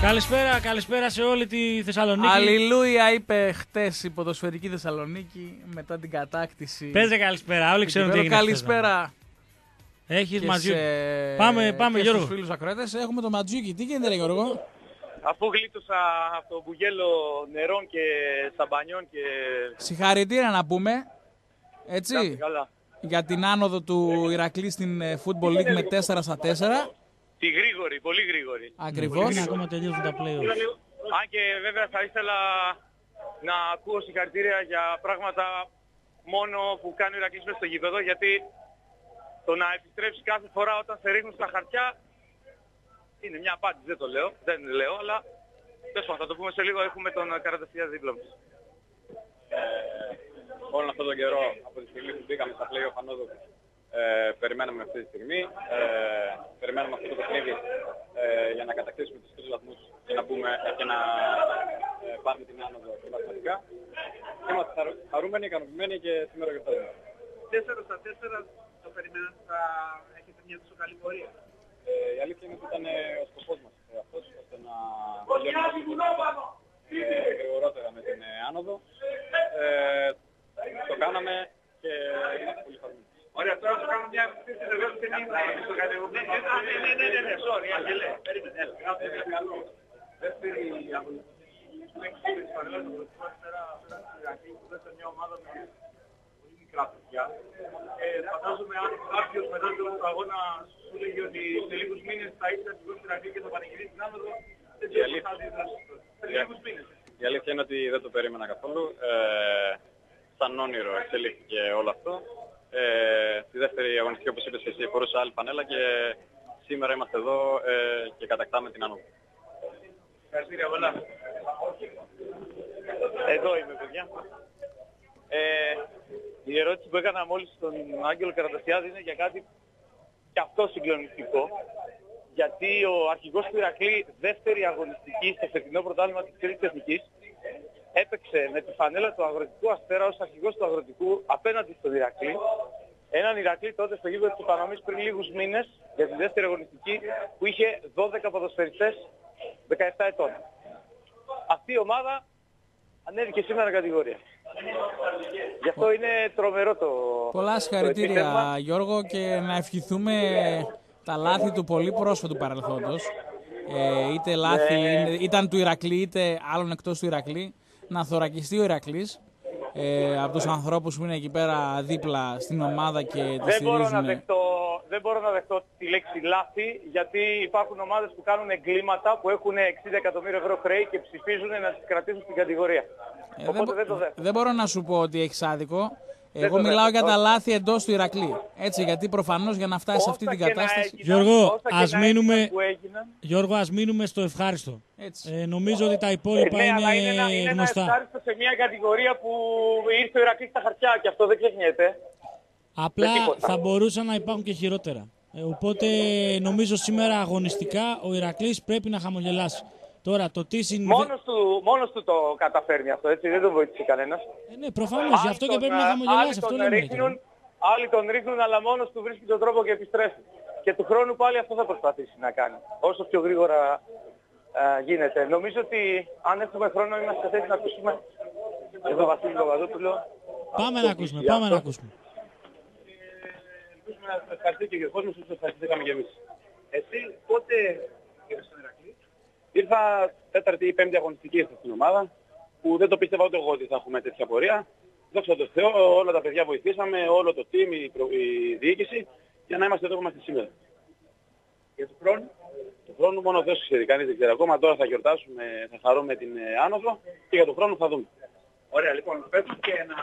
Καλησπέρα σε όλη τη Θεσσαλονίκη. Αλληλούια, είπε χτες η ποδοσφαιρική Θεσσαλονίκη μετά την κατάκτηση. Πες καλησπέρα, όλοι ξέρουν τι έγινε. Καλησπέρα. Έχεις Ματζούκι. Πάμε και Γιώργο. στους φίλους ακροατές έχουμε το Ματζούκι. Τι γίνεται ρε Γιώργο? Αφού γλίτωσα από το μπουγέλο νερών και σαμπανιών και... Συγχαρητήρια να πούμε, έτσι, καλά. Για την άνοδο του Ηρακλή στην Football League με 4-4. Τη γρήγορη, πολύ γρήγορη. Ακριβώς. Είναι ακόμα τελείωσαν τα play-offs. Αν και βέβαια θα ήθελα να ακούω συγχαρητήρια για πράγματα μόνο που κάνει ο Ηρακλής μες στο γήπεδο, γιατί το να επιστρέψει κάθε φορά όταν σε ρίχνουν στα χαρτιά είναι μια απάντηση, δεν λέω, αλλά τέλος πάντων, θα το πούμε σε λίγο, έχουμε τον Καρατασιά δίπλα μας. Όλον αυτόν τον καιρό, από τη στιγμή που μπήκαμε στα play-off ανόδου, περιμέναμε αυτή τη στιγμή. Περιμέναμε αυτό το παιχνίδι για να κατακτήσουμε τους 3 βαθμούς και να πάρουμε την άνοδο και μαθηματικά. Είμαστε χαρούμενοι, ικανοποιημένοι και σήμερα γιορτάζουμε. 4-4 το περιμένατε θα έχετε μια τόσο καλή πορεία. Η αλήθεια είναι ότι ήταν ο σκοπός μας αυτός, ώστε να τελειώσουμε γρηγορότερα με την άνοδο. Το κάναμε και είμαστε πολύ χαρούμενοι. Ωραία, τώρα θα κάνω μια ερωτήση βεβαίως και μην στο κατηγορούμενο. Ναι, sorry, Άγγελε, περίμενε, έλα. Δεύτερη αγωνιστική που έχει στις παρελθόν του πέρα στην Ηρακλή, που δεν ήταν μια ομάδα με πολύ μικρά παιδιά. Φαντάζομαι αν κάποιος μετά τον αγώνα σου λέγει ότι σε λίγους μήνες θα είσαι αστικός στην Ηρακλή και θα πανηγυρίσει την άνοδο, δεν ξέρω τι θα αντιδράσεις. Σε λίγους μήνες. Η αλήθεια είναι ότι δεν το περίμενα καθόλου. Σαν όνειρο εξελίχθηκε όλο αυτό. Τη δεύτερη αγωνιστική, όπως είπες εσύ, φορούσα άλλη πανέλα και σήμερα είμαστε εδώ και κατακτάμε την άνοδο. Ευχαριστήρια πολλά. Εδώ είμαι, παιδιά. Η ερώτηση που έκανα μόλις στον Άγγελο Καρατασιάδη είναι για κάτι και αυτό συγκλονιστικό. Γιατί ο αρχηγός του Ηρακλή, δεύτερη αγωνιστική στο φετινό πρωτάθλημα της Κρήτης Εθνικής, έπαιξε με τη φανέλα του Αγροτικού Αστέρα ως αρχηγός του Αγροτικού απέναντι στον Ηρακλή. Έναν Ηρακλή τότε στο γήπεδο της Παναμής πριν λίγους μήνες για τη δεύτερη αγωνιστική που είχε 12 ποδοσφαιριστές 17 ετών. Αυτή η ομάδα ανέβηκε σήμερα κατηγορία. Γι' αυτό είναι τρομερό το... Πολλά συγχαρητήρια Γιώργο και να ευχηθούμε τα λάθη του πολύ πρόσφατου παρελθόντος. Είτε λάθη ήταν του Ηρακλή είτε άλλων εκτός του Ηρακλή, να θωρακιστεί ο Ηρακλής από τους ανθρώπους που είναι εκεί πέρα δίπλα στην ομάδα και τη στηρίζουν. Δεν μπορώ να δεχτώ τη λέξη λάθη, γιατί υπάρχουν ομάδες που κάνουν εγκλήματα που έχουν 60 εκατομμύρια ευρώ χρέη και ψηφίζουν να τις κρατήσουν στην κατηγορία. Οπότε δεν το δέχομαι. Δεν μπορώ να σου πω ότι έχεις άδικο. Εγώ μιλάω για τα λάθη εντός του Ηρακλή. Έτσι, γιατί προφανώς για να φτάσει σε αυτή την κατάσταση... Γιώργο, ας μείνουμε στο ευχάριστο. Νομίζω ότι τα υπόλοιπα είναι γνωστά. Είναι ένα ευχάριστο σε μια κατηγορία που ήρθε ο Ηρακλής στα χαρτιά και αυτό δεν ξεχνιέται. Απλά θα μπορούσαν να υπάρχουν και χειρότερα. Οπότε νομίζω σήμερα αγωνιστικά ο Ηρακλής πρέπει να χαμογελάσει. Τώρα, το τι μόνος του το καταφέρνει αυτό, έτσι, δεν τον βοήθησε κανένας. Ναι, προφανώς, γι' αυτό και πρέπει να χαμογελάσει. Άλλοι τον ρίχνουν, αλλά μόνος του βρίσκει τον τρόπο και επιστρέφει. Και του χρόνου πάλι αυτό θα προσπαθήσει να κάνει, όσο πιο γρήγορα γίνεται. Νομίζω ότι αν έχουμε χρόνο είμαστε σε θέση να ακούσουμε τον Βασίλη Παπαδόπουλο. Πάμε να ακούσουμε. Ελπίζουμε να σας ευχαριστεί και ο κόσμος, όσο ευχαριστήκαμε και εμείς. Εσύ πότε ήρθες στον Ηρακλή? Ήρθα 4η ή 5η αγωνιστική στην ομάδα, που δεν το πίστευα ούτε εγώ ότι θα έχουμε τέτοια πορεία. Δόξα τω Θεώ, όλα τα παιδιά βοηθήσαμε, όλο το team, η διοίκηση, για να είμαστε εδώ που είμαστε σήμερα. Για του χρόνου? Του χρόνου μόνο ο Θεός ξέρει, κανείς δεν ξέρει ακόμα. Τώρα θα γιορτάσουμε, θα χαρούμε την άνοδο και για του χρόνου θα δούμε. Ωραία, λοιπόν, πες και ένα...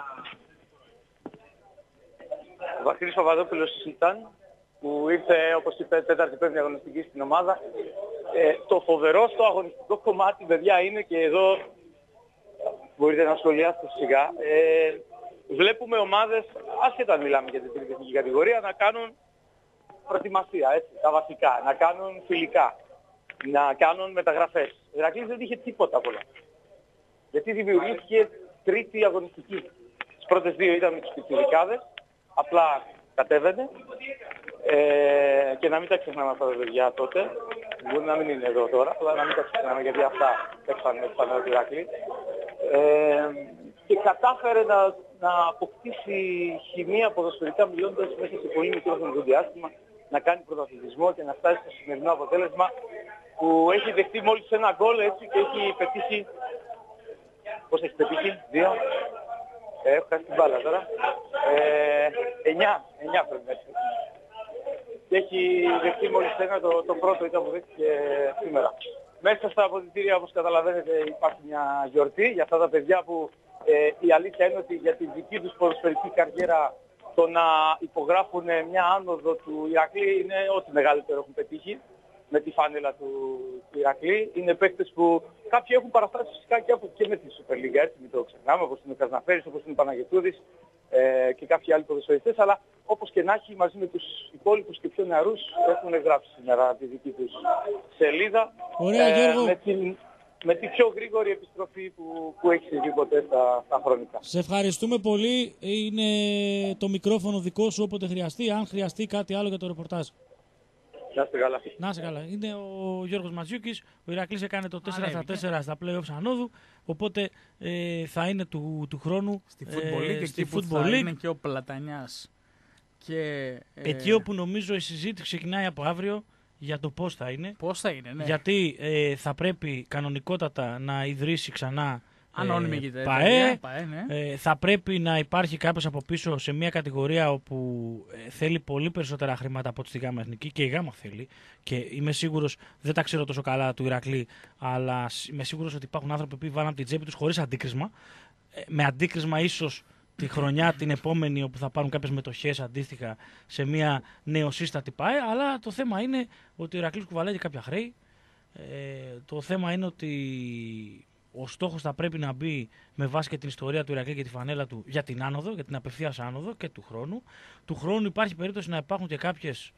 Ο Βασίλης Παπαδόπουλος ήταν, που ήρθε, όπως είπε, 4η-5η αγωνιστική στην ομάδα. Το φοβερό στο αγωνιστικό κομμάτι, παιδιά, είναι και εδώ μπορείτε να σχολιάσετε σιγά. Βλέπουμε ομάδες, άσχετα αν μιλάμε για την τρίτη εθνική κατηγορία, να κάνουν προετοιμασία, έτσι, τα βασικά, να κάνουν φιλικά, να κάνουν μεταγραφές. Ο Ηρακλής δεν είχε τίποτα από όλα. Γιατί δημιουργήθηκε τρίτη αγωνιστική. Τις πρώτες δύο ήταν με τους πιτσιρικάδες, απλά κατέβαινε. Και να μην τα ξεχνάμε αυτά τα παιδιά τότε. Μπορεί να μην είναι εδώ τώρα, αλλά να μην τα ξεχνάμε γιατί αυτά έφτανε το Ηράκλειο. Και κατάφερε να αποκτήσει χημεία ποδοσφαιρικά μιλώντας μέσα σε πολύ μικρό χρονικό διάστημα, να κάνει πρωταθλητισμό και να φτάσει στο σημερινό αποτέλεσμα που έχει δεχτεί μόλις ένα γκολ έτσι και έχει πετύχει. Πώς έχει πετύχει, 2. Έχω χάσει την μπάλα τώρα. 9 πρέπει να έχει. Και έχει δεχτεί μόλις ένα, το πρώτο ήταν που δέχτηκε σήμερα. Μέσα στα αποδυτήρια, όπως καταλαβαίνετε, υπάρχει μια γιορτή για αυτά τα παιδιά που η αλήθεια είναι ότι για τη δική τους ποδοσφαιρική καριέρα το να υπογράφουν μια άνοδο του Ηρακλή είναι ό,τι μεγαλύτερο έχουν πετύχει με τη φάνελα του Ηρακλή. Είναι παίκτες που κάποιοι έχουν παραστάσει φυσικά και με τη Super League, έτσι μην το ξεχνάμε, όπως είναι ο Καζναφέρης, όπως είναι ο Παναγιωτούδης και κάποιοι άλλοι ποδοσφαιριστές, αλλά όπως και να έχει μαζί με τους υπόλοιπους και πιο νεαρούς έχουν γράψει σήμερα τη δική τους σελίδα. Ωραία, Γιώργο. Με τη πιο γρήγορη επιστροφή που έχει συμβεί ποτέ στα χρονικά. Σε ευχαριστούμε πολύ. Είναι το μικρόφωνο δικό σου όποτε χρειαστεί, αν χρειαστεί κάτι άλλο για το ρεπορτάζ. Να είστε καλά. Να είστε καλά. Είναι ο Γιώργος Ματζιούκης. Ο Ηρακλής έκανε το 4-4 στα play-offs ανόδου. Οπότε θα είναι του χρόνου στη Football League, εκεί που θα είναι και ο Πλατανιάς. Εκεί όπου νομίζω η συζήτηση ξεκινάει από αύριο για το πώς θα είναι. Πώς θα είναι, ναι. Γιατί θα πρέπει κανονικότατα να ιδρύσει ξανά ανώνυμη ΠΑΕ. Ναι. Θα πρέπει να υπάρχει κάποιος από πίσω σε μια κατηγορία όπου θέλει πολύ περισσότερα χρήματα από τη ΓΑΜΑ Εθνική και η ΓΑΜΑ θέλει. Και είμαι σίγουρος, δεν τα ξέρω τόσο καλά του Ηρακλή, αλλά είμαι σίγουρος ότι υπάρχουν άνθρωποι που βάλαν την τσέπη τους χωρίς αντίκρισμα. Με αντίκρισμα ίσως τη χρονιά την επόμενη όπου θα πάρουν κάποιες μετοχές αντίστοιχα σε μια νεοσύστατη ΠΑΕ, αλλά το θέμα είναι ότι ο Ηρακλής κουβαλάει κάποια χρέη. Το θέμα είναι ότι ο στόχος θα πρέπει να μπει με βάση και την ιστορία του Ηρακλή και τη φανέλα του για την άνοδο, για την απευθείας άνοδο και του χρόνου. Του χρόνου υπάρχει περίπτωση να υπάρχουν και κάποιες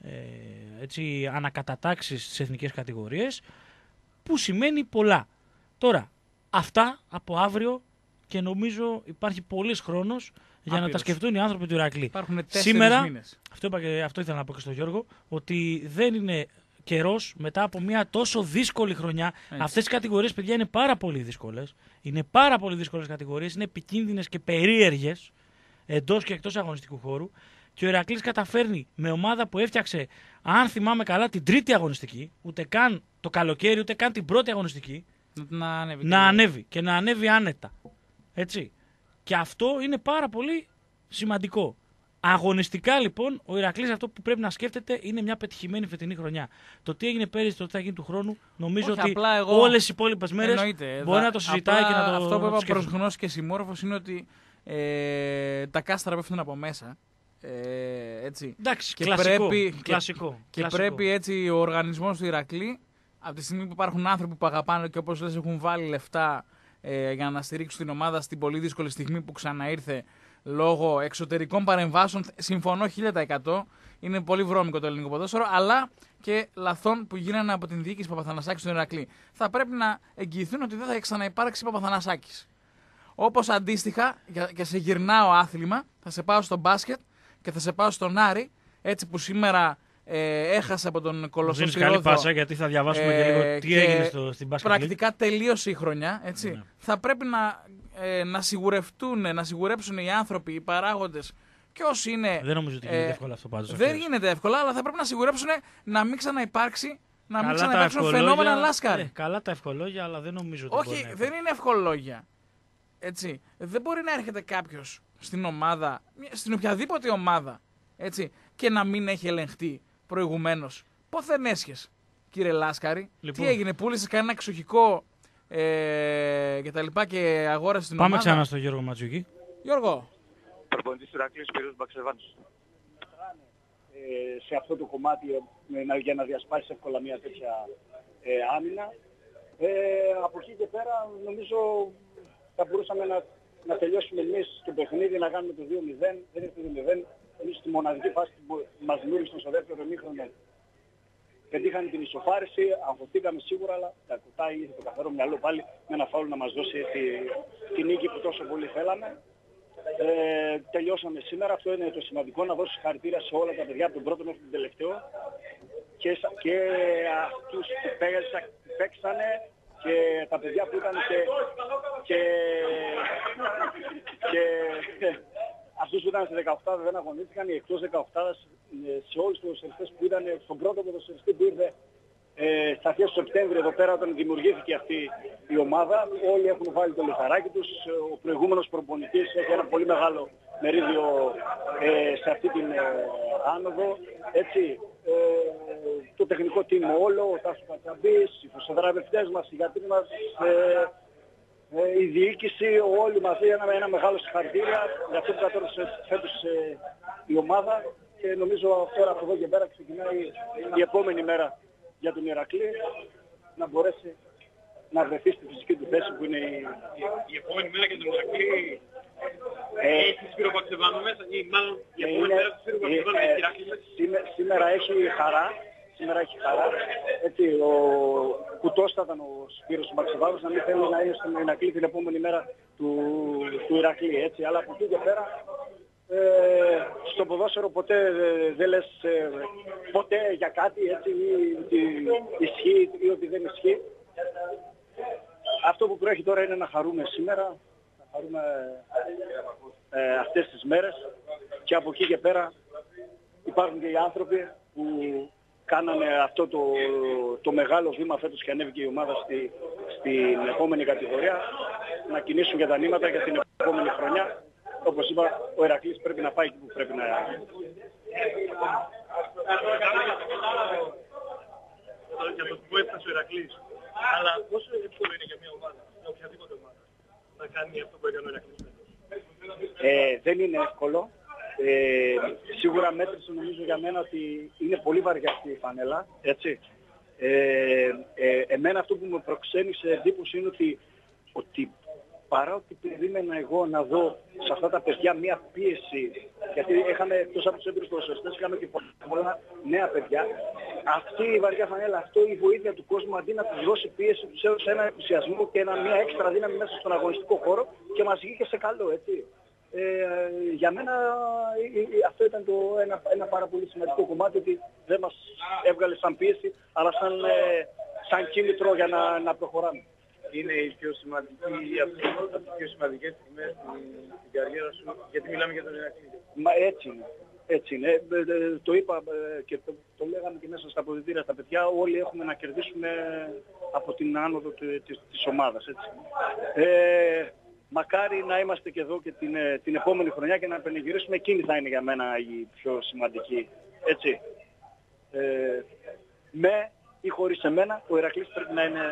ανακατατάξεις στις εθνικές κατηγορίες, που σημαίνει πολλά. Τώρα, αυτά από αύριο και νομίζω υπάρχει πολύς χρόνος για να τα σκεφτούν οι άνθρωποι του Ηρακλή. Υπάρχουν 4 σήμερα, μήνες. Αυτό ήθελα να πω και στον Γιώργο, ότι δεν είναι καιρός μετά από μια τόσο δύσκολη χρονιά. Αυτές οι κατηγορίες, παιδιά, είναι πάρα πολύ δύσκολες. Είναι πάρα πολύ δύσκολες κατηγορίες, είναι επικίνδυνες και περίεργες εντός και εκτός αγωνιστικού χώρου. Και ο Ηρακλής καταφέρνει με ομάδα που έφτιαξε, αν θυμάμαι καλά, την τρίτη αγωνιστική, ούτε καν το καλοκαίρι, ούτε καν την πρώτη αγωνιστική, να ανέβει και να ανέβει άνετα. Έτσι. Και αυτό είναι πάρα πολύ σημαντικό. Αγωνιστικά λοιπόν, ο Ηρακλής αυτό που πρέπει να σκέφτεται είναι μια πετυχημένη φετινή χρονιά. Το τι έγινε πέρυσι, το τι θα γίνει του χρόνου, νομίζω ότι όλες οι υπόλοιπες μέρες μπορεί να το συζητάει και να το αυτό που είπα σκέφτεται. προς γνώση και συμμόρφωση είναι ότι τα κάστρα πέφτουν από μέσα. Έτσι. Εντάξει, και κλασικό. Πρέπει έτσι ο οργανισμός του Ηρακλή, από τη στιγμή που υπάρχουν άνθρωποι που αγαπάνε και όπως λες έχουν βάλει λεφτά για να στηρίξουν την ομάδα στην πολύ δύσκολη στιγμή που ξαναήρθε λόγω εξωτερικών παρεμβάσεων, συμφωνώ 1000%. Είναι πολύ βρώμικο το ελληνικό ποδόσφαιρο, αλλά και λαθών που γίνανε από την διοίκηση Παπαθανασάκη στον Ηρακλή. Θα πρέπει να εγγυηθούν ότι δεν θα ξαναυπάρξει Παπαθανασάκης. Όπως αντίστοιχα, και σε γυρνάω άθλημα, θα σε πάω στο μπάσκετ και θα σε πάω στον Άρη, έτσι που σήμερα έχασε από τον Κολοσσό Σιρόδο. Καλή πάσα, γιατί θα διαβάσουμε και λίγο τι έγινε στην μπάσκετ. Πρακτικά τελείωσε η χρονιά, έτσι. Ναι. Θα πρέπει να σιγουρέψουν οι άνθρωποι, οι παράγοντες και όσοι είναι. Δεν νομίζω ότι γίνεται εύκολα αυτό πάντως. Δεν γίνεται εύκολα, αλλά θα πρέπει να σιγουρέψουν να μην ξαναυπάρξει. Να μην ξαναυπάρξουν φαινόμενα Λάσκαρη. Καλά τα ευχολόγια, αλλά δεν νομίζω ότι. Όχι, δεν είναι ευχολόγια. Έτσι. Δεν μπορεί να έρχεται κάποιος στην ομάδα, στην οποιαδήποτε ομάδα, έτσι, και να μην έχει ελεγχτεί προηγουμένως. Πόθεν έσχες, κύριε Λάσκαρη. Λοιπόν. Τι έγινε, πούλησες κανένα εξοχικό και τα λοιπά και αγόρασες την ομάδα. Πάμε ξανά στον Γιώργο Ματζιούκη. Γιώργο. Προπονητής του Ηρακλείου, κ. Μπαξεβάνης. Σε αυτό το κομμάτι για να διασπάσει εύκολα μια τέτοια άμυνα. Από εκεί και πέρα νομίζω θα μπορούσαμε να τελειώσουμε εμείς το παιχνίδι, να κάνουμε το 2-0. Δεν είναι το 2-0. Εμείς στη μοναδική φάση που μας δημιούργησαν στο δεύτερο ημίχρονο πετύχανε την ισοφάριση, αγχωθήκαμε σίγουρα, αλλά τα κουτάει το καθαρό μυαλό πάλι με ένα φάουλ να μας δώσει τη νίκη που τόσο πολύ θέλαμε. Τελειώσαμε σήμερα. Αυτό είναι το σημαντικό, να δώσω συγχαρητήρια σε όλα τα παιδιά από τον πρώτο μέχρι τον τελευταίο και αυτούς που παίξανε και τα παιδιά που ήταν και αυτούς που ήταν σε 18 δεν αγωνίστηκαν, οι εκτός 18 σε όλους τους ποδοσφαιριστές που ήταν στον πρώτο ποδοσφαιριστή που ήρθε στα αρχές του Σεπτέμβρη εδώ πέρα όταν δημιουργήθηκε αυτή η ομάδα. Όλοι έχουν βάλει το λιθαράκι τους. Ο προηγούμενος προπονητής έχει ένα πολύ μεγάλο μερίδιο σε αυτή την άνοδο. Έτσι, το τεχνικό team όλο, ο Τάσος Πατσαμπής, οι φωσιοδραβευτές μας, οι γιατροί μας, η διοίκηση, όλοι μαζί ένα μεγάλο συγχαρητήρια για αυτό που κατόρθωσε φέτος η ομάδα και νομίζω τώρα από εδώ και πέρα ξεκινάει η επόμενη μέρα για τον Ηρακλή να μπορέσει να βρεθεί στη φυσική του θέση που είναι η επόμενη μέρα για τον Ηρακλή. Έχει Σπύρο Παξεβάνο μέσα ή μάλλον η επόμενη μέρα του Σπύρο Παξεβάνο έχει Ηρακλή μέσα. Σήμερα έχει χαρά. Έτσι, ο κουτός θα ήταν ο Σπύρος Παξεβάνος να μην θέλει να είναι στον Ηρακλή την επόμενη μέρα του Ηρακλή. Έτσι. Αλλά από εκεί και πέρα στο ποδόσφαιρο ποτέ δεν λες ποτέ για κάτι έτσι, ή ότι ισχύει ή ότι δεν ισχύει. Αυτό που προέχει τώρα είναι να χαρούμε σήμερα, να χαρούμε αυτές τις μέρες και από εκεί και πέρα υπάρχουν και οι άνθρωποι που κάνανε αυτό το μεγάλο βήμα φέτος και ανέβηκε η ομάδα στην επόμενη κατηγορία να κινήσουν και τα νήματα για την επόμενη χρονιά. Όπως είπα, ο Ηρακλής πρέπει να πάει εκεί που πρέπει να είναι. Για το που έφτασε ο Ηρακλής. Αλλά πόσο εύκολο είναι για μια ομάδα, για οποιαδήποτε ομάδα, να κάνει αυτό που έκανε ο Ηρακλής φέτος? Δεν είναι εύκολο. Σίγουρα μέτρησε νομίζω για μένα ότι είναι πολύ βαριά αυτή η φανέλα. Έτσι. Εμένα αυτό που με προξένησε εντύπωση είναι ότι παρά ότι περίμενα εγώ να δω σε αυτά τα παιδιά μια πίεση, γιατί είχαμε εκτός από τους έμπειρους ποδοσφαιριστές, είχαμε και πολλά νέα παιδιά, αυτή η βαριά φανέλα, αυτό η βοήθεια του κόσμου αντί να τους δώσει πίεση, τους έδωσε ένα ενθουσιασμό και μια έξτρα δύναμη μέσα στον αγωνιστικό χώρο και μας βγήκε σε καλό, έτσι. Για μένα αυτό ήταν ένα πάρα πολύ σημαντικό κομμάτι, ότι δεν μας έβγαλε σαν πίεση, αλλά σαν κίνητρο για να προχωράμε. Είναι η πιο σημαντική, από τις πιο σημαντικές στιγμές στην καριέρα σου, γιατί μιλάμε για τον Ηρακλή. Μα έτσι είναι. Το είπα και το λέγαμε και μέσα στα αποδυτήρια στα παιδιά, όλοι έχουμε να κερδίσουμε από την άνοδο της ομάδας. Έτσι. Μακάρι να είμαστε και εδώ και την επόμενη χρονιά και να πανηγυρίσουμε, εκείνη θα είναι για μένα η πιο σημαντική. Έτσι. Με ή χωρίς εμένα, ο Ηρακλής πρέπει να είναι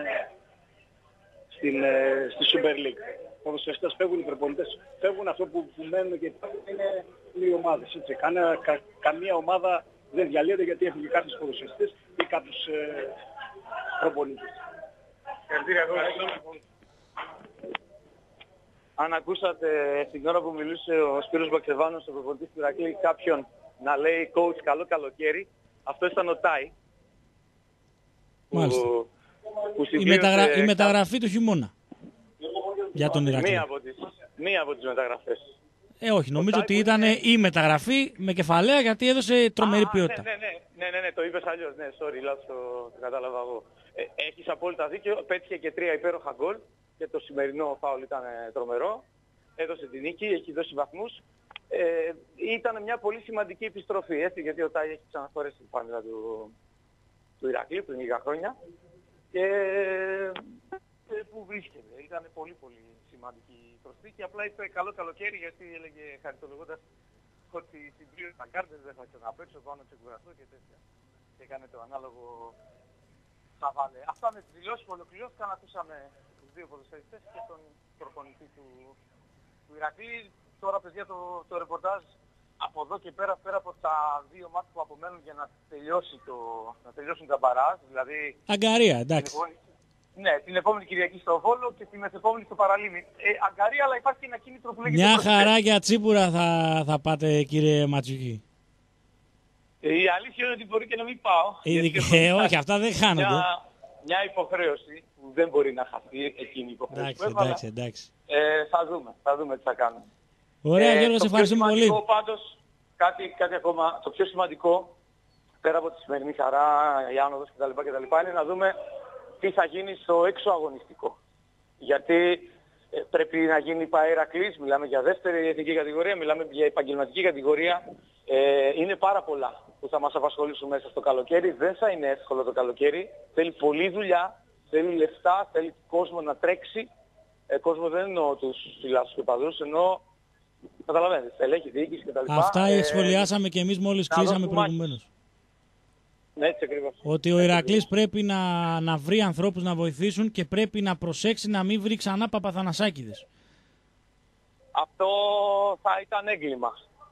στη Super League. Οι ποδοσφαιριστές φεύγουν, οι προπονητές φεύγουν, αυτό που μένουν και είναι οι ομάδες. Έτσι. Καμία ομάδα δεν διαλύεται γιατί έχουν και κάποιους ποδοσφαιριστές ή κάποιους προπονητές. Αν ακούσατε στην ώρα που μιλούσε ο Σπύρος Παξεβάνος, ο προπονητής του Ηρακλή, κάποιον να λέει coach καλό καλοκαίρι, αυτό ήταν ο Τάι. Μάλιστα. Η μεταγραφή του χειμώνα για τον Ηρακλή. Μία από τις μεταγραφές. Όχι, νομίζω ότι ήταν η μεταγραφή με κεφαλαία γιατί έδωσε τρομερή ποιότητα. Ναι, το είπες αλλιώς. Ναι, sorry, λάθος το κατάλαβα εγώ. Έχεις απόλυτα δίκιο, πέτυχε και 3 υπέροχα γκολ και το σημερινό φάουλ ήταν τρομερό. Έδωσε την νίκη, έχει δώσει βαθμούς. Ήταν μια πολύ σημαντική επιστροφή, έτσι, γιατί ο Τάι έχει ξαναφορέσει την φάνηλα του Ηρακλή πριν λίγα χρόνια. Και που βρίσκεται. Ήταν πολύ πολύ σημαντική προσθήκη. Απλά είπε καλό καλοκαίρι γιατί έλεγε χαριτολογώντας ότι συμπλήρωσε τα κάρτες, δεν θα ξαναπέξω, πάω να ξεκουραστώ και τέτοια. Και έκανε το ανάλογο χαβάλε. Αυτά με τις δηλώσεις που ολοκληρώθηκαν, ακούσαμε τους δύο ποδοσφαιριστές και τον προπονητή του Ηρακλή. Τώρα παιδιά το ρεπορτάζ από εδώ και πέρα από τα δύο μάτια που απομένουν για να τελειώσουν τα μπαράζ, δηλαδή Αγκαρία, εντάξει. Ναι, την επόμενη Κυριακή στο Βόλο και την μεθεπόμενη στο Παραλίμνη. Αγκαρία, αλλά υπάρχει και ένα κίνητρο που λέγεται... Μια χαρά για τσίπουρα θα πάτε, κύριε Ματζουκή. Η αλήθεια είναι ότι μπορεί και να μην πάω. Όχι, αυτά δεν χάνονται. Μια υποχρέωση που δεν μπορεί να χαθεί, εκείνη η υποχρέωση. Εντάξει. Θα δούμε τι θα κάνουμε. Ωραία, Γιώργο, σε ευχαριστούμε πολύ. Πάντως, κάτι ακόμα, το πιο σημαντικό, πέρα από τη σημερινή χαρά, η άνοδος κτλ. Είναι να δούμε τι θα γίνει στο έξω αγωνιστικό. Γιατί πρέπει να γίνει Ηρακλής, μιλάμε για δεύτερη εθνική κατηγορία, μιλάμε για επαγγελματική κατηγορία. Είναι πάρα πολλά που θα μας απασχολήσουν μέσα στο καλοκαίρι. Δεν θα είναι εύκολο το καλοκαίρι. Θέλει πολλή δουλειά, θέλει λεφτά, θέλει κόσμο να τρέξει. Κόσμο δεν εννοώ τους φιλάθλους και παδούς, εννοώ, καταλαβαίνετε, στελέχη, διοίκηση κτλ. Αυτά σχολιάσαμε και εμείς μόλις κλείσαμε προηγουμένως. Ναι, έτσι ακριβώς. Ότι ο Ηρακλής πρέπει να βρει ανθρώπους να βοηθήσουν και πρέπει να προσέξει να μην βρει ξανά Παπαθανασάκηδες. Αυτό θα ήταν έγκλημα.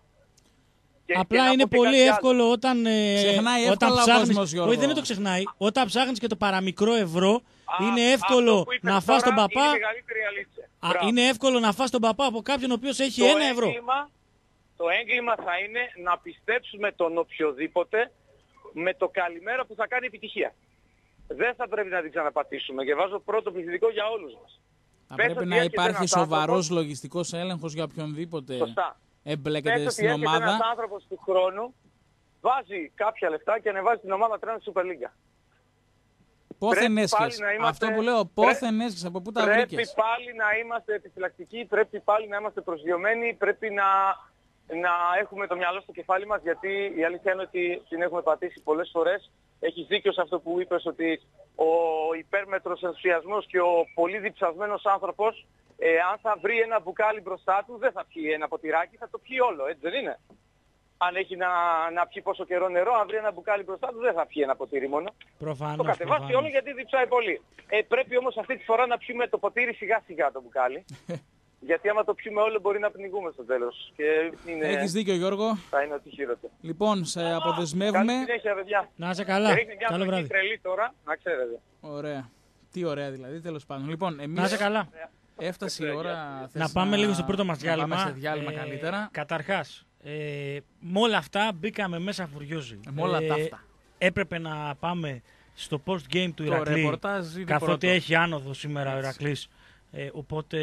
Απλά είναι πολύ εύκολο όταν ψάχνεις. Όχι, δεν το ξεχνάει. Όταν ψάχνεις και το παραμικρό ευρώ, είναι εύκολο να φας τον παπά. Είναι εύκολο να φας τον παπά από κάποιον ο οποίος έχει 1 ευρώ. Το έγκλημα θα είναι να πιστέψουμε τον οποιοδήποτε με το καλημέρα που θα κάνει επιτυχία. Δεν θα πρέπει να την ξαναπατήσουμε και βάζω πρώτο πληθυντικό για όλους μας. Θα πρέπει να υπάρχει σοβαρός λογιστικός έλεγχος για οποιονδήποτε εμπλέκεται στην ομάδα. Ένας άνθρωπος του χρόνου βάζει κάποια λεφτά και ανεβάζει την ομάδα τρένα στη Super League. Πόθεν έσχες. Αυτό που λέω, πόθεν έσχες, από πού τα βρήκες. Πρέπει πάλι να είμαστε επιφυλακτικοί, πρέπει πάλι να είμαστε προσγειωμένοι, πρέπει να έχουμε το μυαλό στο κεφάλι μας, γιατί η αλήθεια είναι ότι την έχουμε πατήσει πολλές φορές. Έχεις δίκιο σε αυτό που είπες, ότι ο υπέρμετρος ενθουσιασμός και ο πολύ διψασμένος άνθρωπος, αν θα βρει ένα μπουκάλι μπροστά του, δεν θα πιει ένα ποτηράκι, θα το πιει όλο, έτσι δεν είναι? Αν έχει να πιει πόσο καιρό νερό, αν βρει ένα μπουκάλι μπροστά του, δεν θα πιει ένα ποτήρι μόνο. Προφανώς, το κατεβάσει όλο γιατί διψάει πολύ. Πρέπει όμως αυτή τη φορά να πιούμε το ποτήρι σιγά σιγά το μπουκάλι. Γιατί άμα το πιούμε όλο μπορεί να πνιγούμε στο τέλος. Έχεις δίκιο, Γιώργο. Θα είναι ό,τι χειρότερο. Λοιπόν, σε αποδεσμεύουμε. Καλή συνέχεια, παιδιά. Να είσαι καλά. Καλό βράδυ. Τρελή τώρα, να ξέρετε. Ωραία. Τι ωραία δηλαδή, τέλος πάντων. Λοιπόν, εμείς... Να είσαι καλά. Έφτασε η ώρα. Να πάμε λίγο στο πρώτο μας διάλειμμα. Να πάμε σε διάλειμμα καλύτερα. Καταρχάς, με όλα αυτά μπήκαμε μέσα φουριόζι. Με όλα τα αυτά. Έπρεπε να πάμε στο post-game του Ηρακλή, καθότι έχει άνοδο σήμερα ο Ηρακλής. Οπότε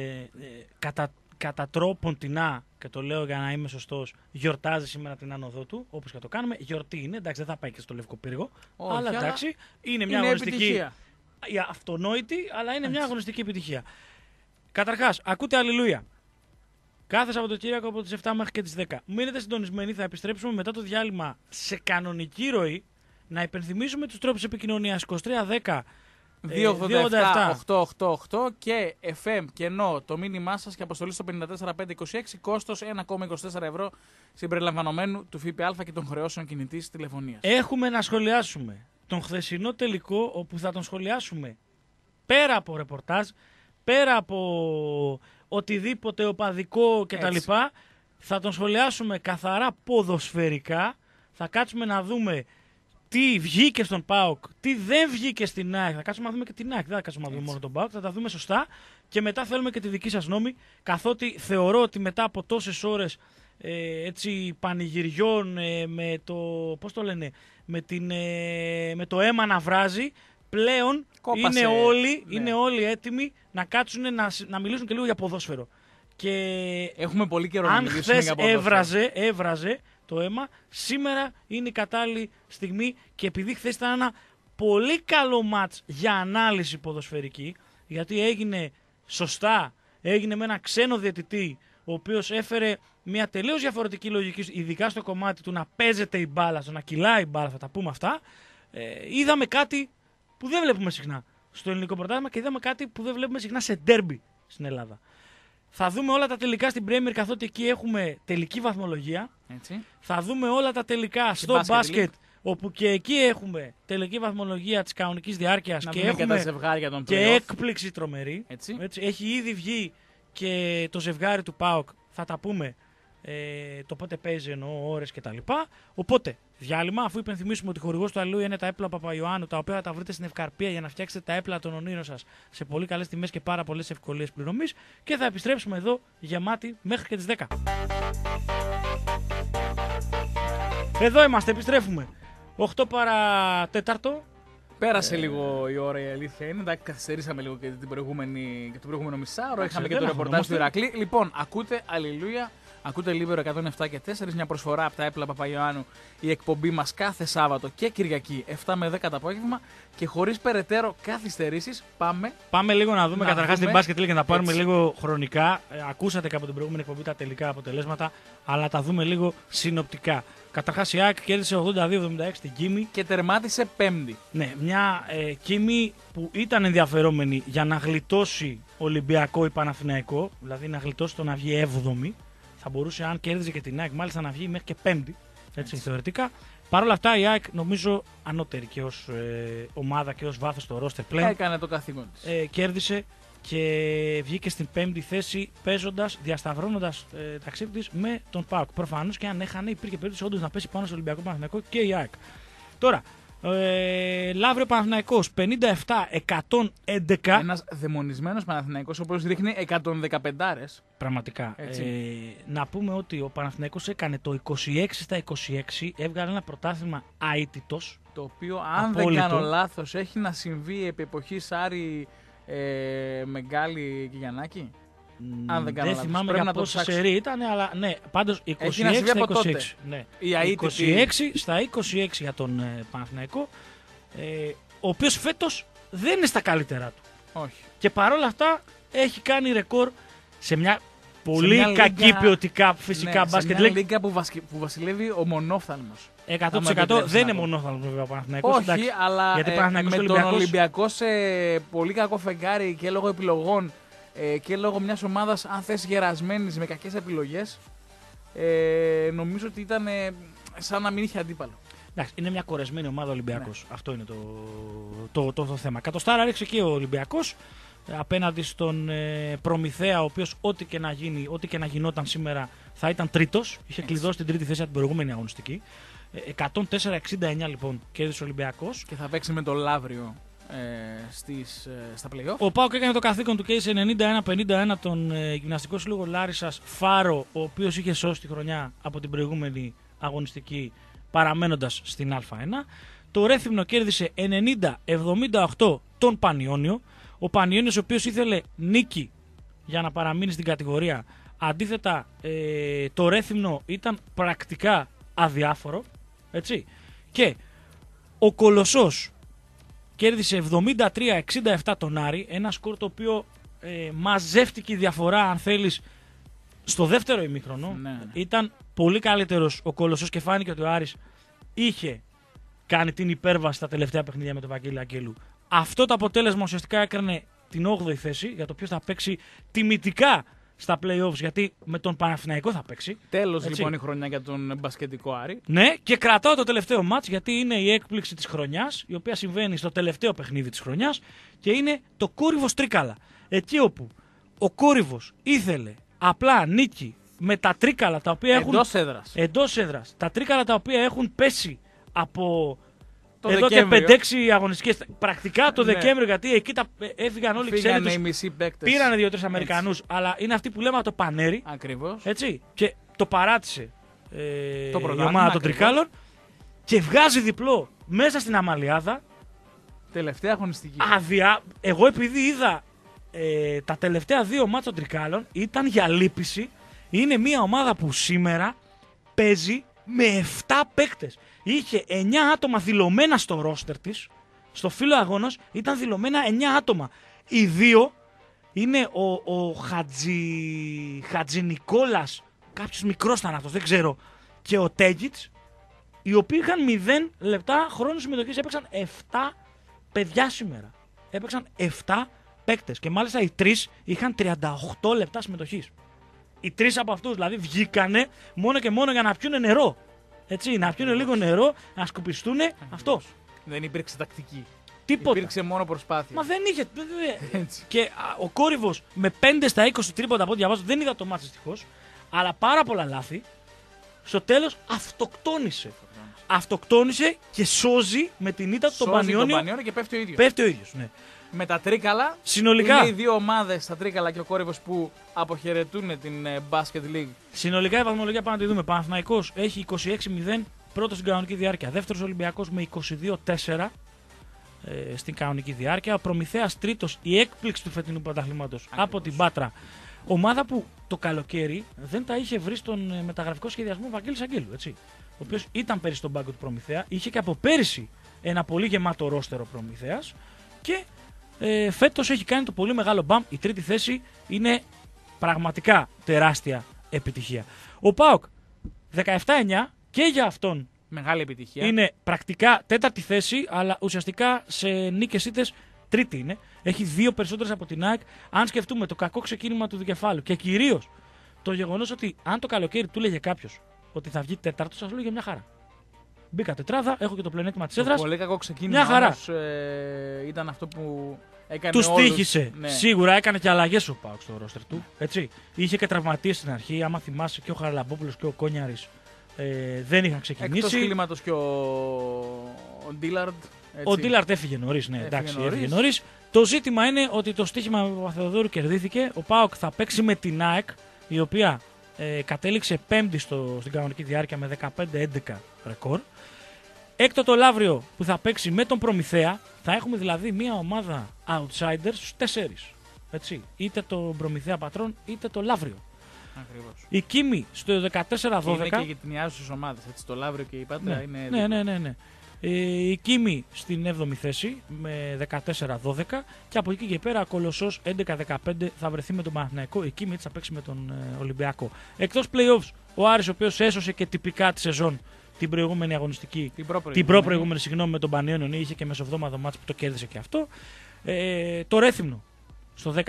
κατά τρόπον τεινά, και το λέω για να είμαι σωστός, γιορτάζει σήμερα την άνοδό του, όπως και το κάνουμε. Γιορτή είναι, εντάξει, δεν θα πάει και στο Λευκό Πύργο. Όχι, αλλά εντάξει, είναι μια αγωνιστική επιτυχία. Αυτονόητη, αλλά είναι μια αγωνιστική επιτυχία. Καταρχάς, ακούτε αλληλούια. Κάθε Σαββατοκύριακο από τις 7 μέχρι και τις 10. Μείνετε συντονισμένοι, θα επιστρέψουμε μετά το διάλειμμα σε κανονική ροή. Να υπενθυμίσουμε τους τρόπους επικοινωνίας 2310 287-888 και FM κενό το μήνυμά σας και αποστολή στο 54526, κόστος 1,24 ευρώ συμπεριλαμβανομένου του ΦΠΑ και των χρεώσεων κινητής τηλεφωνίας. Έχουμε να σχολιάσουμε τον χθεσινό τελικό, όπου θα τον σχολιάσουμε πέρα από ρεπορτάζ, πέρα από οτιδήποτε οπαδικό κτλ. Θα τον σχολιάσουμε καθαρά ποδοσφαιρικά, θα κάτσουμε να δούμε τι βγήκε στον ΠΑΟΚ, τι δεν βγήκε στην ΑΕΚ. Θα κάτσουμε να δούμε και την ΑΕΚ. Δεν θα κάτσουμε να δούμε μόνο τον ΠΑΟΚ. Θα τα δούμε σωστά. Και μετά θέλουμε και τη δική σας γνώμη. Καθότι θεωρώ ότι μετά από τόσες ώρες πανηγυριών με το. Πώς το λένε, με το αίμα να βράζει, πλέον είναι όλοι έτοιμοι να κάτσουν να μιλήσουν και λίγο για ποδόσφαιρο. Και έχουμε πολύ καιρό να μιλήσουμε για ποδόσφαιρο. Έβραζε το αίμα, σήμερα είναι η κατάλληλη στιγμή, και επειδή χθες ήταν ένα πολύ καλό μάτς για ανάλυση ποδοσφαιρική, γιατί έγινε σωστά, έγινε με ένα ξένο διαιτητή, ο οποίος έφερε μια τελείως διαφορετική λογική, ειδικά στο κομμάτι του να παίζεται η μπάλα, στο να κυλάει η μπάλα, θα τα πούμε αυτά. Είδαμε κάτι που δεν βλέπουμε συχνά στο ελληνικό πρωτάθλημα και είδαμε κάτι που δεν βλέπουμε συχνά σε ντέρμπι στην Ελλάδα. Θα δούμε όλα τα τελικά στην Premier, καθότι εκεί έχουμε τελική βαθμολογία. Έτσι. Θα δούμε όλα τα τελικά στο μπάσκετ, όπου και εκεί έχουμε τελική βαθμολογία της κανονικής διάρκειας και έχουμε και έκπληξη τρομερή. Έτσι. Έχει ήδη βγει και το ζευγάρι του ΠΑΟΚ, θα τα πούμε το πότε παίζει, εννοώ ώρες κτλ. Οπότε, διάλειμμα, αφού υπενθυμίσουμε ότι χορηγός του αλλού είναι τα έπιπλα Παπαϊωάννου, τα οποία θα τα βρείτε στην Ευκαρπία για να φτιάξετε τα έπιπλα των ονείρων σας σε πολύ καλές τιμές και πάρα πολλές ευκολίες πληρωμής, και θα επιστρέψουμε εδώ γεμάτοι μέχρι και τις 10. Εδώ είμαστε, επιστρέφουμε. 8 παρά τέταρτο. Πέρασε λίγο η ώρα, η αλήθεια είναι. Εντάξει, καθυστερήσαμε λίγο και το προηγούμενο μισάωρο. Είχαμε και το ρεπορτάζ του Ηρακλή. Λοιπόν, ακούτε Αλληλούια. Ακούτε Λίμπερο 107 και 4, μια προσφορά από τα Έπλα Παπαϊωάννου. Η εκπομπή μας κάθε Σάββατο και Κυριακή 7 με 10 το απόγευμα. Και χωρίς περαιτέρω καθυστερήσεις, Πάμε λίγο να δούμε καταρχάς την Basket League και να πάρουμε έτσι λίγο χρονικά. Ακούσατε και από την προηγούμενη εκπομπή τα τελικά αποτελέσματα, αλλά τα δούμε λίγο συνοπτικά. Καταρχάς η ΑΕΚ κέρδισε 82-76 την Κίμη. Και τερμάτισε πέμπτη. Ναι, μια Κίμη που ήταν ενδιαφερόμενη για να γλιτώσει Ολυμπιακό ή Παναθηναϊκό, δηλαδή να γλιτώσει το να βγει 7η. Θα μπορούσε, αν κέρδιζε και την ΑΕΚ, μάλιστα να βγει μέχρι και πέμπτη. Έτσι, θεωρητικά. Παρ' όλα αυτά, η ΑΕΚ νομίζω ανώτερη και ως ομάδα και ως βάθος στο ρόστερ πλέον. Έκανε το καθήκον της. Κέρδισε και βγήκε στην πέμπτη θέση παίζοντας, διασταυρώνοντας ταξίδι της με τον ΠΑΟΚ. Προφανώς και αν έχανε, υπήρχε περίπτωση όντως να πέσει πάνω στο Ολυμπιακό Παναθηναϊκό και η ΑΕΚ. Τώρα, Λαύριο Παναθηναϊκός 57-111. Ένας δαιμονισμένος Παναθηναϊκός, όπως δείχνει 115. Πραγματικά. Να πούμε ότι ο Παναθηναϊκός έκανε το 26 στα 26, έβγαλε ένα πρωτάθλημα αίτητος. Το οποίο, αν δεν κάνω λάθος, έχει να συμβεί επί εποχής Άρη Μεγκάλη και Γιαννάκη. Αν δεν κάνω λάθος. Θυμάμαι για πόσα σερί ήταν, αλλά ναι, πάντως 26 στα 26. Ναι. 26 στα 26 για τον Παναθηναϊκό, ο οποίος φέτος δεν είναι στα καλύτερά του. Όχι. Και παρόλα αυτά έχει κάνει ρεκόρ σε μια πολύ κακή ποιοτικά φυσικά μπάσκετ. Σε μια λίγκα που βασιλεύει ο μονόφθαλμος. 100% δεν είναι μονόφθαλμος βέβαια ο Παναθηναϊκός. Όχι, εντάξει, αλλά με τον Ολυμπιακό σε πολύ κακό φεγγάρι και λόγω επιλογών και λόγω μιας ομάδας, αν θες, γερασμένης με κακές επιλογές, νομίζω ότι ήταν σαν να μην είχε αντίπαλο. Εντάξει, είναι μια κορεσμένη ομάδα ο Ολυμπιακός. Ναι. Αυτό είναι το θέμα. Κατοστάρα ρίξε και ο Ολυμπιακός απέναντι στον Προμηθέα, ο οποίος ό,τι και να γίνει, ό,τι και να γινόταν σήμερα θα ήταν τρίτος. Είχε κλειδώσει την τρίτη θέση από την προηγούμενη αγωνιστική. 104-69 λοιπόν κέρδισε ο Ολυμπιακός. Και θα παίξει με το Λαύριο στα play-off. Ο ΠΑΟΚ έκανε το καθήκον του και σε 91-51 τον Γυμναστικό Σύλλογο Λάρισσας Φάρο, ο οποίος είχε σώσει τη χρονιά από την προηγούμενη αγωνιστική παραμένοντας στην Α1. Το Ρέθυμνο κέρδισε 90-78 τον Πανιόνιο. Ο Πανιόνιος, ο οποίος ήθελε νίκη για να παραμείνει στην κατηγορία. Αντίθετα, το Ρέθυμνο ήταν πρακτικά αδιάφορο. Έτσι. Και ο Κολοσσός κέρδισε 73-67 τον Άρη. Ένα σκορ το οποίο μαζεύτηκε η διαφορά, αν θέλεις, στο δεύτερο ημίχρονο. Ναι. Ήταν πολύ καλύτερος ο Κολοσσός και φάνηκε ότι ο Άρης είχε κάνει την υπέρβαση στα τελευταία παιχνίδια με τον Βαγγέλη Αγγέλου. Αυτό το αποτέλεσμα ουσιαστικά έκανε την 8η θέση για το ποιος θα παίξει τιμητικά στα play-offs, γιατί με τον Παναθηναϊκό θα παίξει. Τέλος λοιπόν η χρονιά για τον μπασκετικό Άρη. Ναι, και κρατάω το τελευταίο μάτς, γιατί είναι η έκπληξη της χρονιάς, η οποία συμβαίνει στο τελευταίο παιχνίδι της χρονιάς, και είναι το Κόρυβος Τρίκαλα. Εκεί όπου ο Κόρυβος ήθελε απλά νίκη με τα τρίκαλα τα οποία έχουν. Εντός έδρας. Τα τρίκαλα τα οποία έχουν πέσει από εδώ Δεκέμβριο. Και 5-6 αγωνιστικές. Πρακτικά το Δεκέμβριο, γιατί εκεί έφυγαν όλοι οι ξένοι. Πήρανε 2-3 Αμερικανούς, αλλά είναι αυτοί που λέμε το πανέρι. Ακριβώς. Έτσι. Και το παράτησε η ομάδα των τρικάλων και βγάζει διπλό μέσα στην Αμαλιάδα. Τελευταία αγωνιστική. Εγώ επειδή είδα τα τελευταία δύο μάτς των τρικάλων, ήταν για λύπηση. Είναι μια ομάδα που σήμερα παίζει με 7 παίκτες. Είχε 9 άτομα δηλωμένα στο ρόστερ της. Στο φύλλο αγώνος ήταν δηλωμένα 9 άτομα. Οι δύο είναι ο Χατζη Νικόλας, κάποιος μικρός θανάτος, δεν ξέρω, και ο Τέγιτς, οι οποίοι είχαν 0 λεπτά χρόνου συμμετοχής. Έπαιξαν 7 παιδιά σήμερα. Έπαιξαν 7 παίκτες και μάλιστα οι 3 είχαν 38 λεπτά συμμετοχής. Οι 3 από αυτούς δηλαδή βγήκανε μόνο και μόνο για να πιούνε νερό. Έτσι, να πιούνε λίγο νερό, να σκουπιστούνε. Αυτό. Δεν υπήρξε τακτική. Τίποτα. Υπήρξε μόνο προσπάθεια. Μα δεν είχε. Και ο Κόρυβος με 5 στα 20 τρίποτα από ό,τι διαβάζω, δεν είδα το μάτι δυστυχώς, αλλά πάρα πολλά λάθη. Στο τέλος αυτοκτόνησε. Αυτοκτόνησε και σώζει με την ήττα του τον Πανιόνιο. Και πέφτει ο ίδιος. Πέφτει ο ίδιος, ναι. Με τα τρίκαλα. Συνολικά. Είναι οι δύο ομάδες, τα τρίκαλα και ο Κόρυβος, που αποχαιρετούν την Basket League. Συνολικά η βαθμολογία πάμε να τη δούμε. Παναθηναϊκός έχει 26-0, πρώτος στην κανονική διάρκεια. Δεύτερος Ολυμπιακός με 22-4. στην κανονική διάρκεια. Ο Προμηθέας τρίτος, η έκπληξη του φετινού πρωταθλήματος από την Πάτρα. Ομάδα που το καλοκαίρι δεν τα είχε βρει στον μεταγραφικό σχεδιασμό Βαγγέλης Αγγέλου. Έτσι. Ο οποίος ήταν πέρυσι στον πάγκο του Προμηθέα, είχε και από πέρυσι ένα πολύ γεμάτο ρόστερο Προμηθέας και φέτος έχει κάνει το πολύ μεγάλο μπαμ. Η τρίτη θέση είναι πραγματικά τεράστια επιτυχία. Ο ΠΑΟΚ 17-9 και για αυτόν Μεγάλη επιτυχία. είναι πρακτικά τέταρτη θέση, αλλά ουσιαστικά σε νίκες ήττες τρίτη είναι. Έχει 2 περισσότερες από την ΑΕΚ. Αν σκεφτούμε το κακό ξεκίνημα του δικεφάλου και κυρίως το γεγονός ότι αν το καλοκαίρι του λέγε κάποιος ότι θα βγει τέταρτος, σας λέγε μια χαρά. Μπήκα τετράδα, έχω και το πλεονέκτημα της έδρας. Πολύ κακό ξεκίνημα. Μια χαρά. Όμως, ήταν αυτό που έκανε. Του τύχησε. Ναι. Σίγουρα έκανε και αλλαγές ο ΠΑΟΚ στο ρόστερ του. Έτσι. Είχε και τραυματίες στην αρχή. Άμα θυμάσαι και ο Χαραλαμπόπουλος και ο Κόνιαρης δεν είχαν ξεκινήσει. Εκτός κλίματος και ο Ντίλαρντ. Ο Ντίλαρντ έφυγε νωρίς. Ναι, έφυγε νωρίς. Το ζήτημα είναι ότι το στοίχημα του Παπαθεοδόρου κερδίθηκε. Ο ΠΑΟΚ θα παίξει με την ΑΕΚ, η οποία κατέληξε πέμπτη στην κανονική διάρκεια με 15-11 ρεκόρ. Έκτο Λαύριο που θα παίξει με τον Προμηθέα. Θα έχουμε δηλαδή μια ομάδα outsiders στους 4. Έτσι. Είτε το Προμηθέα Πατρών είτε το Λαύριο. Ακριβώς. Η Κίμη στο 14-12. Είναι και για την ιάσουσες ομάδες. Το Λαύριο και η Πάτρα είναι. Ναι. Η Κίμη στην 7η θέση με 14-12 και από εκεί και πέρα Κολοσσός 11-15 θα βρεθεί με τον Παναθηναϊκό. Η Κίμη θα παίξει με τον Ολυμπιακό. Εκτός play-offs, ο Άρης, ο οποίος έσωσε και τυπικά τη σεζόν την προηγούμενη αγωνιστική, την προπροηγούμενη με τον Πανιόνιον, είχε και μεσοβδόμαδο μάτς που το κέρδισε και αυτό. Το Ρέθυμνο στο 10-16.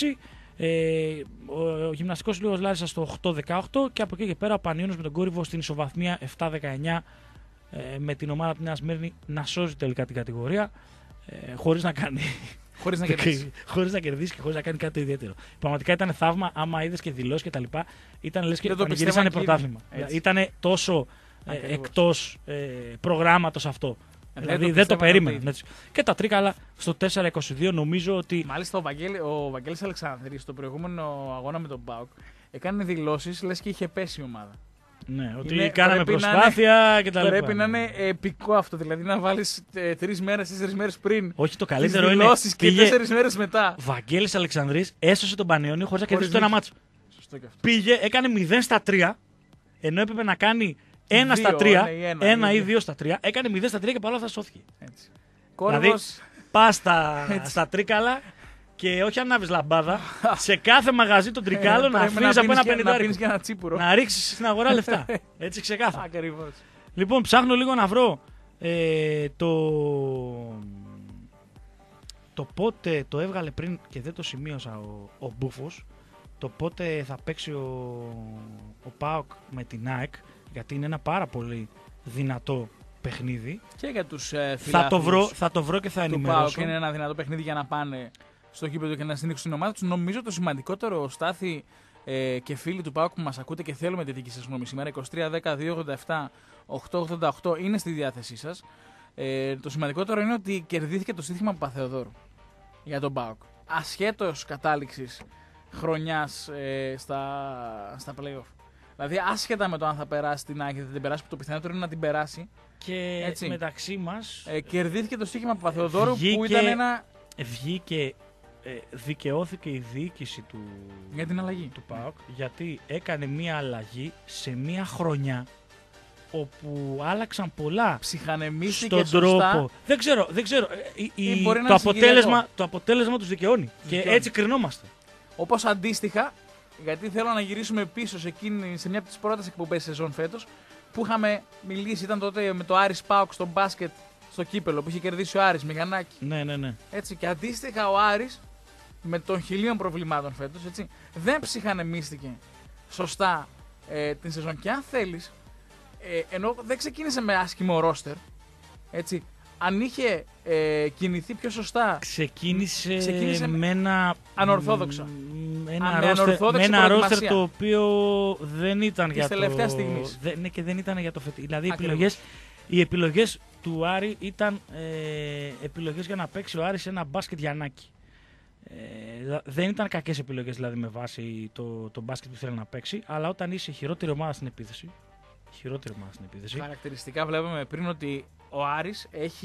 Ο Γυμναστικός Σύλλογος Λάρισα στο 8-18 και από εκεί και πέρα ο Πανιόνιος με τον Κόρυβο στην ισοβαθμία 7-19 με την ομάδα του Νέα Σμύρνη να σώζει τελικά την κατηγορία χωρίς να κάνει. Χωρίς να κερδίσει. Χωρίς να κερδίσει και χωρίς να κάνει κάτι ιδιαίτερο. Πραγματικά ήταν θαύμα, άμα είδες και δηλώσεις και τα λοιπά, ήταν λες και πανηγυρίσανε πρωτάθλημα. Ήταν τόσο εκτός προγράμματος αυτό. Δηλαδή δεν το περίμενε. Και τα τρίκαλα στο 4-22 νομίζω ότι. Μάλιστα ο Βαγγέλης Αλεξάνδρης στο προηγούμενο αγώνα με τον ΠΑΟΚ έκανε δηλώσεις λες και είχε πέσει η ομάδα. Ναι, ότι κάναμε προσπάθεια και τα λοιπά. Πρέπει να είναι επικό αυτό. Δηλαδή να βάλεις 3 μέρες, 4 μέρες πριν. Όχι, το καλύτερο είναι. Και 4 μέρες μετά. Βαγγέλης Αλεξανδρής έσωσε τον Πανιόνιο χωρίς να κερδίσει το ένα μάτσο. Πήγε, έκανε 0-3, ενώ έπρεπε να κάνει 1-3, 1 ή 2-3. Έκανε 0-3 και παρόλα αυτά σώθηκε. Δηλαδή πας στα τρίκαλα. Και όχι ανάβεις λαμπάδα, σε κάθε μαγαζί των τρικάλων να αφήνεις από ένα 50. Να ρίξεις στην αγορά λεφτά. Έτσι ξεκάθαρα. Ακριβώς. Λοιπόν, ψάχνω λίγο να βρω το πότε το έβγαλε πριν και δεν το σημείωσα ο Μπούφος. Το πότε θα παίξει ο ΠΑΟΚ με την ΑΕΚ, γιατί είναι ένα πάρα πολύ δυνατό παιχνίδι. Και για τους φιλάθλους θα το βρω και θα ενημερώσω. Το ΠΑΟΚ είναι ένα δυνατό παιχνίδι για να πάνε στο γήπεδο και να συνδείξουν την ομάδα τους. Νομίζω το σημαντικότερο, Στάθη και φίλοι του ΠΑΟΚ που μας ακούτε και θέλουμε τη δική σας γνώμη σήμερα, 23-10-287-888 είναι στη διάθεσή σας. Το σημαντικότερο είναι ότι κερδίθηκε το στοίχημα Παπαθεοδόρου για τον ΠΑΟΚ. Ασχέτως κατάληξης χρονιάς στα play-off. Δηλαδή, άσχετα με το αν θα περάσει την ΑΕΚ ή δεν την περάσει, που το πιθανότερο είναι να την περάσει. Και έτσι, μεταξύ μας. Κερδίθηκε το στοίχημα Παπαθεοδόρου που ήταν ένα. Βγήκε, δικαιώθηκε η διοίκηση για την αλλαγή του ΠΑΟΚ, γιατί έκανε μία αλλαγή σε μία χρονιά όπου άλλαξαν πολλά. Ψυχανεμίστηκε στον τρόπο. Δεν ξέρω. Το αποτέλεσμα τους δικαιώνει. Και έτσι κρινόμαστε. Όπως αντίστοιχα, γιατί θέλω να γυρίσουμε πίσω σε μια από τις πρώτες εκπομπές σεζόν φέτος, που είχαμε μιλήσει, ήταν τότε με το Άρης ΠΑΟΚ στο μπάσκετ στο κύπελο που είχε κερδίσει ο Άρης με Γιαννάκη. Ναι. Έτσι, και αντίστοιχα ο Άρης με των 1000 προβλημάτων φέτος, έτσι, δεν ψυχανεμίστηκε σωστά την σεζόν. Και αν θέλεις, ενώ δεν ξεκίνησε με άσχημο ρόστερ, έτσι, αν είχε κινηθεί πιο σωστά. Ξεκίνησε με ένα. Ανορθόδοξα. Με ένα ρόστερ το οποίο δεν ήταν για το. Τελευταία στιγμή. Ναι, και δεν ήταν για το φετινό. Δηλαδή οι επιλογές του Άρη ήταν επιλογές για να παίξει ο Άρης ένα μπάσκετ Γιαννάκη. Δεν ήταν κακές επιλογές δηλαδή με βάση το μπάσκετ που θέλει να παίξει, αλλά όταν είσαι χειρότερη ομάδα στην επίθεση. Χαρακτηριστικά βλέπουμε πριν ότι ο Άρης έχει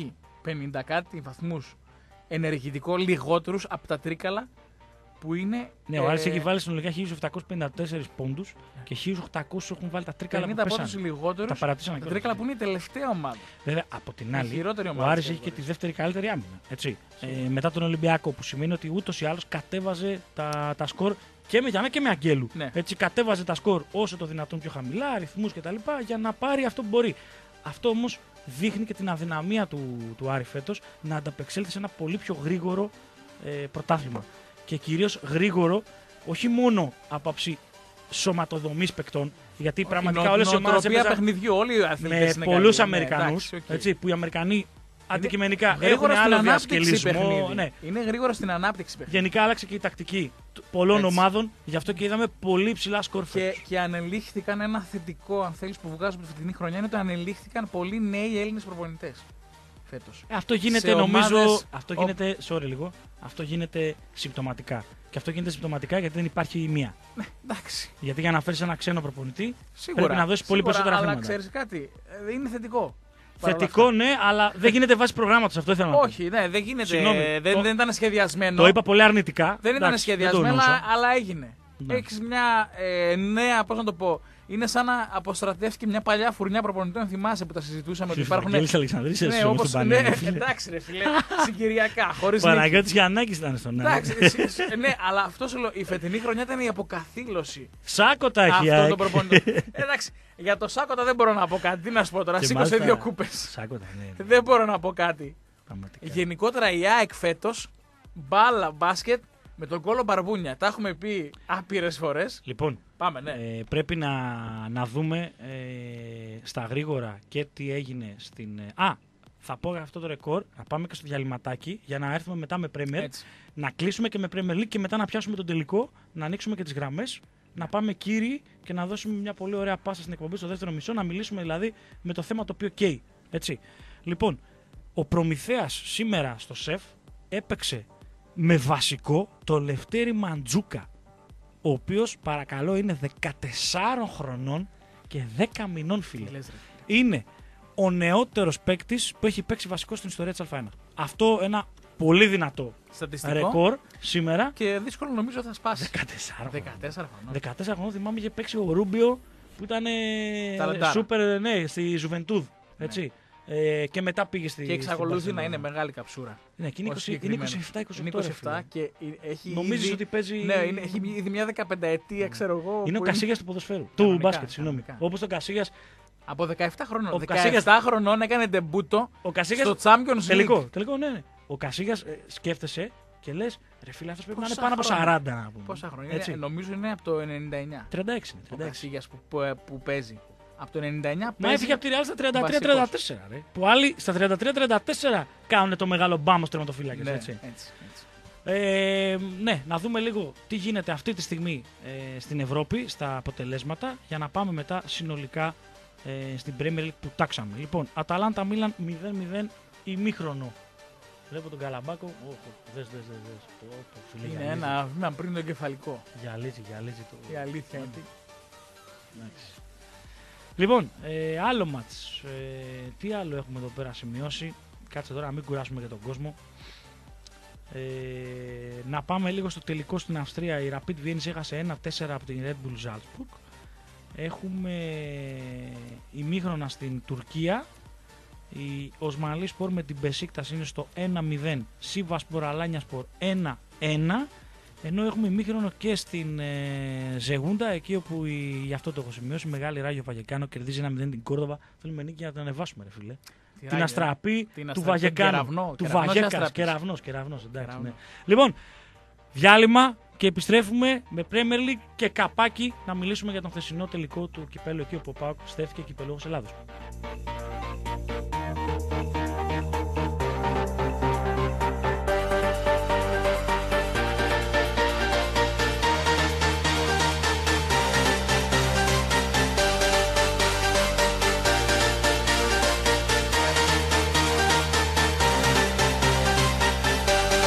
50 κάτι βαθμούς ενεργητικό λιγότερους από τα Τρίκαλα που είναι. Ναι, ο Άρης έχει βάλει συνολικά 1.754 πόντους και 1.800 έχουν βάλει τα Τρίκαλα που 50 πόντους λιγότερους. Τα παρατήσανε Τα Τρίκαλα που είναι η τελευταία ομάδα. Βέβαια, από την άλλη, ο ομάδα Άρης έχει και τη δεύτερη καλύτερη άμυνα. Έτσι. Μετά τον Ολυμπιακό, που σημαίνει ότι ούτως ή άλλως κατέβαζε τα σκορ και με Γιάννα και με Αγγέλου. Ναι. Έτσι, κατέβαζε τα σκορ όσο το δυνατόν πιο χαμηλά, αριθμούς κτλ. Για να πάρει αυτό που μπορεί. Αυτό όμως δείχνει και την αδυναμία του Άρη φέτος να ανταπεξέλθει σε ένα πολύ πιο γρήγορο πρωτάθλημα. Και κυρίως γρήγορο, όχι μόνο από άψη σωματοδομής παικτών, γιατί πραγματικά όλες οι ομάδες παιχνιδιού, όλοι οι αθλητές με πολλούς Αμερικανούς, έτσι, που οι Αμερικανοί αντικειμενικά έχουν άλλο διασκελισμό. Ναι. Είναι γρήγορο στην ανάπτυξη παιχνίδι. Γενικά άλλαξε και η τακτική πολλών ομάδων, γι' αυτό και είδαμε πολύ ψηλά σκορ. Και ανελήχθηκαν ένα θετικό, αν θέλεις, που βγάζω από τη φετινή χρονιά, είναι ότι ανελήχθηκαν πολλοί νέοι Έλληνες προπονητές φέτος. Αυτό γίνεται νομίζω. Αυτό γίνεται. Sorry λίγο. Αυτό γίνεται συμπτωματικά. Και αυτό γίνεται συμπτωματικά γιατί δεν υπάρχει μία. Ναι, εντάξει. Γιατί για να φέρεις ένα ξένο προπονητή σίγουρα, πρέπει να δώσεις πολύ περισσότερα χρήματα. Αλλά ξέρεις κάτι, είναι θετικό. Θετικό, ναι, αλλά δεν γίνεται βάση προγράμματος. Αυτό ήθελα να πω. Όχι, ναι, δεν γίνεται. Δεν ήταν σχεδιασμένο. Το είπα πολύ αρνητικά. Δεν ήταν σχεδιασμένο, αλλά έγινε. Έχεις μια νέα, πώς να το πω. Είναι σαν να αποστρατεύτηκε μια παλιά φουρνιά προπονητών. Θυμάσαι που τα συζητούσαμε ότι υπάρχουν. Ναι, όπως ναι, εντάξει, ρε φίλε, συγκυριακά. Παναγιώτης Γιαννάκης ήταν στον Άρη. Ναι, αλλά αυτό η φετινή χρονιά ήταν η αποκαθήλωση. Σάκοτα έχει αυτό το προπονητή. Εντάξει, για το Σάκοτα δεν μπορώ να πω κάτι. Τι να σου πω τώρα, σήκωσε 2 κούπες. Σάκοτα, ναι. Δεν μπορώ να πω κάτι. Γενικότερα η ΑΕΚ φέτος, μπάλα, μπάσκετ. Με τον κόλλο μπαρμπούνια. Τα έχουμε πει άπειρες φορές. Λοιπόν, πάμε, ναι. Πρέπει να δούμε στα γρήγορα και τι έγινε στην. Θα πω αυτό το ρεκόρ, να πάμε και στο διαλυματάκι για να έρθουμε μετά με Premier. Να κλείσουμε και με Premier League και μετά να πιάσουμε τον τελικό, να ανοίξουμε και τις γραμμές, να πάμε κύριοι και να δώσουμε μια πολύ ωραία πάσα στην εκπομπή στο δεύτερο μισό, να μιλήσουμε δηλαδή με το θέμα το οποίο καίει. Έτσι. Λοιπόν, ο Προμηθέας σήμερα στο ΣΕΦ έπαιξε με βασικό το Λευτέρη Μαντζούκα, ο οποίος, παρακαλώ, είναι 14 χρονών και 10 μηνών, φίλε. Είναι ο νεότερος παίκτης που έχει παίξει βασικό στην ιστορία της Α1. Αυτό ένα πολύ δυνατό στατιστικό ρεκόρ σήμερα. Και δύσκολο νομίζω θα σπάσει. 14 χρονών θυμάμαι είχε παίξει ο Ρούμπιο που ήταν σούπερ, ναι, στη Ζουβεντούδ. Έτσι. Και μετά πήγε στη. Και εξακολουθεί να είναι μεγάλη καψούρα. Ναι, και είναι 27-28. Και έχει. Νομίζεις ότι παίζει. Ναι, έχει ήδη μια 15ετία, ξέρω εγώ. Είναι ο Κασίγιας του ποδοσφαίρου. Του μπάσκετ, συγγνώμη. Όπως τον Κασίγιας. Από 17 χρονών. 17 χρονών έκανε ντεμπούτο στο Champions League. Τελικό, ναι. Ο Κασίγιας σκέφτεσαι και λες, ρε φίλε, αυτός πρέπει να είναι πάνω από 40. Να πούμε. Πόσα χρόνια. Νομίζω είναι από το 99. 36. Ο Κασίγιας που παίζει. Από το 99 Μα έφυγε από τη Real στα 33-34. Που άλλοι στα 33-34 κάνουν το μεγάλο μπάμο στους τερματοφύλακες. Ναι, έτσι. Έτσι. Ναι, να δούμε λίγο τι γίνεται αυτή τη στιγμή στην Ευρώπη, στα αποτελέσματα, για να πάμε μετά συνολικά στην Premier League που τάξαμε. Λοιπόν, Αταλάντα Μίλαν 0-0 ημίχρονο. Βλέπω τον Καλαμπάκο. Δες. Είναι ένα βήμα πριν το εγκεφαλικό. Γυαλίζει η αλήθεια είναι. Λοιπόν, άλλο μάτς. Τι άλλο έχουμε εδώ πέρα σημειώσει. Κάτσε τώρα να μην κουράσουμε για τον κόσμο. Να πάμε λίγο στο τελικό στην Αυστρία. Η Rapid Vienna έχασε 1-4 από την Red Bull Salzburg. Έχουμε ημίχρονα στην Τουρκία. Η Οσμαλή Σπορ με την Μπεσίκτας είναι στο 1-0. Σίβασπορ Αλάνια Σπορ 1-1. Ενώ έχουμε ημίχρονο και στην Ζεγούντα, εκεί όπου γι' αυτό το έχω σημειώσει, μεγάλη Ράγιο Βαγεκάνο κερδίζει 1-0 την Κόρδοβα. Θέλουμε νίκη για να την ανεβάσουμε, ρε φίλε. Την αστραπή του Βαγεκάνου. Του Βαγέκας, κεραυνός, εντάξει. Ναι. Λοιπόν, διάλειμμα και επιστρέφουμε με Premier League και καπάκι να μιλήσουμε για τον χθεσινό τελικό του κυπέλλου, εκεί όπου ο ΠΑΟΚ στέφθηκε κυπελλούχος Ελλάδος.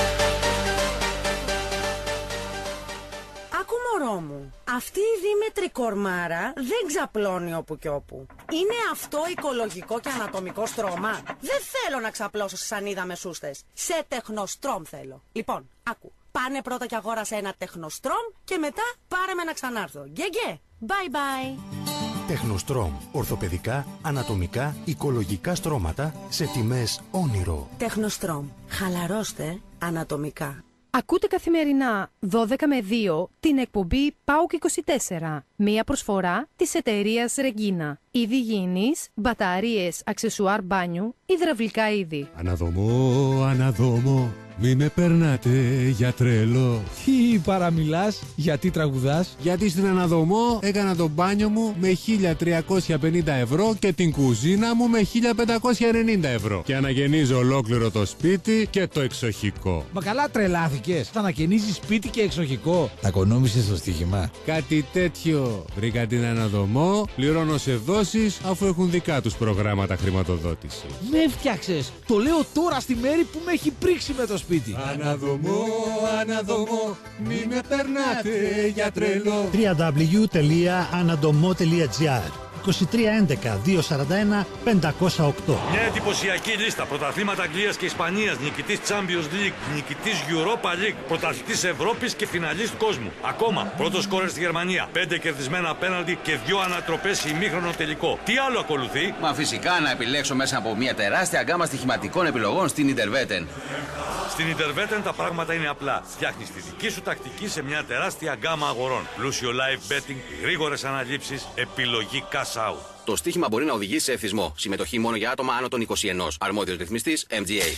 Αυτή η δίμετρη κορμάρα δεν ξαπλώνει όπου κι όπου. Είναι αυτό οικολογικό και ανατομικό στρώμα? Δεν θέλω να ξαπλώσω στη σανίδα με σούστες. Σε τεχνοστρόμ θέλω. Λοιπόν, άκου. Πάνε πρώτα και αγόρασε ένα τεχνοστρόμ και μετά πάρε με να ξανάρθω. Γκέγκε. Bye bye. Τεχνοστρόμ. Ορθοπαιδικά, ανατομικά, οικολογικά στρώματα σε τιμές όνειρο. Τεχνοστρόμ. Χαλαρώστε ανατομικά. Ακούτε καθημερινά 12 με 2 την εκπομπή ΠΑΟΚ 24. Μία προσφορά της εταιρείας Ρεγκίνα. Είδη υγιεινής, μπαταρίες, αξεσουάρ μπάνιου, υδραυλικά είδη. Αναδόμο, μη με περνάτε για τρελό. Τι παραμιλάς, γιατί τραγουδάς? Γιατί στην Αναδομό έκανα το μπάνιο μου με 1.350 ευρώ και την κουζίνα μου με 1.590 ευρώ. Και αναγεννίζω ολόκληρο το σπίτι και το εξοχικό. Μα καλά τρελάθηκες, θα ανακαινίζεις σπίτι και εξοχικό. Τα οικονόμησες στο στοίχημα. Κάτι τέτοιο. Βρήκα την Αναδομό, πληρώνω σε δόσεις αφού έχουν δικά τους προγράμματα χρηματοδότηση. Με φτιάξες, το λέω τώρα στη μέρη που με έχει πρίξει με το σπίτι. Αναδομό, μη με περνάτε για τρελό. www.anadomo.gr 2311 241 508. Μια εντυπωσιακή λίστα. Πρωταθλήματα Αγγλίας και Ισπανίας, νικητής Champions League, νικητής Europa League, πρωταθλητής Ευρώπης και φιναλίστ κόσμου. Ακόμα, πρώτος σκόρερ στη Γερμανία, 5 κερδισμένα πέναλτι και 2 ανατροπές σε ημίχρονο τελικό. Τι άλλο ακολουθεί? Μα φυσικά να επιλέξω μέσα από μια τεράστια γκάμα στοιχηματικών επιλογών στην Interwetten. Στην Interwetten τα πράγματα είναι απλά. Φτιάχνεις τη δική σου τακτική σε μια τεράστια γκάμα αγορών. Πλούσιο live betting, γρήγορες αναλήψεις, επιλογή cash out. Το στοίχημα μπορεί να οδηγήσει σε εθισμό. Συμμετοχή μόνο για άτομα άνω των 21. Αρμόδιος ρυθμιστής MGA.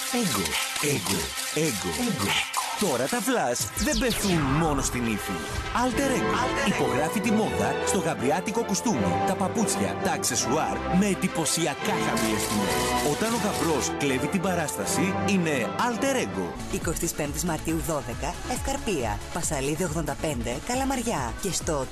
Ego. Τώρα τα φλας δεν πέφτουν μόνο στην ύφη. Alter Ego. Υπογράφει τη μόδα στο γαμπριάτικο κουστούμι, τα παπούτσια, τα αξεσουάρ με εντυπωσιακά χαμηλές τιμές. Όταν ο γαμπρός κλέβει την παράσταση, είναι Alter Ego. 25 Μαρτίου 12, Ευκαρπία, Πασαλίδη 85, Καλαμαριά και στο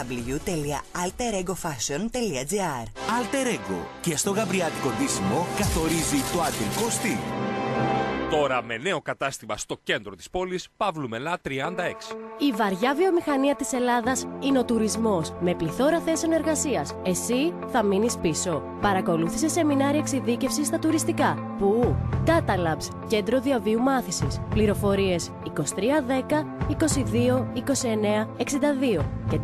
www.alteregofashion.gr. Alter Ego. Και στο γαμπριάτικο ντύσιμο καθορίζει το αντρικό στυλ. Τώρα με νέο κατάστημα στο κέντρο της πόλης, Παύλου Μελά 36. Η βαριά βιομηχανία της Ελλάδας είναι ο τουρισμός, με πληθώρα θέσεων εργασίας. Εσύ θα μείνεις πίσω. Παρακολούθησε σεμινάρια εξειδίκευσης στα τουριστικά. Πού? Data Labs, κέντρο διαβίου μάθησης. Πληροφορίες 2310 22 29 62 και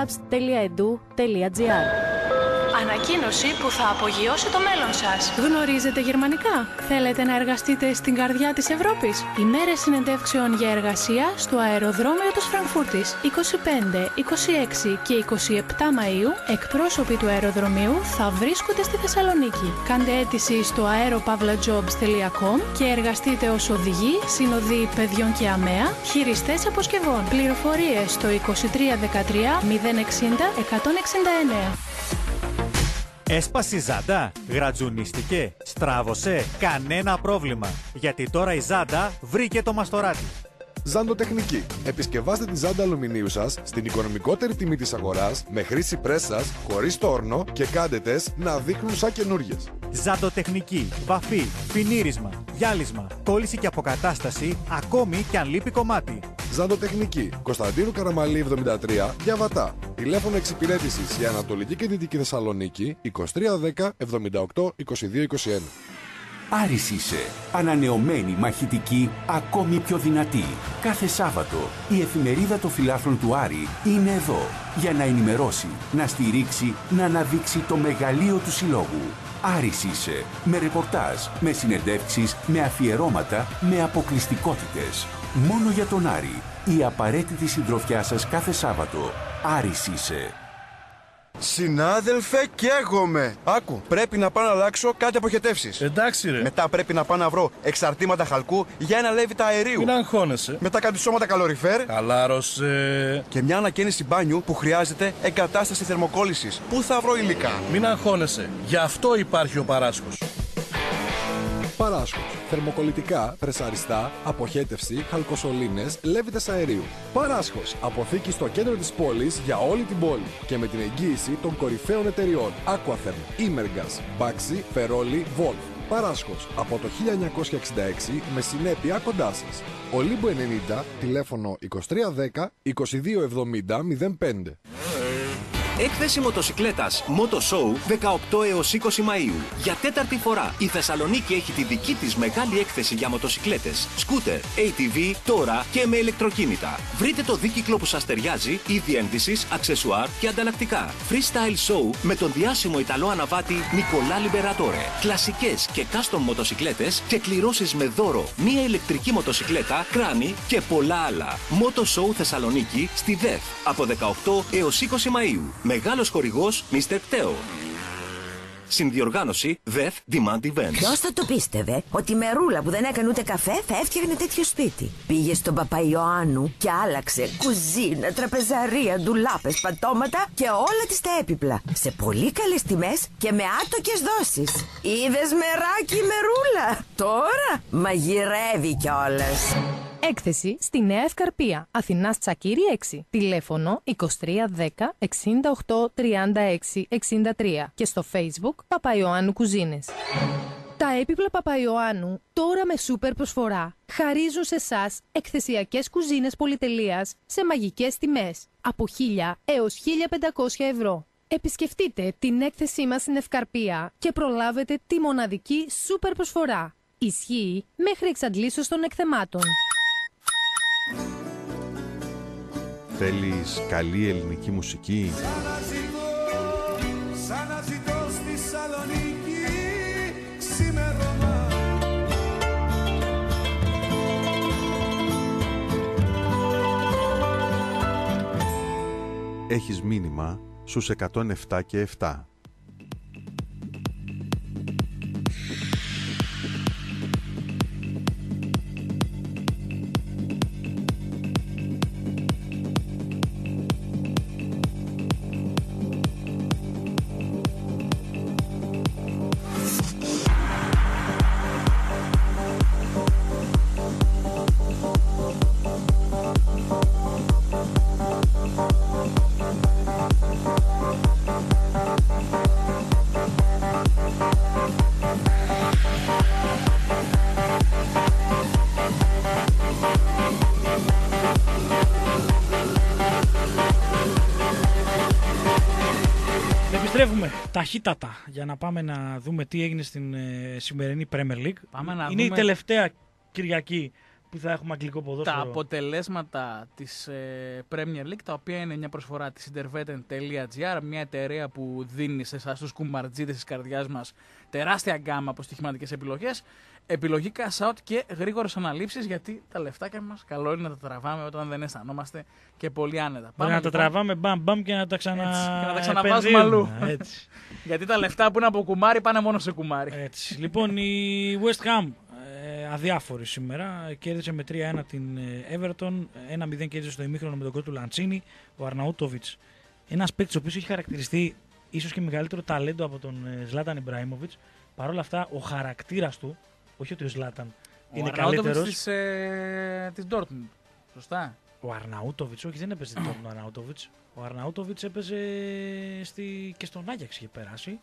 datalabs.edu.gr. Ανακοίνωση που θα απογειώσει το μέλλον σας. Γνωρίζετε γερμανικά? Θέλετε να εργαστείτε στην καρδιά της Ευρώπης? Ημέρες συνεντεύξεων για εργασία στο αεροδρόμιο της Φραγκφούρτης. 25, 26 και 27 Μαΐου εκπρόσωποι του αεροδρομίου θα βρίσκονται στη Θεσσαλονίκη. Κάντε αίτηση στο aeropavlajobs.com και εργαστείτε ως οδηγοί, συνοδοί παιδιών και αμαία, χειριστές αποσκευών. Πληροφορίες στο 2313 060 169. Έσπασε η ζάντα, γρατζουνίστηκε, στράβωσε, κανένα πρόβλημα. Γιατί τώρα η ζάντα βρήκε το μαστοράτη. Ζάντοτεχνική. Επισκευάστε τη ζάντα αλουμινίου σας στην οικονομικότερη τιμή της αγοράς, με χρήση πρέσας, χωρίς τόρνο και κάντε τες να δείχνουν σαν καινούριες. Ζάντοτεχνική. Βαφή, φινίρισμα, γυάλισμα, κόλληση και αποκατάσταση, ακόμη και αν λείπει κομμάτι. Ζάντοτεχνική. Κωνσταντίνου Καραμαλή 73, Διαβατά. Τηλέφωνο εξυπηρέτησης για Ανατολική και Δυτική Θεσσαλονίκη 2310 78 22 21. Άρης είσαι. Ανανεωμένη, μαχητική, ακόμη πιο δυνατή. Κάθε Σάββατο η εφημερίδα των φιλάθλων του Άρη είναι εδώ για να ενημερώσει, να στηρίξει, να αναδείξει το μεγαλείο του συλλόγου. Άρης είσαι. Με ρεπορτάζ, με συνεντεύξεις, με αφιερώματα, με αποκλειστικότητες. Μόνο για τον Άρη. Η απαραίτητη συντροφιά σας κάθε Σάββατο. Άρης είσαι. Συνάδελφε, καίγομαι! Άκου, πρέπει να πάω να αλλάξω κάτι αποχετεύσεις. Εντάξει, ρε. Μετά πρέπει να πάω να βρω εξαρτήματα χαλκού για ένα λέβητα αερίου. Μην αγχώνεσαι. Μετά κάτι σώματα καλοριφέρ. Χαλάρωσε. Και μια ανακαίνιση μπάνιου που χρειάζεται εγκατάσταση θερμοκόλλησης. Πού θα βρω υλικά? Μην αγχώνεσαι. Γι' αυτό υπάρχει ο Παράσχος. Παράσχος. Θερμοκολλητικά, φρεσαριστά, αποχέτευση, χαλκοσωλήνες, λέβητες αερίου. Παράσχος. Αποθήκη στο κέντρο της πόλης για όλη την πόλη. Και με την εγγύηση των κορυφαίων εταιριών Aquatherm, Imergas, Baxi, Ferroli, Wolf. Παράσχος. Από το 1966 με συνέπεια κοντά σας. Ολύμπου 90, τηλέφωνο 2310 2270 05. Έκθεση μοτοσικλέτας Moto Show 18 έως 20 Μαΐου. Για τέταρτη φορά η Θεσσαλονίκη έχει τη δική της μεγάλη έκθεση για μοτοσικλέτες, σκούτερ, ATV, τώρα και με ηλεκτροκίνητα. Βρείτε το δίκυκλο που σας ταιριάζει, είδη ένδυσης, αξεσουάρ και ανταλλακτικά. Freestyle show με τον διάσημο Ιταλό αναβάτη Νικολά Λιμπερατόρε. Κλασικές και custom μοτοσικλέτες και κληρώσεις με δώρο μία ηλεκτρική μοτοσικλέτα, κράνη και πολλά άλλα. Moto Show Θεσσαλονίκη στη ΔΕΘ από 18 έως 20 Μαΐου. Μεγάλος χορηγός Mr. Κτέο. Συνδιοργάνωση ΔΕΘ Demand Events. Ποιος θα το πίστευε ότι η Μερούλα που δεν έκανε ούτε καφέ θα έφτιαχνε τέτοιο σπίτι. Πήγε στον Παπαϊωάννου και άλλαξε κουζίνα, τραπεζαρία, ντουλάπες, πατώματα και όλα της τα έπιπλα. Σε πολύ καλές τιμές και με άτοκες δόσεις. Είδες μεράκι η Μερούλα? Τώρα μαγειρεύει κιόλας. Έκθεση στη Νέα Ευκαρπία, Αθηνάς Τσακύρη 6, τηλέφωνο 2310 68 36 63 και στο Facebook Παπαϊωάννου Κουζίνες. Τα έπιπλα Παπαϊωάννου τώρα με σούπερ προσφορά χαρίζουν σε εσάς εκθεσιακές κουζίνες πολυτελείας σε μαγικές τιμές από 1.000 έως 1.500 ευρώ. Επισκεφτείτε την έκθεσή μας στην Ευκαρπία και προλάβετε τη μοναδική σούπερ προσφορά. Ισχύει μέχρι εξαντλήσεως των εκθεμάτων. Θέλεις καλή ελληνική μουσική? Σαν να ζητώ στη Σαλονίκη ξημερώμα. Έχεις μήνυμα στους 107 και 7. Επιστρέφουμε ταχύτατα για να πάμε να δούμε τι έγινε στην σημερινή Premier League. Είναι η τελευταία Κυριακή που θα έχουμε αγγλικό ποδόσφαιρο. Τα αποτελέσματα της Premier League, τα οποία είναι μια προσφορά της interveten.gr, μια εταιρεία που δίνει σε εσάς τους κουμπαρτζίδες της καρδιάς μας τεράστια γκάμα από στοιχηματικές επιλογές, επιλογή cash out και γρήγορες αναλήψεις, γιατί τα λεφτάκια μας καλό είναι να τα τραβάμε όταν δεν αισθανόμαστε και πολύ άνετα. Πάμε να τα τραβάμε μπαμ και να τα ξαναβάζουμε αλλού. Γιατί τα λεφτά που είναι από κουμάρι πάνε μόνο σε κουμάρι. Έτσι. Λοιπόν, η West Ham αδιάφορη σήμερα, κέρδισε με 3-1 την Everton, 1-0 κέρδισε στο ημίχρονο με τον γκολ του Λαντσίνη. Ο Αρναούτοβιτς, ένας παίκτης ο οποίος έχει χαρακτηριστεί ίσως και μεγαλύτερο ταλέντο από τον Ζλάταν Ιμπραήμοβιτς. Παρ' όλα αυτά, ο χαρακτήρας του, όχι ότι ο Ζλάταν είναι καλύτερος. Της Dortmund, σωστά. Ο Αρναούτοβιτς, όχι, δεν έπαιζε τον Αρναούτοβιτς. Ο Αρναούτοβιτς έπαιζε και στον Άγιαξ, είχε περάσει.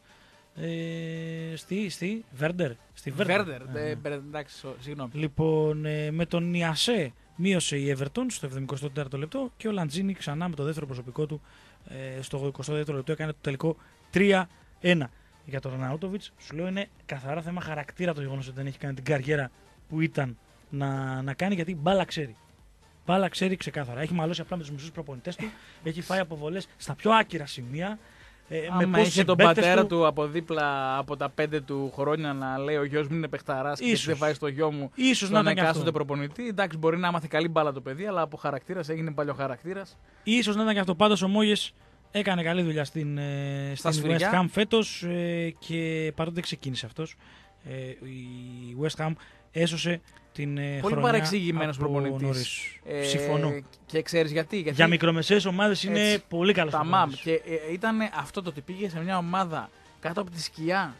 Στη Βέρντερ. Εντάξει, συγγνώμη. Λοιπόν, με τον Νιασέ μείωσε η Everton στο 74ο λεπτό και ο Λαντζίνι ξανά με το δεύτερο προσωπικό του στο 22ο λεπτό έκανε το τελικό 3-1. Για τον Αρναούτοβιτς, σου λέω, είναι καθαρά θέμα χαρακτήρα το γεγονός ότι δεν έχει κάνει την καριέρα που ήταν να κάνει, γιατί μπάλα ξέρει. Μπάλα ξέρει ξεκάθαρα. Έχει μαλώσει απλά με τους μισούς προπονητές του, έχει φάει αποβολές στα πιο άκυρα σημεία. Άμα είχε τον πατέρα του από δίπλα από τα 5 του χρόνια να λέει: ο γιος μου είναι παιχταράς και δεν βάζει το γιο μου στον εκάστοτε προπονητή. Εντάξει, μπορεί να μάθει καλή μπάλα το παιδί, αλλά από χαρακτήρας έγινε παλιοχαρακτήρας. Ίσως να ήταν και αυτό. Πάντως ο Μόγες έκανε καλή δουλειά στην West Ham φέτος και παρότι δεν ξεκίνησε αυτός, η West Ham έσωσε την πολύ χρονιά. Πολύ παρεξηγημένος προπονητής. Συμφωνώ. Και ξέρεις γιατί. Για μικρομεσαίες ομάδες είναι πολύ καλός προπονητής. Και ήταν αυτό το ότι πήγε σε μια ομάδα κάτω από τη σκιά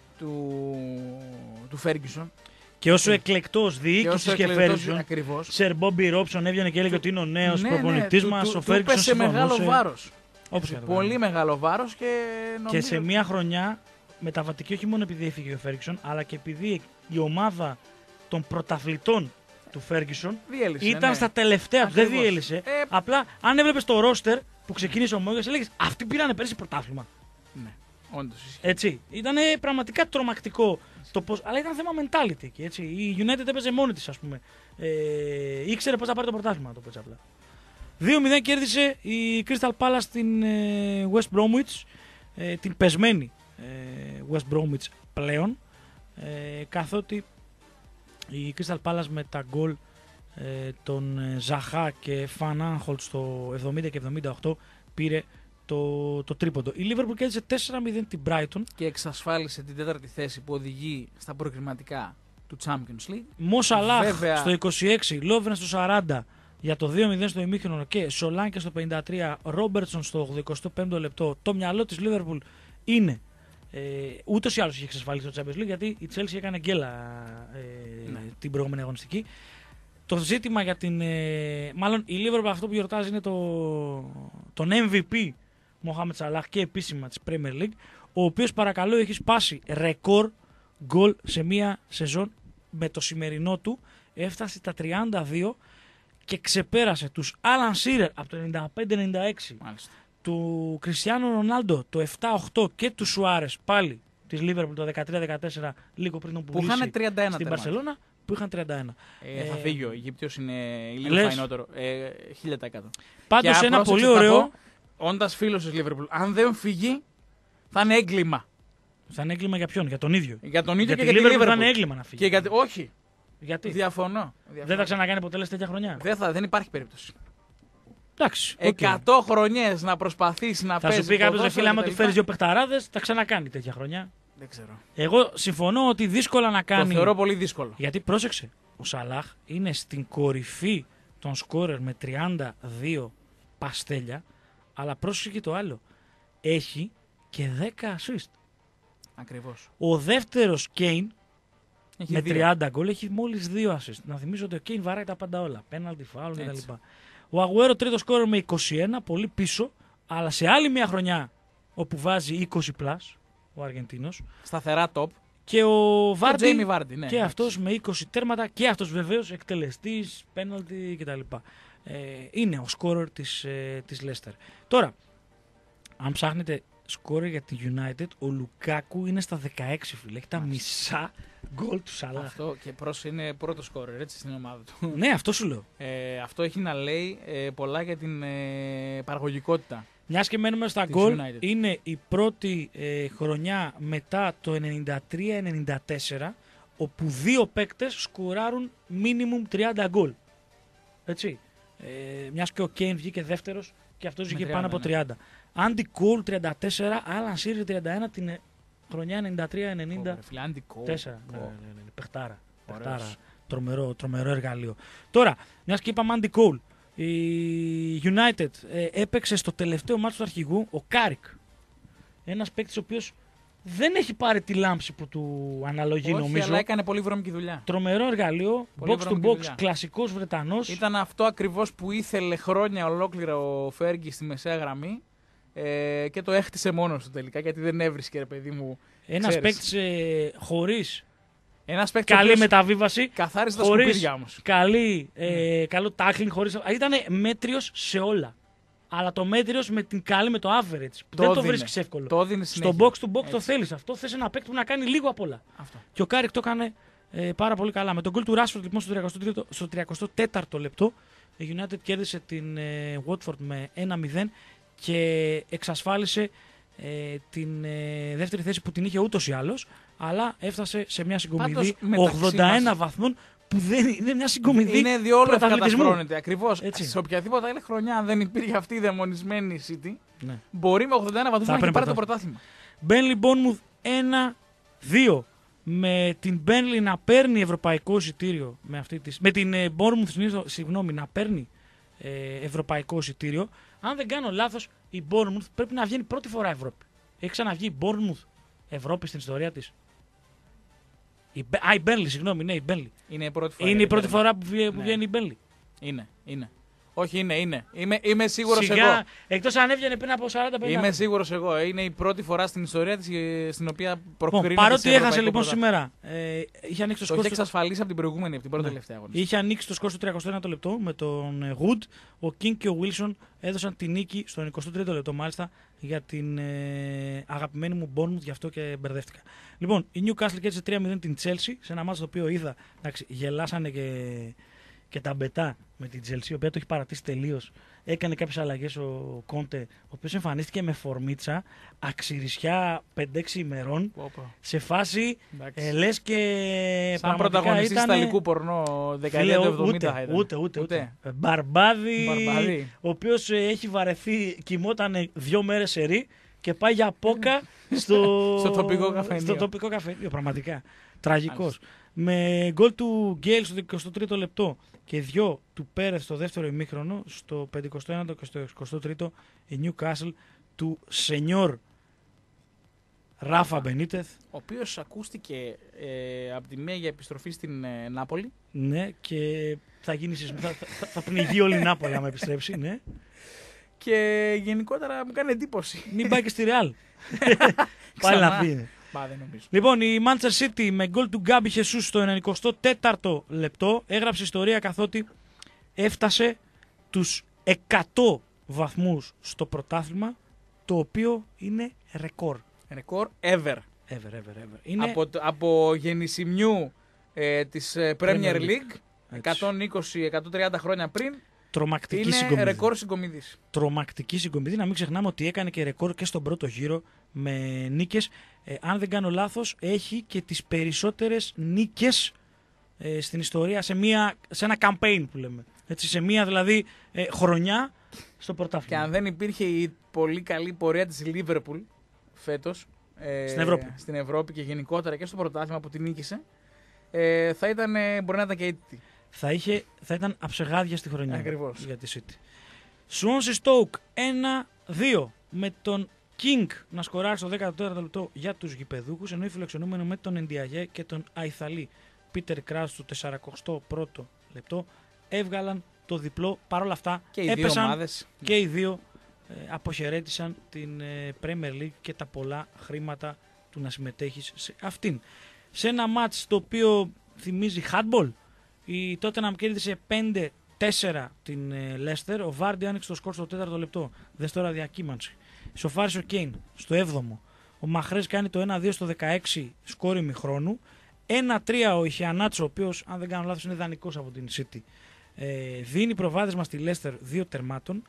του Ferguson. Και όσο εκλεκτός διοίκησης και Ferguson, Σερ Μπόμπι Ρόψον έβγαινε και έλεγε ότι είναι ο νέος προπονητής μας. Ο Ferguson σε μεγάλο βάρος. Πολύ μεγάλο βάρος και σε μια χρονιά μεταβατική, όχι μόνο επειδή έφυγε ο Ferguson, αλλά και επειδή η ομάδα των πρωταθλητών του Ferguson ήταν στα τελευταία του. Δεν διέλυσε. Απλά αν έβλεπες το ρόστερ που ξεκίνησε ο Μόγιος, έλεγες αυτοί πήρανε πέρσι πρωτάθλημα. Ναι, όντως. Έτσι. Ήταν πραγματικά τρομακτικό το πώς. Αλλά ήταν θέμα mentality εκεί. Έτσι. Η United έπαιζε μόνη της, ας πούμε. Ήξερε πώς θα πάρει το πρωτάθλημα, το πω έτσι απλά. 2-0 κέρδισε η Crystal Palace στην West Bromwich, την πεσμένη West Bromwich πλέον, καθότι η Crystal Palace με τα γκολ των Ζαχά και Φαν Άνχολτ στο 70 και 78 πήρε το τρίποντο. Η Liverpool κέρδισε 4-0 την Brighton και εξασφάλισε την τέταρτη θέση που οδηγεί στα προκριματικά του Champions League. Mo Salah στο 26, Lovren στο 40 για το 2-0 στο ημίχρονο και Σολάνκε στο 53, Ρόμπερτσον στο 85ο λεπτό. Το μυαλό της Liverpool είναι ούτως ή άλλως είχε εξασφαλίσει το Champions League, γιατί η Chelsea έκανε γκέλα την προηγούμενη αγωνιστική. Το ζήτημα για την. Μάλλον η Liverpool αυτό που γιορτάζει είναι τον MVP Μοχάμετ Σαλάχ και επίσημα της Premier League, ο οποίος παρακαλώ έχει σπάσει ρεκόρ γκολ σε μία σεζόν. Με το σημερινό του έφτασε τα 32 και ξεπέρασε τους Άλαν Σίρερ από το 95-96, του Κριστιάνο Ρονάλντο το 7-8 και του Σουάρες πάλι της Liverpool το 13-14, λίγο πριν τον πουλήσει στην Μπαρσελόνα, που είχαν 31. Θα φύγει ο Αιγύπτιος, είναι λίγο φαϊνότερο. 1000%. Πάντως ένα πολύ ωραίο. Όντας φίλος της Liverpool, αν δεν φύγει, θα είναι έγκλημα. Θα είναι έγκλημα για ποιον, για τον ίδιο. Για τον ίδιο για και για την Liverpool. Θα είναι έγκλημα να φύγει. Όχι. Γιατί? Διαφωνώ. Δεν θα ξανακάνει ποτέ τέτοια χρονιά. Δεν υπάρχει περίπτωση. Εντάξει. 100 χρονιές να προσπαθήσει να παίζει. Θα σου πει κάποιος, φίλε, άμα του φέρεις δύο παιχταράδες, θα ξανακάνει τέτοια χρονιά. Δεν ξέρω. Εγώ συμφωνώ ότι δύσκολα να κάνει. Το θεωρώ πολύ δύσκολο. Γιατί πρόσεξε, ο Σαλάχ είναι στην κορυφή των σκόρερ με 32 παστέλια, αλλά πρόσεξε και το άλλο. Έχει και 10 assist. Ακριβώς. Ο δεύτερος Κέιν με 2. 30 γκολ έχει μόλις 2 assist. Να θυμίζω ότι ο Κέιν βαράει τα πάντα όλα. Πέναλτι, φάουλ κτλ. Ο Αγουέρο τρίτο σκόρερ με 21, πολύ πίσω, αλλά σε άλλη μια χρονιά όπου βάζει 20+, ο Αργεντίνος. Σταθερά top. Και ο Βάρντι, ναι, και αυτός με 20 τέρματα και αυτός βεβαίως εκτελεστής, πέναλτι κτλ. Είναι ο σκόρερ της Leicester. Τώρα, αν ψάχνετε σκόρερ για τη United, ο Λουκάκου είναι στα 16, φίλε. Έχει τα μισά γκολ του Σαλάχ. Αυτό και είναι πρώτο σκόρερ, έτσι, στην ομάδα του. Ναι, αυτό σου λέω. Αυτό έχει να λέει πολλά για την παραγωγικότητα. Μιας και μένουμε στα γκολ, είναι η πρώτη χρονιά μετά το 93-94, όπου δύο παίκτες σκοράρουν minimum 30 γκολ. Έτσι. Μιας και ο Κέιν βγήκε δεύτερος και αυτός βγήκε πάνω από 30. Άντι Κόλ 34, Άλαν Σίρι 31 την χρονιά 93-94. Παιχτάρα. Τρομερό εργαλείο. Τώρα, μιας και είπαμε Άντι Κόλ, η United έπαιξε στο τελευταίο μάτσο του αρχηγού ο Κάρικ. Ένας παίκτης ο οποίος δεν έχει πάρει τη λάμψη που του αναλογεί, νομίζω. Αλλά έκανε πολύ βρώμικη δουλειά. Τρομερό εργαλείο, box to box, κλασικός Βρετανός. Ήταν αυτό ακριβώς που ήθελε χρόνια ολόκληρα ο Φέργκι στη μεσαία γραμμή και το έχτισε μόνος του τελικά, γιατί δεν έβρισκε, ρε παιδί μου. Ένας παίκτης χωρίς καλή μεταβίβαση, καθάρισε τα σκουπίδια όμως. Καλό tackling, χωρίς. Ήταν μέτριος σε όλα. Αλλά το μέτριος με το average. Που δεν το βρίσκεις εύκολο. Στο box to box το θέλεις αυτό. Θες ένα παίκτη που να κάνει λίγο απ' όλα. Και ο Κάρικ το έκανε πάρα πολύ καλά. Με τον γκολ του Rashford λοιπόν στο 34ο λεπτό, η United κέρδισε την Watford με 1-0 και εξασφάλισε την δεύτερη θέση που την είχε ούτως ή άλλως, αλλά έφτασε σε μια συγκομιδή 81 βαθμών. Που δεν είναι μια συγκομιδή. Είναι διόλου ευκαταφρόνητη. Ακριβώς. Σε οποιαδήποτε άλλη χρονιά, αν δεν υπήρχε αυτή η δαιμονισμένη City, μπορεί με 81 βαθμούς να έχει πάρει το πρωτάθλημα. Burnley Bournemouth 1-2. Με την Burnley να παίρνει ευρωπαϊκό εισιτήριο. Με την Bournemouth, συγγνώμη, να παίρνει ευρωπαϊκό εισιτήριο. Αν δεν κάνω λάθος, η Bournemouth πρέπει να βγαίνει πρώτη φορά Ευρώπη. Έχει ξαναβγεί η Bournemouth Ευρώπη στην ιστορία της? Η Burnley, συγγνώμη, ναι, η Burnley. Είναι η πρώτη φορά, είναι η πρώτη φορά που βγαίνει η Burnley. Είναι. Όχι, είναι. Είμαι σίγουρος εγώ. Εκτός αν έβγαινε πριν από 40-50. Είμαι σίγουρος εγώ. Είναι η πρώτη φορά στην ιστορία της στην οποία προκρίνεται. Παρότι έχασε λοιπόν σήμερα. Είχε ανοίξει το σκορ. Το είχε εξασφαλίσει από την προηγούμενη, από την πρώτη τελευταία αγωνιστική. Είχε ανοίξει το σκορ στο 31ο λεπτό με τον Wood. Ο King και ο Wilson έδωσαν τη νίκη στο 23ο λεπτό μάλιστα για την αγαπημένη μου Bournemouth, γι' αυτό και μπερδεύτηκα. Λοιπόν, η Newcastle κέρδισε 3-0 την Chelsea σε ένα μάτσο το οποίο είδα. Εντάξει, γελάσανε και τα μπετά με την Chelsea, η οποία το έχει παρατήσει τελείως. Έκανε κάποιες αλλαγές ο Κόντε, ο οποίος εμφανίστηκε με φορμίτσα αξιρισιά 5-6 ημερών. Σε φάση λες και σαν πρωταγωνιστής ιταλικού πορνό δεκαετία του 70. Ούτε. Μπαρμπάδι, ο οποίος έχει βαρεθεί, κοιμόταν 2 μέρες σερί και πάει για πόκα στο τοπικό καφενείο. Πραγματικά. Τραγικός. Με γκολ του Γκέιλ στο 23ο λεπτό και 2 του Πέρεθ στο δεύτερο ημίχρονο, στο 51ο και στο 23ο, η Newcastle του Σενιόρ Ράφα Μπενίτεθ. Ο οποίος ακούστηκε από τη μία για επιστροφή στην Νάπολη. Ναι, και θα πνιγεί όλη η Νάπολη άμα επιστρέψει, ναι. Και γενικότερα μου κάνει εντύπωση. Μην πάει και στη Ρεάλ. Πάλι να πει. Λοιπόν, η Manchester City με γκολ του Γκάμπι Χεσούς στο 94ο λεπτό έγραψε ιστορία, καθότι έφτασε τους 100 βαθμούς στο πρωτάθλημα, το οποίο είναι ρεκόρ. Ρεκόρ ever. Είναι... Από γεννησιμιού της Premier League, 120-130 χρόνια πριν. Τρομακτική είναι ρεκόρ συγκομιδής. Τρομακτική συγκομιδή. Να μην ξεχνάμε ότι έκανε και ρεκόρ και στον πρώτο γύρο με νίκες. Αν δεν κάνω λάθος, έχει και τις περισσότερες νίκες στην ιστορία σε ένα campaign που λέμε. Έτσι, σε μία δηλαδή χρονιά στο πρωτάθλημα. Και αν δεν υπήρχε η πολύ καλή πορεία της Liverpool φέτος στην Ευρώπη και γενικότερα και στο πρωτάθλημα που την νίκησε, μπορεί να ήταν και ήττη. Θα ήταν αψεγάδια στη χρονιά. Ακριβώς. Για τη City. Swansea Stoke 1-2 με τον King να σκοράρει στο 14ο λεπτό για τους γηπεδούχους, ενώ οι φιλοξενούμενοι με τον Εντιαγέ και τον Αϊθαλή Πίτερ Κράτς του 41ο λεπτό έβγαλαν το διπλό. Παρ' όλα αυτά και έπεσαν και οι δύο αποχαιρέτησαν την Premier League και τα πολλά χρήματα του να συμμετέχεις σε αυτήν. Σε ένα μάτς το οποίο θυμίζει handball, η Tottenham κέρδισε 5-4 την Leicester. Ο Βάρντι άνοιξε το σκορ στο 4ο λεπτό. Δες τώρα διακύμανση. Σοφάρισε ο Κέιν στο 7ο. Ο Μαχρές κάνει το 1-2 στο 16 σκόρ ημιχρόνου. 1-3 ο Ιχιανάτσο, ο οποίος, αν δεν κάνω λάθος, είναι δανεικός από την City. Δίνει προβάδισμα στη Leicester 2 τερμάτων.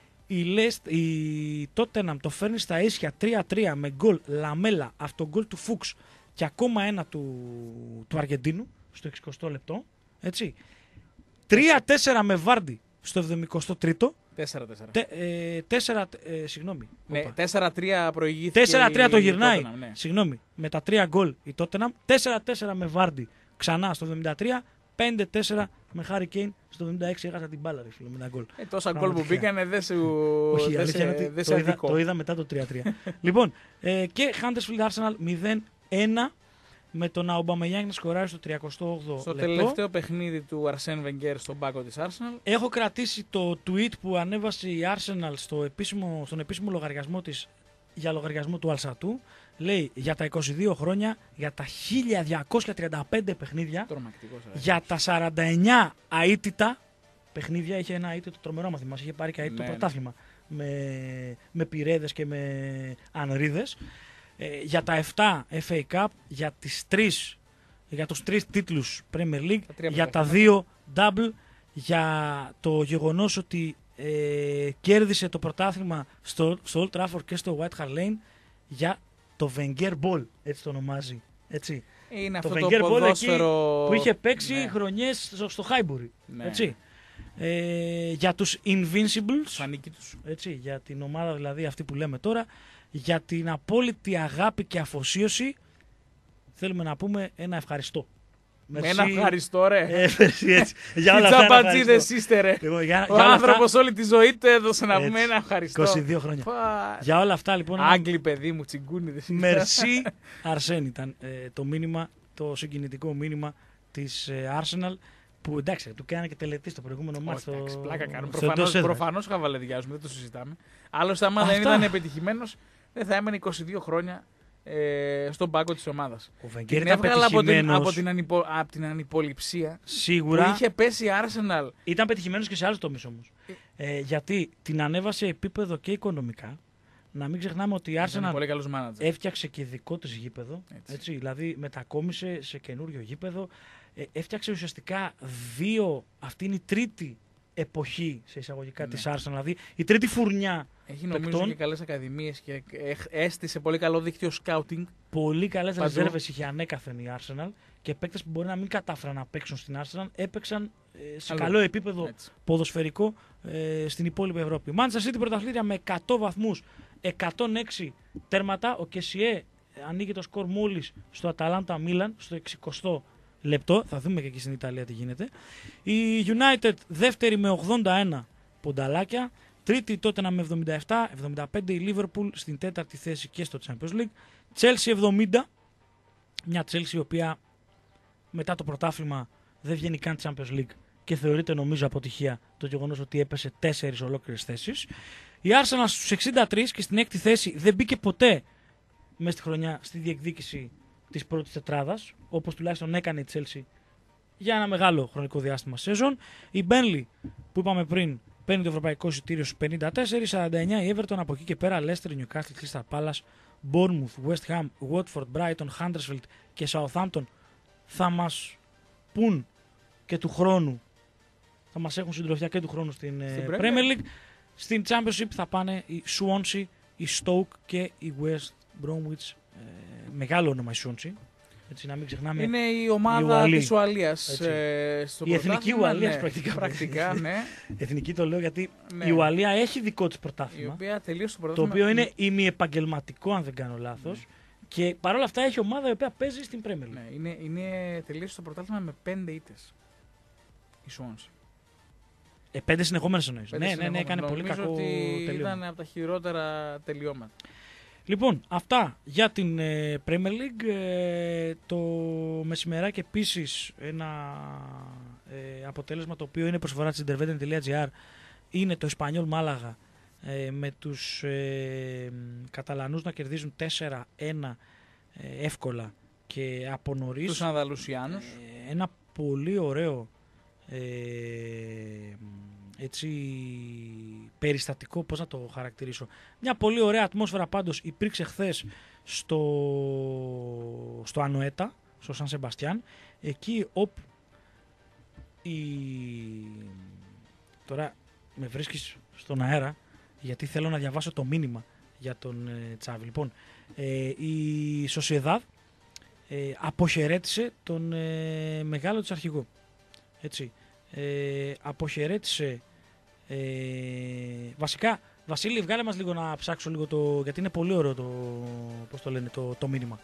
Η Tottenham το φέρνει στα ίσια 3-3 με γκολ Λαμέλα, αυτογκολ του Φούξ και ακόμα ένα του Αργεντίνου στο 60ο λεπτό. Έτσι. 3-4 με Βάρντι στο 73ο. 4-4. Συγγνώμη. Ναι, 4-3 προηγήθηκε. 4-3 το γυρνάει. Tottenham, ναι. Συγγνώμη. Με τα 3 γκολ η Tottenham. 4-4 με Βάρντι ξανά στο 73. 5-4 με Χάρι Κέιν στο 76. Έχασα την μπάλα, ρε φίλε, με ένα γκολ. Τόσα γκολ που μπήκανε δεν σου. Όχι, το είδα μετά το 3-3. Λοιπόν, και Huddersfield Arsenal 0-1. Με τον Αουμπαμεγιάνγκ να σκοράρει στο 38ο λεπτό. Στο τελευταίο παιχνίδι του Arsène Wenger στον πάγκο της Arsenal. Έχω κρατήσει το tweet που ανέβασε η Arsenal στον επίσημο λογαριασμό της για λογαριασμό του Αλσατού. Λέει για τα 22 χρόνια, για τα 1235 παιχνίδια, για τα 49 αίτητα παιχνίδια. Είχε ένα αίτητο τρομερό μαθήμα. Είχε πάρει και αίτητο πρωτάθλημα με πυρέδες και με ανρίδες. Για τα 7 FA Cup, για τους 3 τίτλους Premier League, για τα 2 Double, για το γεγονός ότι κέρδισε το πρωτάθλημα στο Old Trafford και στο White Hart Lane, για το Wenger Ball, έτσι το ονομάζει. Έτσι. Είναι το αυτό Wenger το ποδόσφαιρο που είχε παίξει χρονιές στο Highbury. Ναι. Έτσι. Για τους Invincibles, έτσι, για την ομάδα δηλαδή αυτή που λέμε τώρα, για την απόλυτη αγάπη και αφοσίωση, θέλουμε να πούμε ένα ευχαριστώ. Ένα ευχαριστώ, ρε. Έτσι. Για όλα αυτά. Τσαμπατζίδες είστε, ρε. Λοιπόν, ο άνθρωπος όλη τη ζωή του έδωσε να πούμε ένα ευχαριστώ. 22 χρόνια. Για όλα αυτά, λοιπόν. Άγγλοι, παιδί μου, τσιγκούνιδες. Μερσή Αρσέν ήταν το μήνυμα, το συγκινητικό μήνυμα της Arsenal, Που εντάξει, του κάνανε και τελετή στο προηγούμενο μάτι. Πλάκα κάνουν. Προφανώς χαβαλεδιάζουν, δεν το συζητάμε. Άλλωστε, άμα δεν ήταν επιτυχημένος, δεν θα έμενε 22 χρόνια στον πάγκο της ομάδας. Ο Βενγκέρ ήταν πετυχημένος από την ανυποληψία σίγουρα, που είχε πέσει η Arsenal. Ήταν πετυχημένος και σε άλλους τομείς όμως. Γιατί την ανέβασε επίπεδο και οικονομικά. Να μην ξεχνάμε ότι η Arsenal έφτιαξε και δικό της γήπεδο. Έτσι, δηλαδή μετακόμισε σε καινούριο γήπεδο. Έφτιαξε ουσιαστικά αυτή είναι η τρίτη εποχή σε εισαγωγικά της Arsenal, δηλαδή η τρίτη φουρνιά. Έχει νομίζω και καλές ακαδημίες και έστησε πολύ καλό δίκτυο scouting. Πολύ καλές ρεζέρβες είχε ανέκαθεν η Arsenal και παίκτες που μπορεί να μην κατάφεραν να παίξουν στην Arsenal έπαιξαν σε καλό επίπεδο ποδοσφαιρικό στην υπόλοιπη Ευρώπη. Manchester City πρωταθλήτρια με 100 βαθμούς, 106 τέρματα. Ο Κεσιέ ανοίγει το σκορ μόλις στο Αταλάντα Μίλαν στο 60 λεπτό. Θα δούμε και εκεί στην Ιταλία τι γίνεται. Η United δεύτερη με 81 πονταλάκια. Τρίτη τότε με 77, 75 η Liverpool στην τέταρτη θέση και στο Champions League. Chelsea 70. Μια Chelsea η οποία μετά το πρωτάθλημα δεν βγαίνει καν Champions League και θεωρείται νομίζω αποτυχία το γεγονός ότι έπεσε 4 ολόκληρες θέσεις. Η Arsenal στους 63 και στην έκτη θέση δεν μπήκε ποτέ μέσα στη χρονιά στη διεκδίκηση της πρώτης τετράδας, όπως τουλάχιστον έκανε η Chelsea για ένα μεγάλο χρονικό διάστημα σεζόν. Η Burnley που είπαμε πριν παίρνει το ευρωπαϊκό εισιτήριο στους 54, 49 η Everton, από εκεί και πέρα Leicester, Newcastle, Crystal Palace, Bournemouth, West Ham, Watford, Brighton, Huddersfield και Southampton θα μας πούν και του χρόνου, θα μας έχουν συντροφιά και του χρόνου στην Premier League. Στην Championship θα πάνε η Swansea, η Stoke και η West Bromwich. Μεγάλο όνομα η Swansea. Έτσι, να μην ξεχνάμε, είναι η ομάδα της Ουαλίας. Η εθνική Ουαλίας πρακτικά. Ναι. Εθνική το λέω γιατί η Ουαλία έχει δικό της πρωτάθλημα. Η οποία τελείωσε το το οποίο είναι ημιεπαγγελματικό, αν δεν κάνω λάθος. Ναι. Και παρόλα αυτά έχει ομάδα η οποία παίζει στην Premier League. Ναι, είναι τελείωσε το πρωτάθλημα με 5 ήττες. Η Swansea. 5 συνεχόμενες εννοείς. Ναι, έκανε πολύ κακό τελείωμα. Ήταν από τα χειρότερα τελειώματα. Λοιπόν, αυτά για την Premier League. Το μεσημεράκι επίσης ένα αποτέλεσμα το οποίο είναι προσφορά της interveten.gr είναι το Ισπανιόλ Μάλαγα με τους Καταλανούς να κερδίζουν 4-1 εύκολα και από νωρίς. Τους Ανδαλουσιάνους. Ένα πολύ ωραίο έτσι περιστατικό, πώς να το χαρακτηρίσω. Μια πολύ ωραία ατμόσφαιρα πάντως υπήρξε χθες στο Ανοέτα, στο Σαν Σεμπαστιάν, εκεί όπου τώρα με βρίσκεις στον αέρα γιατί θέλω να διαβάσω το μήνυμα για τον Τσάβη. Λοιπόν, η Σοσιεδάδ αποχαιρέτησε τον μεγάλο της αρχηγό. Έτσι. Αποχαιρέτησε βασικά, Βασίλη, βγάλε μας λίγο να ψάξω λίγο γιατί είναι πολύ ωραίο το μήνυμα.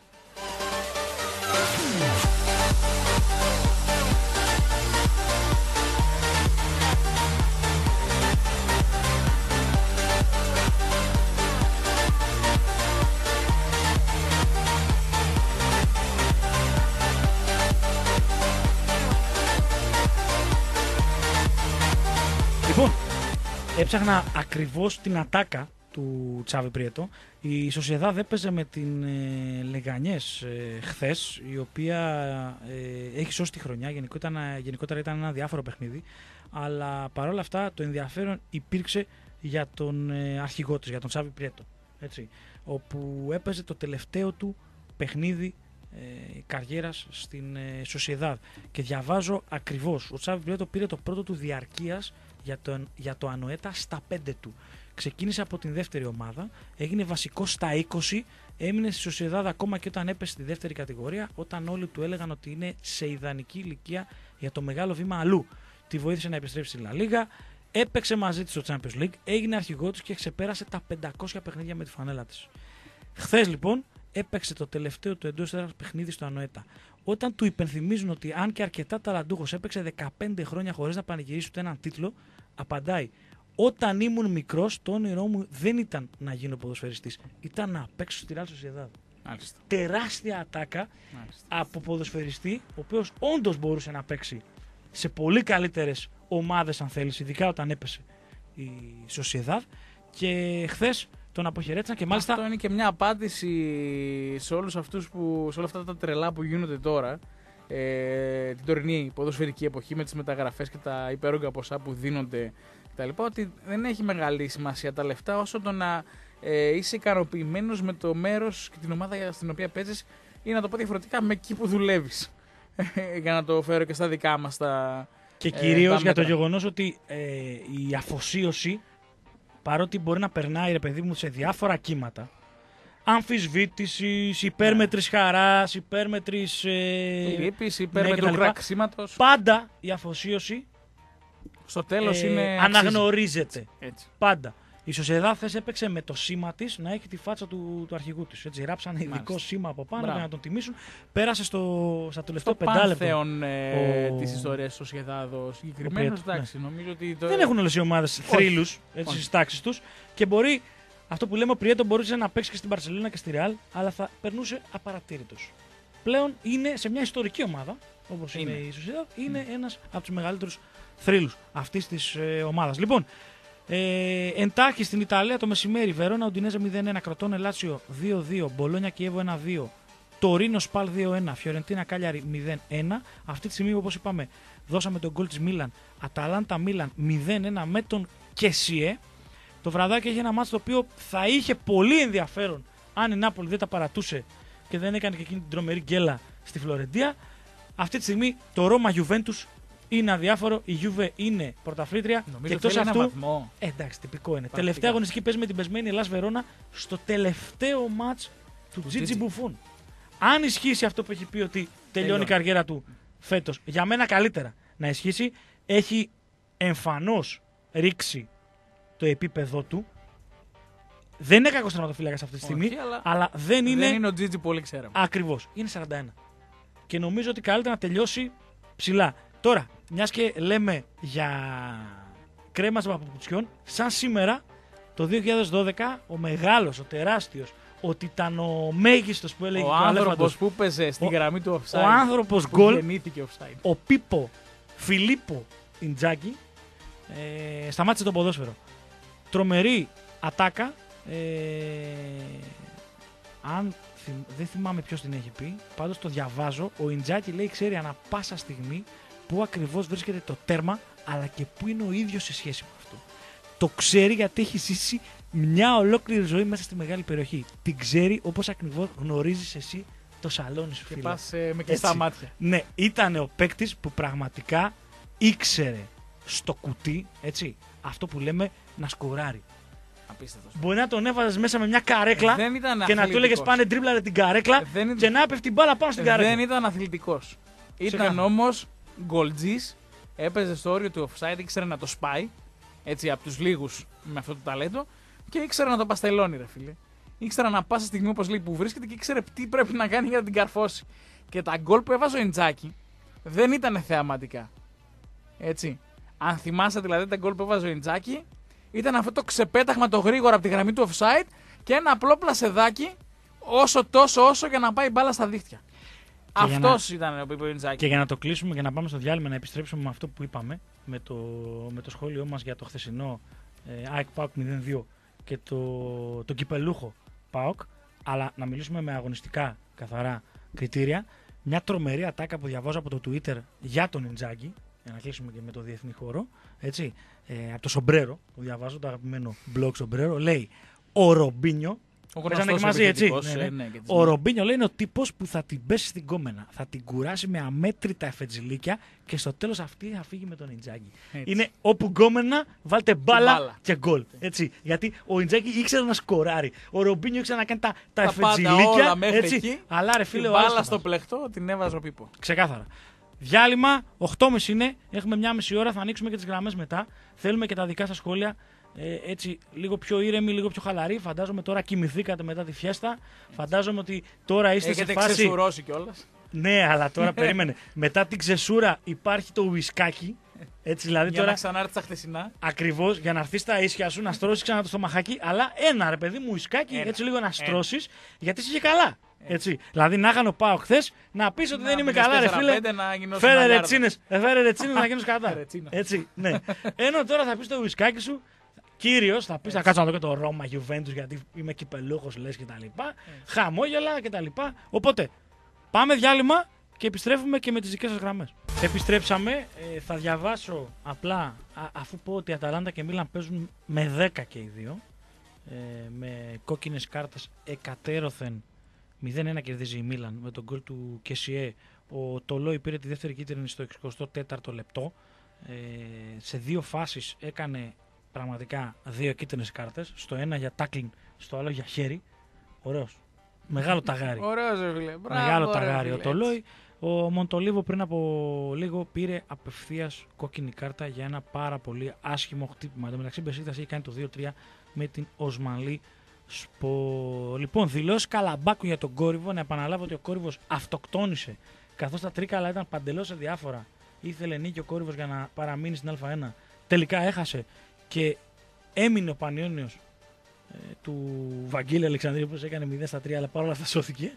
Λοιπόν, έψαχνα ακριβώς την ατάκα του Τσάβι Πριέτο. Η Σοσιεδάδ έπαιζε με την Λεγανιές χθες, η οποία έχει σώσει τη χρονιά. Γενικότερα ήταν ένα διάφορο παιχνίδι, αλλά παρόλα αυτά το ενδιαφέρον υπήρξε για τον αρχηγό της, για τον Τσάβι Πριέτο. Έτσι, όπου έπαιζε το τελευταίο του παιχνίδι καριέρας στην Σοσιεδάδ. Και διαβάζω ακριβώς, ο Τσάβι Πριέτο πήρε το πρώτο του διαρκείας για το Ανοέτα στα 5 του. Ξεκίνησε από την δεύτερη ομάδα, έγινε βασικό στα 20, έμεινε στη Σοσιεδάδ ακόμα και όταν έπεσε στη δεύτερη κατηγορία, όταν όλοι του έλεγαν ότι είναι σε ιδανική ηλικία για το μεγάλο βήμα αλλού. Τη βοήθησε να επιστρέψει στη Λα Λίγα, έπαιξε μαζί της στο Champions League, έγινε αρχηγό της και ξεπέρασε τα 500 παιχνίδια με τη φανέλα της. Χθες λοιπόν έπαιξε το τελευταίο του εντός έδρας παιχνίδι στο Ανοέτα. Όταν του υπενθυμίζουν ότι αν και αρκετά ταλαντούχος έπαιξε 15 χρόνια χωρίς να πανηγυρίσει ούτε έναν τίτλο, απαντάει: όταν ήμουν μικρός, το όνειρό μου δεν ήταν να γίνω ποδοσφαιριστής, ήταν να παίξω στη Real Sociedad. Τεράστια ατάκα από ποδοσφαιριστή, ο οποίος όντως μπορούσε να παίξει σε πολύ καλύτερες ομάδες, αν θέλεις, ειδικά όταν έπεσε η Σοσιεδάδ. Και χθες τον αποχαιρέτησαν και μάλιστα. Αυτό είναι και μια απάντηση σε όλους αυτούς σε όλα αυτά τα τρελά που γίνονται τώρα. Την τωρινή ποδοσφαιρική εποχή με τις μεταγραφές και τα υπέρογκα ποσά που δίνονται κτλ. Ότι δεν έχει μεγάλη σημασία τα λεφτά όσο το να είσαι ικανοποιημένος με το μέρος και την ομάδα στην οποία παίζεις, ή να το πω διαφορετικά, με εκεί που δουλεύεις. Για να το φέρω και στα δικά μας τα. Και κυρίως για το γεγονός ότι η αφοσίωση, παρότι μπορεί να περνάει, ρε παιδί μου, σε διάφορα κύματα αμφισβήτησης, υπέρμετρης χαράς, υπέρμετρης υπέρμετρου κραξίματος, πάντα η αφοσίωση στο τέλος είναι αναγνωρίζεται. Έτσι. Πάντα. Η Σοσιεδάδ θες έπαιξε με το σήμα της να έχει τη φάτσα του αρχηγού της. Έτσι, ράψανε ειδικό σήμα από πάνω για να τον τιμήσουν. Πέρασε στα τελευταία 5 λεπτά. Πάνθεον της ιστορίας της Σοσιεδάδος συγκεκριμένως. Εντάξει, νομίζω ότι δεν έχουν όλες οι ομάδες θρύλους στις τάξεις τους και μπορεί. Αυτό που λέμε, ο Πριέτο μπορούσε να παίξει και στην Μπαρσελόνα και στη Ρεάλ, αλλά θα περνούσε απαρατήρητος. Πλέον είναι σε μια ιστορική ομάδα, όπως είναι η Σοσιεδάδ, είναι ένας από τους μεγαλύτερους θρύλους αυτής της ομάδας. Λοιπόν, εντάχει στην Ιταλία το μεσημέρι, Βερόνα Ουντινέζε 0-1, Κροτόνε Λάτσιο 2-2, Μπολόνια Κιέβο 1-2, Τωρίνο Σπάλ 2-1, Φιωρεντίνα Κάλιαρη 0-1. Αυτή τη στιγμή, όπως είπαμε, δώσαμε τον γκολ της Μίλαν, Αταλάντα Μίλαν 0-1 με τον Κεσιέ. Το βραδάκι έχει ένα μάτς το οποίο θα είχε πολύ ενδιαφέρον αν η Νάπολη δεν τα παρατούσε και δεν έκανε και εκείνη την τρομερή γκέλα στη Φλωρεντία. Αυτή τη στιγμή το Ρώμα Γιουβέντους είναι αδιάφορο. Η Γιουβέ είναι πρωταθλήτρια. Νομίζω και εκτός αυτού. Εντάξει, τυπικό είναι. Τελευταία αγωνιστική παίζει με την πεσμένη Ελλάς Βερόνα στο τελευταίο μάτς του Τζίτζι Μπουφούν. Αν ισχύσει αυτό που έχει πει ότι τελειώνει η καριέρα του φέτος, για μένα καλύτερα να ισχύσει. Έχει εμφανώς ρίξει το επίπεδό του. Δεν είναι κακός τερματοφύλακας αυτή τη στιγμή, αλλά δεν είναι ο Τζίτζι πολύ ξέραμε. Ακριβώς. Είναι 41. Και νομίζω ότι καλύτερα να τελειώσει ψηλά. Τώρα, μιας και λέμε για κρέμασμα παπουτσιών, σαν σήμερα το 2012 ο μεγάλος, ο τεράστιος, ο τιτανομέγιστος που έλεγε ο άνθρωπος που παίζε στη γραμμή του offside. Ο άνθρωπος γκολ, offside. Ο Πίπο Φιλίππο Ιντζάκη, σταμάτησε το ποδόσφαιρο. Τρομερή ατάκα. Δεν θυμάμαι ποιος την έχει πει, πάντως το διαβάζω. Ο Ιντζάκη λέει, ξέρει ανά πάσα στιγμή πού ακριβώς βρίσκεται το τέρμα, αλλά και πού είναι ο ίδιος σε σχέση με αυτό. Το ξέρει γιατί έχει ζήσει μια ολόκληρη ζωή μέσα στη μεγάλη περιοχή. Την ξέρει όπως ακριβώς γνωρίζεις εσύ το σαλόνι σου, φίλε. Και πας με κλειστά μάτια. Ναι, ήταν ο παίκτης που πραγματικά ήξερε στο κουτί, έτσι, αυτό που λέμε να σκοράρει. Απίστευτος. Μπορεί να τον έβαζες μέσα με μια καρέκλα και να του έλεγες πάνε τρίπλαρε την καρέκλα και να έπεφτει την μπάλα πάνω στην καρέκλα. Δεν ήταν αθλητικός. Ήταν όμως γκολτζής, έπαιζε στο όριο του offside, ήξερε να το σπάει, έτσι, από τους λίγους με αυτό το ταλέντο, και ήξερε να το παστελώνει, ρε φίλε. Ήξερε να πάσα στιγμή, όπως λέει, που βρίσκεται και ήξερε τι πρέπει να κάνει για να την καρφώσει. Και τα γκολ που έβαζε ο Ιντζάκη δεν ήταν θεαματικά. Έτσι. Αν θυμάσαι δηλαδή τα γκολ που έβαζε ο Ιντζάκη, ήταν αυτό το ξεπέταγμα το γρήγορα από τη γραμμή του offside και ένα απλό πλασεδάκι όσο για να πάει μπάλα στα δίχτυα. Αυτός ήταν ο Πίπο Ιντζάκη. Και για να το κλείσουμε και να πάμε στο διάλειμμα, να επιστρέψουμε με αυτό που είπαμε, με το σχόλιο μας για το χθεσινό ΑΕΚ ΠΑΟΚ 0-2 και το κυπελούχο ΠΑΟΚ, αλλά να μιλήσουμε με αγωνιστικά καθαρά κριτήρια. Μια τρομερή ατάκα που διαβάζω από το Twitter για τον Ιντζάκη, για να κλείσουμε και με το διεθνή χώρο, έτσι, από το Σομπρέρο, που διαβάζω, το αγαπημένο blog Σομπρέρο, λέει ο Ρομπίνιο. Μαζί, έτσι. Ο Ρομπίνιο λέει είναι ο τύπος που θα την πέσει στην κόμενα. Θα την κουράσει με αμέτρητα εφετζιλίκια και στο τέλος αυτή θα φύγει με τον Ιντζάκη. Είναι όπου γκόμενα, βάλτε μπάλα και γκολ. Έτσι. Γιατί ο Ιντζάκη ήξερε να σκοράρει. Ο Ρομπίνιο ήξερε να κάνει τα εφετζιλίκια. Έτσι. Εκεί, αλλά ρε φίλε, μπάλα στο πλεχτό την έβαζε ο Πίπο. Ξεκάθαρα. Διάλειμμα, 8.30 είναι. Έχουμε μια μισή ώρα. Θα ανοίξουμε και τις γραμμές μετά. Θέλουμε και τα δικά σας σχόλια. Έτσι, λίγο πιο ήρεμοι, λίγο πιο χαλαροί. Φαντάζομαι τώρα κοιμηθήκατε μετά τη φιέστα. Φαντάζομαι ότι τώρα είστε έχετε σε φάση. Έχετε ξεσουρώσει κιόλας. Ναι, αλλά τώρα περίμενε. Μετά την ξεσούρα υπάρχει το ουισκάκι. Έτσι, δηλαδή, για τώρα, να ξανάρθει τα χθεσινά. Ακριβώς, για να έρθει στα ίσια σου, να στρώσει ξανά το στομαχάκι. Αλλά ένα ρε παιδί μου ουισκάκι, έτσι λίγο να στρώσει, γιατί είσαι καλά. Έτσι. Δηλαδή να είχαν ο ΠΑΟΚ χθες να πεις ότι δεν είμαι καλά, ρε φίλε. Φέρε ρετσίνες να γίνω κατά. Έτσι, ναι. Ενώ τώρα θα πεις το ουισκάκι σου, κύριος, θα πεις θα κάτσω να δω και το Ρώμα Juventus γιατί είμαι κυπελούχος, λες και τα λοιπά. Χαμόγελα και τα λοιπά. Οπότε, πάμε διάλειμμα και επιστρέφουμε και με τις δικές σας γραμμές. Επιστρέψαμε. Θα διαβάσω απλά, αφού πω ότι η Αταλάντα και Μίλαν παίζουν με 10 και οι δύο. Με κόκκινες κάρτες εκατέρωθεν 0-1 κερδίζει η Μίλαν με τον γκολ του Κεσιέ. Ο Τολόι πήρε τη δεύτερη κίτρινη στο 64ο λεπτό. Σε δύο φάσεις έκανε πραγματικά δύο κίτρινες κάρτες. Στο ένα για tackling, στο άλλο για χέρι. Ωραίος. Μεγάλο ταγάρι. Ωραίος, ρε φίλε. Μεγάλο ταγάρι ο Τολόι. Ο Μοντολίβο πριν από λίγο πήρε απευθείας κόκκινη κάρτα για ένα πάρα πολύ άσχημο χτύπημα. Εν τω μεταξύ Μπεσίκτας έχει κάνει το 2-3 με την Οσμαλή Σπο. Λοιπόν, δηλώσει Καλαμπάκου για τον Κόρυβο. Να επαναλάβω ότι ο Κόρυβος αυτοκτόνησε καθώς τα τρίκαλα ήταν παντελώς αδιάφορα. Ήθελε νίκη ο Κόρυβος για να παραμείνει στην Α1. Τελικά έχασε και έμεινε ο Πανιόνιος του Βαγγέλη Αλεξανδρίου που έκανε 0-3, αλλά παρόλα αυτά σώθηκε.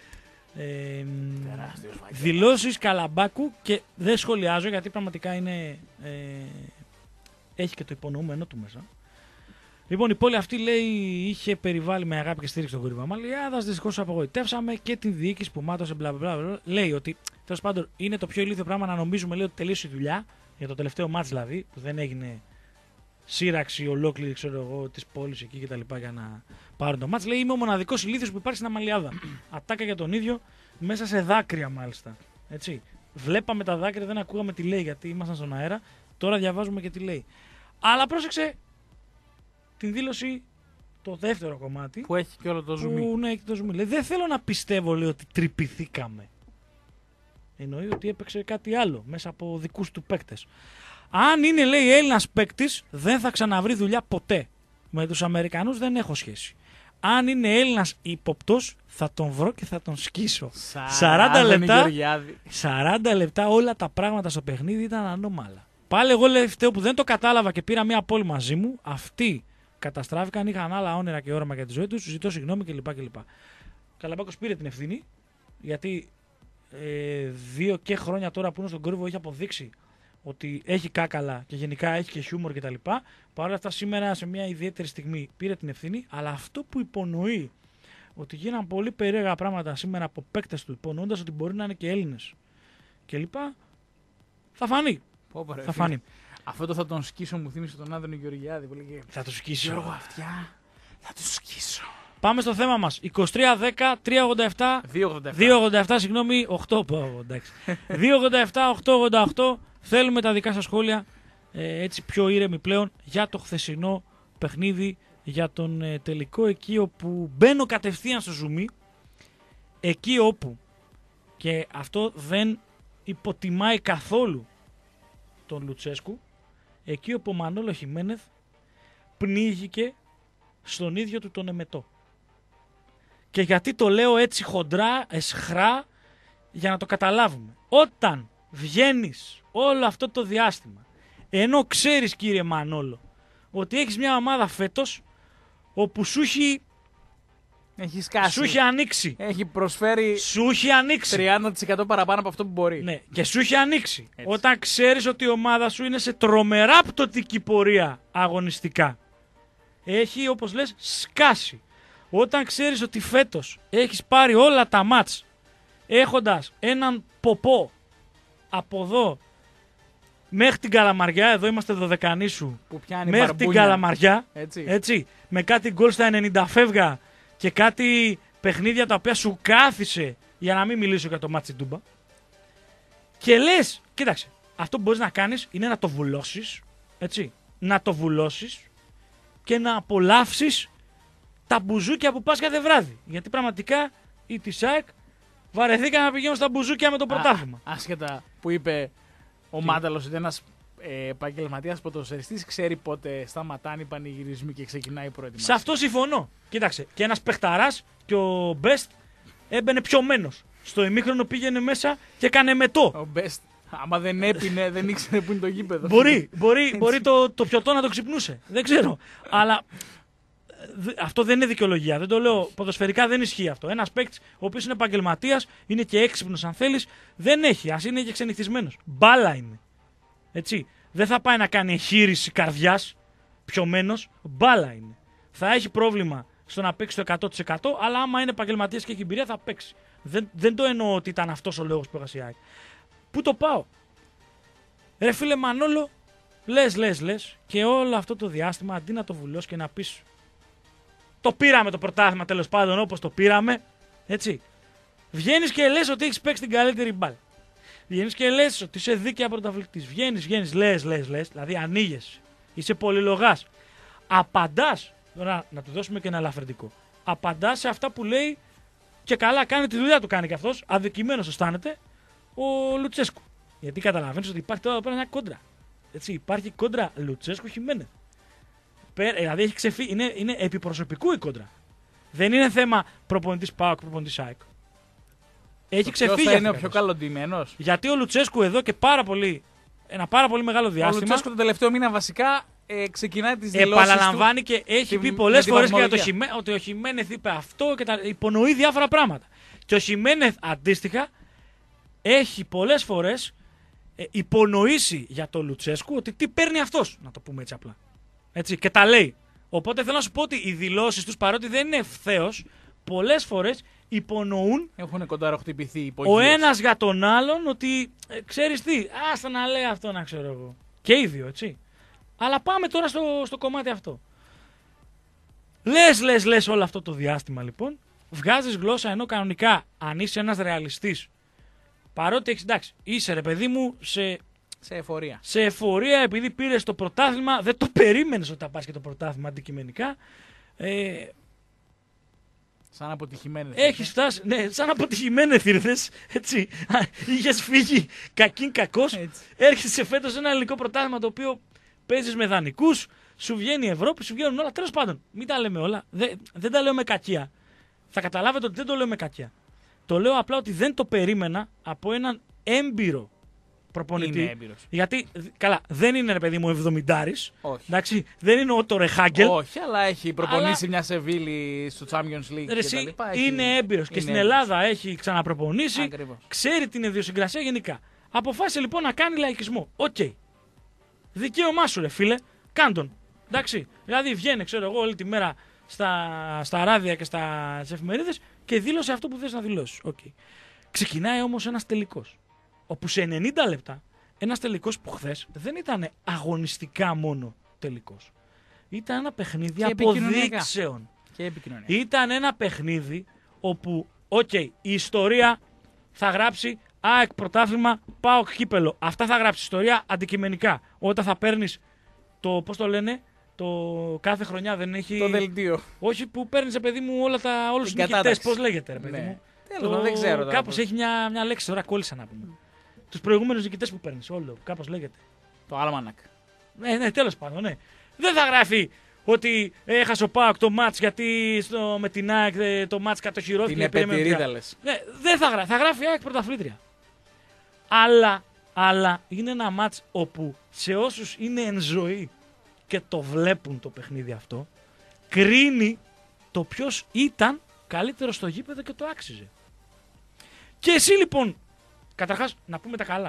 Δηλώσεις Καλαμπάκου και δεν σχολιάζω γιατί πραγματικά είναι, έχει και το υπονοούμενο του μέσα. Λοιπόν, η πόλη αυτή λέει είχε περιβάλει με αγάπη και στήριξη τον Κόρυβο Αμαλιάδας. Δυστυχώς απογοητεύσαμε και την διοίκηση που μάτωσε μπλα μπλα μπλα. Λέει ότι τέλος πάντων είναι το πιο ηλίθιο πράγμα να νομίζουμε λέει, ότι τελείωσε η δουλειά για το τελευταίο μάτς δηλαδή που δεν έγινε σύραξη ολόκληρη της πόλης εκεί και τα λοιπά για να πάρουν το μάτς. Λέει είμαι ο μοναδικός ηλίθιος που υπάρχει στην Αμαλιάδα. Ατάκα για τον ίδιο μέσα σε δάκρυα μάλιστα. Έτσι. Βλέπαμε τα δάκρυα, δεν ακούγαμε τι λέει γιατί ήμασταν στον αέρα. Τώρα διαβάζουμε και τι λέει. Αλλά πρόσεξε την δήλωση, το δεύτερο κομμάτι. Που έχει και όλο το ζουμί. Ναι, έχει το ζουμί. Λέει, δεν θέλω να πιστεύω λέει, ότι τρυπηθήκαμε. Εννοεί ότι έπαιξε κάτι άλλο μέσα από δικούς του παίκτες. Αν είναι λέει Έλληνας παίκτης, δεν θα ξαναβρει δουλειά ποτέ. Με τους Αμερικανούς δεν έχω σχέση. Αν είναι Έλληνας ύποπτος, θα τον βρω και θα τον σκίσω. 40 λεπτά όλα τα πράγματα στο παιχνίδι ήταν ανώμαλα. Πάλι εγώ λέω φταίω που δεν το κατάλαβα και πήρα μια πόλη μαζί μου. Αυτοί καταστράφηκαν, είχαν άλλα όνειρα και όραμα για τη ζωή τους. Ζητώ συγγνώμη κλπ. Καλαμπάκος πήρε την ευθύνη γιατί 2 και χρόνια τώρα που είναι στον Κόρυβο έχει αποδείξει ότι έχει κάκαλα και γενικά έχει και χιούμορ κτλ. Παρ' όλα αυτά σήμερα σε μια ιδιαίτερη στιγμή πήρε την ευθύνη, αλλά αυτό που υπονοεί ότι γίναν πολύ περίεργα πράγματα σήμερα από παίκτες του, υπονοώντας ότι μπορεί να είναι και Έλληνες κλπ. Θα φανεί. Θα φανεί. Αυτό το θα τον σκίσω μου θύμισε τον Άδωνη Γεωργιάδη. Που λέγε, θα το σκίσω. Γιώργο αυτιά, θα το σκίσω. Πάμε στο θέμα μας. 23-10, 387, 287, συγγνώμη, 8, εντάξει. 287-888, θέλουμε τα δικά σας σχόλια, έτσι πιο ήρεμοι πλέον, για το χθεσινό παιχνίδι, για τον τελικό εκεί όπου μπαίνω κατευθείαν στο ζουμί, εκεί όπου, και αυτό δεν υποτιμάει καθόλου τον Λουτσέσκου, εκεί όπου ο Μανόλο Χιμένεθ πνίγηκε στον ίδιο του τον εμετό. Και γιατί το λέω έτσι χοντρά, εσχρά, για να το καταλάβουμε. Όταν βγαίνεις όλο αυτό το διάστημα, ενώ ξέρεις κύριε Μανόλο, ότι έχεις μια ομάδα φέτος, όπου σου έχει σκάσει. Σου έχει ανοίξει. Έχει προσφέρει σου έχει ανοίξει 30% παραπάνω από αυτό που μπορεί. Ναι, και σου έχει ανοίξει. Έτσι. Όταν ξέρεις ότι η ομάδα σου είναι σε τρομερά πτωτική πορεία αγωνιστικά. Έχει, όπως λες, σκάσει. Όταν ξέρεις ότι φέτος έχεις πάρει όλα τα μάτς έχοντας έναν ποπό από εδώ μέχρι την Καλαμαριά, εδώ είμαστε δωδεκανήσου, που πιάνει μέχρι μπαρμπούνια. την Καλαμαριά, έτσι, με κάτι γκολ στα 90 φεύγα και κάτι παιχνίδια τα οποία σου κάθισε, για να μην μιλήσω για το μάτσι Ντούμπα, και λες, κοίταξε, αυτό που μπορείς να κάνεις είναι να το βουλώσεις, έτσι, να το βουλώσεις και να απολαύσεις τα μπουζούκια που πας κάθε βράδυ. Γιατί πραγματικά οι της ΑΕΚ βαρεθήκαν να πηγαίνουν στα μπουζούκια με το πρωτάθλημα. Άσχετα που είπε ο Μάνταλος ότι ένας επαγγελματίας ποδοσφαιριστής ξέρει πότε σταματάνε οι πανηγυρισμοί και ξεκινάει η προετοιμασία. Σε αυτό συμφωνώ. Κοίταξε, και ένας παιχταράς και ο Μπεστ έμπαινε πιωμένος. Στο ημίχρονο πήγαινε μέσα και έκανε μετό. Ο Μπεστ, άμα δεν έπινε, δεν ήξερε που είναι το γήπεδο. Μπορεί το πιωτό να το ξυπνούσε. Δεν ξέρω. Αλλά αυτό δεν είναι δικαιολογία. Δεν το λέω ποδοσφαιρικά, δεν ισχύει αυτό. Ένας παίκτης ο οποίος είναι επαγγελματίας, είναι και έξυπνος αν θέλεις, δεν έχει. Ας είναι και ξενυχτισμένος. Μπάλα είναι. Έτσι. Δεν θα πάει να κάνει εγχείρηση καρδιάς, πιωμένος. Μπάλα είναι. Θα έχει πρόβλημα στο να παίξει το 100%, αλλά άμα είναι επαγγελματίας και έχει εμπειρία θα παίξει. Δεν το εννοώ ότι ήταν αυτός ο λόγος που έχασε η ΑΕΚ. Πού το πάω? Ρε φίλε Μανόλο, λες και όλο αυτό το διάστημα αντί να το βουλώσει και να πεις το πήραμε το πρωτάθλημα τέλος πάντων όπως το πήραμε, έτσι, βγαίνεις και λες ότι έχεις παίξει την καλύτερη μπάλα. Βγαίνεις και λες ότι είσαι δίκαια πρωταθλητής. Βγαίνεις, λες, δηλαδή ανοίγεσαι. Είσαι πολυλογάς. Απαντάς, τώρα να του δώσουμε και ένα ελαφρυντικό. Απαντάς σε αυτά που λέει και καλά κάνει τη δουλειά του, κάνει και αυτός, αδικημένος αισθάνεται ο Λουτσέσκου. Γιατί καταλαβαίνεις ότι υπάρχει τώρα εδώ πέρα μια κόντρα. Έτσι, υπάρχει κόντρα Λουτσέσκου Χιμένεθ. Δηλαδή έχει ξεφύγει, είναι επιπροσωπικού η κόντρα. Δεν είναι θέμα προπονητής ΠΑΟΚ, προπονητής ΑΕΚ. Έχει ξεφύγει. Ποιος θα είναι ο πιο καλοντημένος? Γιατί ο Λουτσέσκου εδώ και ένα πάρα πολύ μεγάλο διάστημα. Ο Λουτσέσκου τον τελευταίο μήνα βασικά ξεκινάει τις δηλώσεις επαναλαμβάνει του, και έχει πει πολλές φορές ότι ο Χιμένεθ είπε αυτό και υπονοεί διάφορα πράγματα. Και ο Χιμένεθ αντίστοιχα έχει πολλές φορές υπονοήσει για τον Λουτσέσκου ότι τι παίρνει αυτός, να το πούμε έτσι απλά. Έτσι, και τα λέει. Οπότε θέλω να σου πω ότι οι δηλώσεις τους, παρότι δεν είναι ευθέως, πολλές φορές υπονοούν. Έχουν κονταροχτυπηθεί ο ένας για τον άλλον ότι ξέρεις τι, άστα να λέει αυτό να ξέρω εγώ. Και οι δύο, έτσι. Αλλά πάμε τώρα στο κομμάτι αυτό. Λες όλο αυτό το διάστημα λοιπόν, βγάζεις γλώσσα ενώ κανονικά αν είσαι ένας ρεαλιστής, παρότι έχεις εντάξει, είσαι ρε παιδί μου σε εφορία επειδή πήρες το πρωτάθλημα, δεν το περίμενες ότι θα πάρεις και το πρωτάθλημα αντικειμενικά. Σαν αποτυχημένες. Έχεις φτάσει, ναι, σαν αποτυχημένες ήρθες, έτσι. Είχες φύγει κακήν κακός. Έρχεσαι φέτος σε ένα ελληνικό πρωτάθλημα το οποίο παίζεις με δανεικούς, σου βγαίνει η Ευρώπη, σου βγαίνουν όλα. Τέλος πάντων, μην τα λέμε όλα. Δεν τα λέω με κακία. Θα καταλάβετε ότι δεν το λέω με κακία. Το λέω απλά ότι δεν το περίμενα από έναν έμπειρο προπονητή. Είναι έμπειρος. Γιατί, καλά, δεν είναι ρε παιδί μου 70άρης. Εντάξει, δεν είναι ο Τορεχάγκελ. Όχι, αλλά έχει προπονήσει μια Σεβίλη στο Champions League κτλ. Είναι έμπειρος και στην Ελλάδα έχει ξαναπροπονήσει. Ακριβώς. Ξέρει την ιδιοσυγκρασία γενικά. Αποφάσισε λοιπόν να κάνει λαϊκισμό. Οκ. Δικαίωμά σου, ρε φίλε. Κάντον. Εντάξει. Δηλαδή βγαίνει, ξέρω εγώ, όλη τη μέρα στα ράδια και στις εφημερίδες και δήλωσε αυτό που θες να δηλώσεις. Okay. Ξεκινάει όμως ένας τελικός. Όπου σε 90 λεπτά, ένας τελικός που χθες δεν ήταν αγωνιστικά μόνο τελικός. Ήταν ένα παιχνίδι αποδείξεων. Ήταν ένα παιχνίδι όπου, η ιστορία θα γράψει ΑΕΚ πρωτάθλημα, ΠΑΟΚ κύπελο. Αυτά θα γράψει ιστορία αντικειμενικά. Όταν θα παίρνεις το, πώς το λένε, το κάθε χρονιά δεν έχει. Το δελτίο. Όχι που παίρνεις, παιδί μου, όλους τους νικητές. Πώς λέγεται, ρε παιδί μου. Τέλος, δεν ξέρω. Κάπως έχει μια λέξη, τώρα κόλλησα να πούμε. Τους προηγούμενους νικητές που παίρνεις, όλο. Κάπως λέγεται. Το Άλμανακ. Ναι, τέλος πάντων, ναι. Δεν θα γράφει ότι έχασε ο ΠΑΟΚ το μάτς γιατί με την ΑΕΚ το μάτς κατοχυρώθηκε. Την επετηρίδα λες. Ναι, δεν θα γράφει. Θα γράφει ΑΕΚ πρωταθλήτρια. Αλλά είναι ένα μάτς όπου σε όσους είναι εν ζωή και το βλέπουν το παιχνίδι αυτό, κρίνει το ποιος ήταν καλύτερο στο γήπεδο και το άξιζε. Και εσύ λοιπόν, καταρχάς να πούμε τα καλά.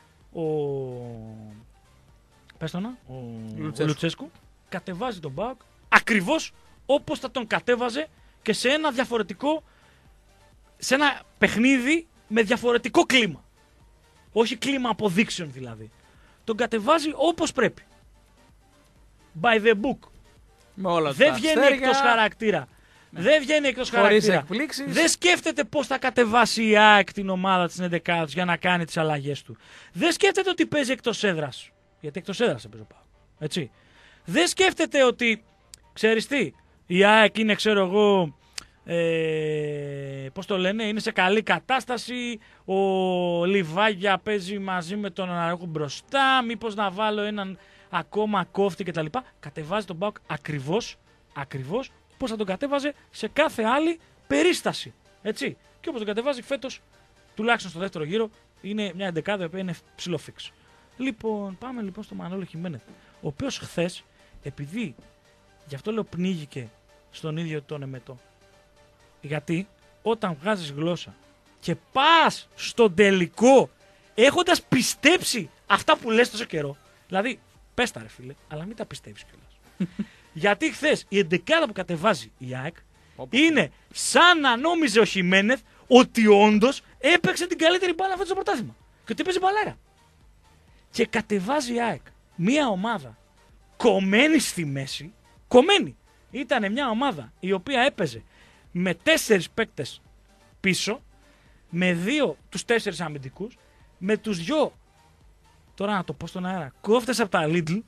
Ο Λουτσέσκου κατεβάζει τον ΠΑΟΚ ακριβώς όπως θα τον κατέβαζε και σε ένα διαφορετικό, σε ένα παιχνίδι με διαφορετικό κλίμα. Όχι κλίμα αποδείξεων δηλαδή. Τον κατεβάζει όπως πρέπει. By the book. Με όλα δεν βγαίνει εκτός χαρακτήρα. Ναι. Δεν βγαίνει εκτός χαρακτήρα. Δεν σκέφτεται πώς θα κατεβάσει η ΑΕΚ την ομάδα της 11 για να κάνει τις αλλαγές του. Δεν σκέφτεται ότι παίζει εκτός έδρας. Γιατί εκτός έδρας δεν παίζει ο ΠΑΟΚ. Έτσι. Δεν σκέφτεται ότι, ξέρεις τι, η ΑΕΚ είναι, ξέρω εγώ, πώς το λένε, είναι σε καλή κατάσταση, ο Λιβάγια παίζει μαζί με τον Αναρέχου μπροστά, μήπως να βάλω έναν ακόμα κόφτη κτλ. Κατεβάζει τον ΠΑΟΚ ακριβώς όπως θα τον κατέβαζε σε κάθε άλλη περίσταση. Έτσι. Και όπως τον κατεβάζει φέτος, τουλάχιστον στο δεύτερο γύρο, είναι μια εντεκάδα η οποία είναι ψηλοφίξ. Λοιπόν, πάμε λοιπόν στο Μανώλη Χιμένεθ, ο οποίος χθες, επειδή, γι' αυτό λέω πνίγηκε στον ίδιο τον εμετό. Γιατί όταν βγάζεις γλώσσα και πας στον τελικό έχοντας πιστέψει αυτά που λες τόσο καιρό, δηλαδή πες τα ρε φίλε, αλλά μην τα πιστεύεις κιόλας. Γιατί χθες η εντεκάδα που κατεβάζει η ΑΕΚ είναι σαν να νόμιζε ο Χιμένεθ ότι όντως έπαιξε την καλύτερη μπάλα αυτό το πρωτάθλημα. Και ότι έπαιζε μπαλάρα. Και κατεβάζει η ΑΕΚ μια ομάδα κομμένη στη μέση. Κομμένη. Ήταν μια ομάδα η οποία έπαιζε με 4 παίκτες πίσω, με τους 4 αμυντικούς, με τους 2, τώρα να το πω στον αέρα, κόφτες από τα Lidl,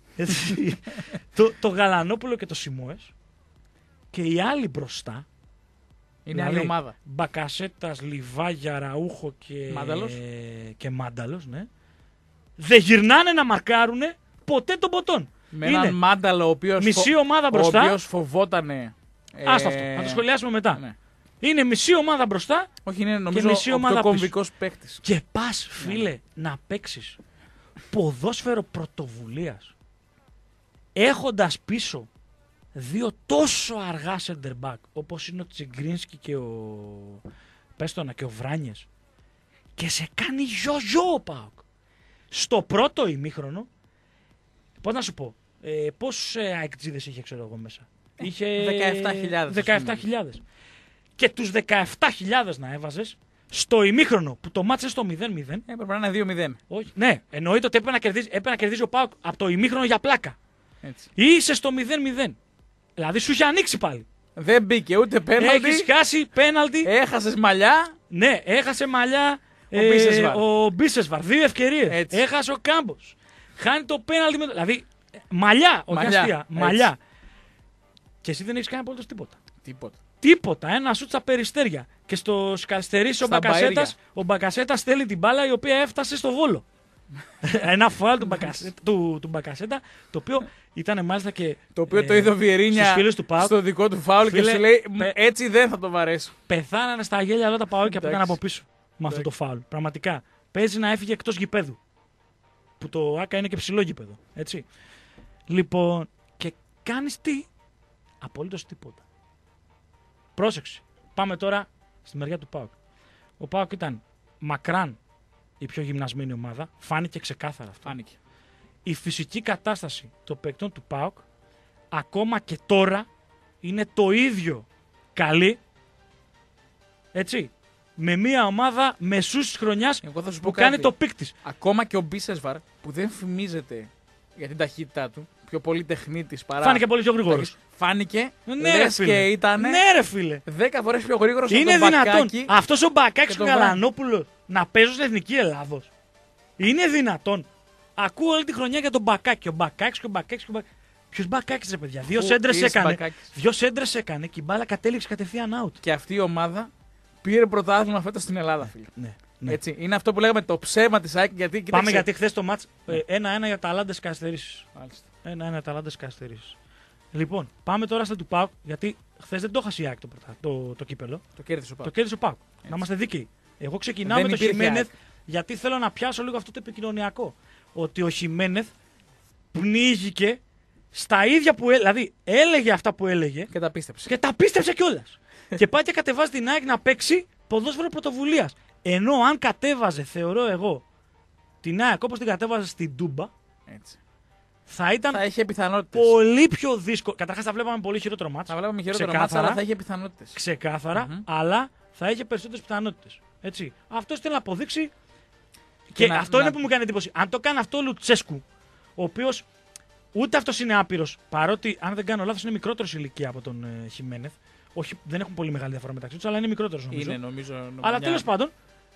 το Γαλανόπουλο και το Σιμόες, και οι άλλοι μπροστά, είναι άλλη ομάδα. Μπακασέτας, Λιβάγια, Ραούχο και Μάνταλος, ναι. Δεν γυρνάνε να μαρκάρουνε ποτέ τον ποτόν. Με έναν Μάνταλο ο οποίος μισή ομάδα μπροστά. Ο οποίος φοβότανε. Άστο αυτό, να το σχολιάσουμε μετά. Ναι. Είναι μισή ομάδα μπροστά. Όχι, είναι νομίζω ο πιο κομβικός παίκτης. Και πας, φίλε, να παίξεις ποδόσφαιρο πρωτοβουλίας έχοντας πίσω 2 τόσο αργά center back όπως είναι ο Τσιγκρίνσκι και ο Βράνιες, και σε κάνει γιο ο ΠΑΟΚ. Στο πρώτο ημίχρονο, πώς να σου πω, πόσους αεκτζίδες είχε, ξέρω εγώ, μέσα. Είχε 17.000. Και τους 17.000 να έβαζες στο ημίχρονο που το μάτσε στο 0-0. Έπρεπε να είναι 2-0. Όχι, ναι, εννοείται ότι έπρεπε να κερδίζει ο ΠΑΟΚ από το ημίχρονο για πλάκα. Έτσι. Είσαι στο 0-0. Δηλαδή σου είχε ανοίξει πάλι. Δεν μπήκε ούτε πέναλτι. Έχεις χάσει πέναλτι. Έχασες μαλλιά. Ναι, έχασε μαλλιά ο Μπίσεσβαρ. 2 ευκαιρίες. Έχασε ο Κάμπος. Χάνει το πέναλτι. Δηλαδή μαλλιά, όχι αστεία. Μαλλιά. Και εσύ δεν έχεις κάνει απολύτως τίποτα. Ένα σουτ στα περιστέρια. Και στο καθυστερήσει ο Μπακασέτας στέλνει την μπάλα η οποία έφτασε στο Βόλο. Ένα φάουλ του Μπακασέτα, το οποίο ήταν μάλιστα και. Το οποίο το είδε ο Βιερίνια στο δικό του φάουλ και σου λέει έτσι δεν θα το βαρέσω. Πεθάνανε στα γέλια όλα τα παόκια που ήταν από πίσω με αυτό το φάουλ. Πραγματικά. Παίζει να έφυγε εκτός γηπέδου. Που το ΆΚΑ είναι και ψηλό γήπεδο. Έτσι. Λοιπόν, και κάνεις τι? Απολύτως τίποτα. Πρόσεξε. Πάμε τώρα στη μεριά του ΠΑΟΚ. Ο ΠΑΟΚ ήταν μακράν η πιο γυμνασμένη ομάδα. Φάνηκε ξεκάθαρα αυτό. Φάνηκε. Η φυσική κατάσταση των παικτών του ΠΑΟΚ ακόμα και τώρα είναι το ίδιο καλή. Έτσι. Με μια ομάδα μεσούς της χρονιάς που κάνει το πικ της. Ακόμα και ο Μπίσεσβαρ που δεν φημίζεται για την ταχύτητά του, πιο πολύ τεχνίτης παρά. Φάνηκε πολύ πιο γρήγορος. Φάνηκε. Ναι, και ήταν. Ναι, ρε φίλε. 10 φορές πιο γρήγορος από τον Μπακάκη. Είναι δυνατόν αυτός ο Μπακάκης ο Γαλανόπουλος να παίζει στην Εθνική Ελλάδος? Είναι δυνατόν? Ακούω όλη τη χρονιά για τον Μπακάκη. Ο Μπακάκης και ο Μπακάκης. Ποιος Μπακάκης, ρε παιδιά? 2 σέντρες έκανε. 2 σέντρες έκανε και η μπάλα κατέληξε κατευθείαν out. Και αυτή η ομάδα πήρε πρωτάθλημα φέτος στην Ελλάδα, φίλε. Ναι. Έτσι, είναι αυτό που λέγαμε το ψέμα της ΑΕΚ. Πάμε γιατί χθες το μάτς 1-1 για Αταλάντες καθυστερήσεις. 1-1 Αταλάντες καθυστερήσεις. Λοιπόν, πάμε τώρα στο του ΠΑΟΚ, γιατί χθες δεν το έχασε η ΑΕΚ το κύπελο. Το κέρδισε ο ΠΑΟΚ. Να είμαστε δίκαιοι. Εγώ ξεκινάω με τον Χιμένεθ, γιατί θέλω να πιάσω λίγο αυτό το επικοινωνιακό. Ότι ο Χιμένεθ πνίγηκε στα ίδια που δηλαδή έλεγε αυτά που έλεγε. Και τα πίστεψε. Κιόλας. Και πάει και κατεβάζει την ΑΕΚ να παίξει ποδόσφαιρο πρωτοβουλίας. Ενώ αν κατέβαζε, θεωρώ εγώ, την ΑΕΚ όπως την κατέβαζε στην Τούμπα, έτσι, θα ήταν είχε πιθανότητες. Πολύ πιο δύσκολο. Καταρχάς θα βλέπαμε πολύ χειρότερο μάτς. Θα βλέπαμε χειρότερο μάτς, αλλά θα είχε πιθανότητες. Ξεκάθαρα, αλλά θα είχε περισσότερες πιθανότητες. Έτσι. Αυτό θέλει να αποδείξει. Και αυτό είναι που μου κάνει εντύπωση. Αν το κάνει αυτό ο Λουτσέσκου, ο οποίος ούτε αυτός είναι άπειρος, παρότι αν δεν κάνω λάθος είναι μικρότερος ηλικία από τον Χιμένεθ. Όχι, δεν έχουν πολύ μεγάλη διαφορά μεταξύ τους, αλλά είναι μικρότερος νομίζω. Είναι, νομίζω αλλά τέλος πάντων,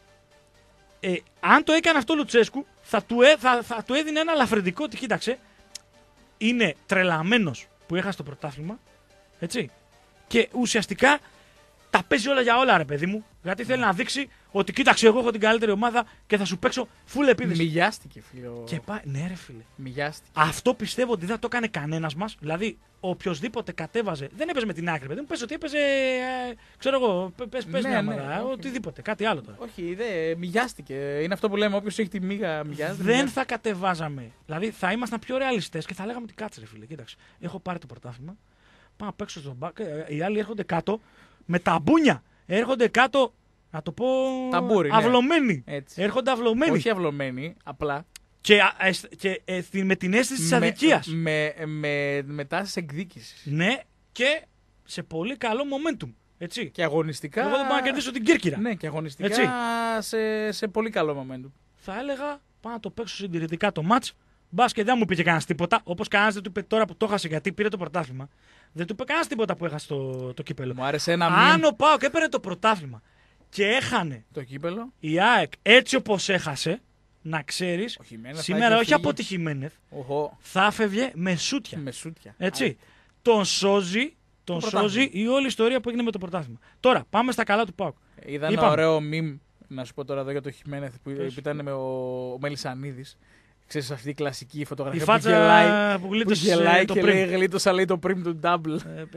αν το έκανε αυτό ο Λουτσέσκου, θα του έδινε ένα ελαφρυντικό ότι κοίταξε, είναι τρελαμένος που έχασε το πρωτάθλημα, έτσι, και ουσιαστικά τα παίζει όλα για όλα, ρε παιδί μου, γιατί θέλει να δείξει ότι κοίταξε, εγώ έχω την καλύτερη ομάδα και θα σου παίξω full επίδεση. Μιγιάστηκε, φίλε. Και ναι, ρε φίλε. Μιγιάστηκε. Αυτό πιστεύω ότι δεν το έκανε κανένας μας. Δηλαδή, οποιοδήποτε κατέβαζε. Δεν έπαιζε με την άκρη, παιδί μου. Πες ότι έπαιζε. Ξέρω εγώ, πες μια ομάδα. Οτιδήποτε. Κάτι άλλο τώρα. Όχι, μιγιάστηκε. Είναι αυτό που λέμε. Όποιος έχει τη μίγα, μιγιάζεται. Δεν θα κατεβάζαμε. Δηλαδή, θα ήμασταν πιο ρεαλιστές και θα λέγαμε ότι κάτσε, ρε φίλε. Κοίταξε. Έχω πάρει το πρωτάθλημα. πάω απ' έξω στον μπακ. Οι άλλοι έρχονται κάτω με ταμπούνια. Έρχονται κάτω, να το πω. Ταμπούρι, αυλωμένοι. Ναι. Έρχονται αυλωμένοι. Όχι αυλωμένοι, απλά. Και με την αίσθηση της αδικίας. Με τάσεις εκδίκησης. Ναι, και σε πολύ καλό momentum. Έτσι. Και αγωνιστικά. Εγώ δεν πάω να κερδίσω την Κέρκυρα. Ναι, και αγωνιστικά σε πολύ καλό momentum. Θα έλεγα πάω να το παίξω συντηρητικά το match. Μπας και δεν μου είπε κανένα τίποτα. Όπως κανένα δεν του είπε τώρα που το έχασε γιατί πήρε το πρωτάθλημα. Δεν του είπε κανένα τίποτα που έχασε το κύπελο. Μου άρεσε ένα Αν ο ΠΑΟΚ έπαιρνε το πρωτάθλημα και έχανε το κύπελο, η ΑΕΚ έτσι όπως έχασε, να ξέρεις, σήμερα όχι από τη Χιμένεθ, θα φεύγε με σούτια. Έτσι. Τον σώζει η όλη ιστορία που έγινε με το πρωτάθλημα. Τώρα πάμε στα καλά του ΠΑΟΚ. Είδα ένα ωραίο meme, να σου πω τώρα εδώ για το Χιμένεθ που ήταν με ο Μελισσανίδης. Ξέρεις αυτή η κλασική φωτογραφία η φάτσα που γελάει και λέει γλίτωσα λέει το πριμ του double.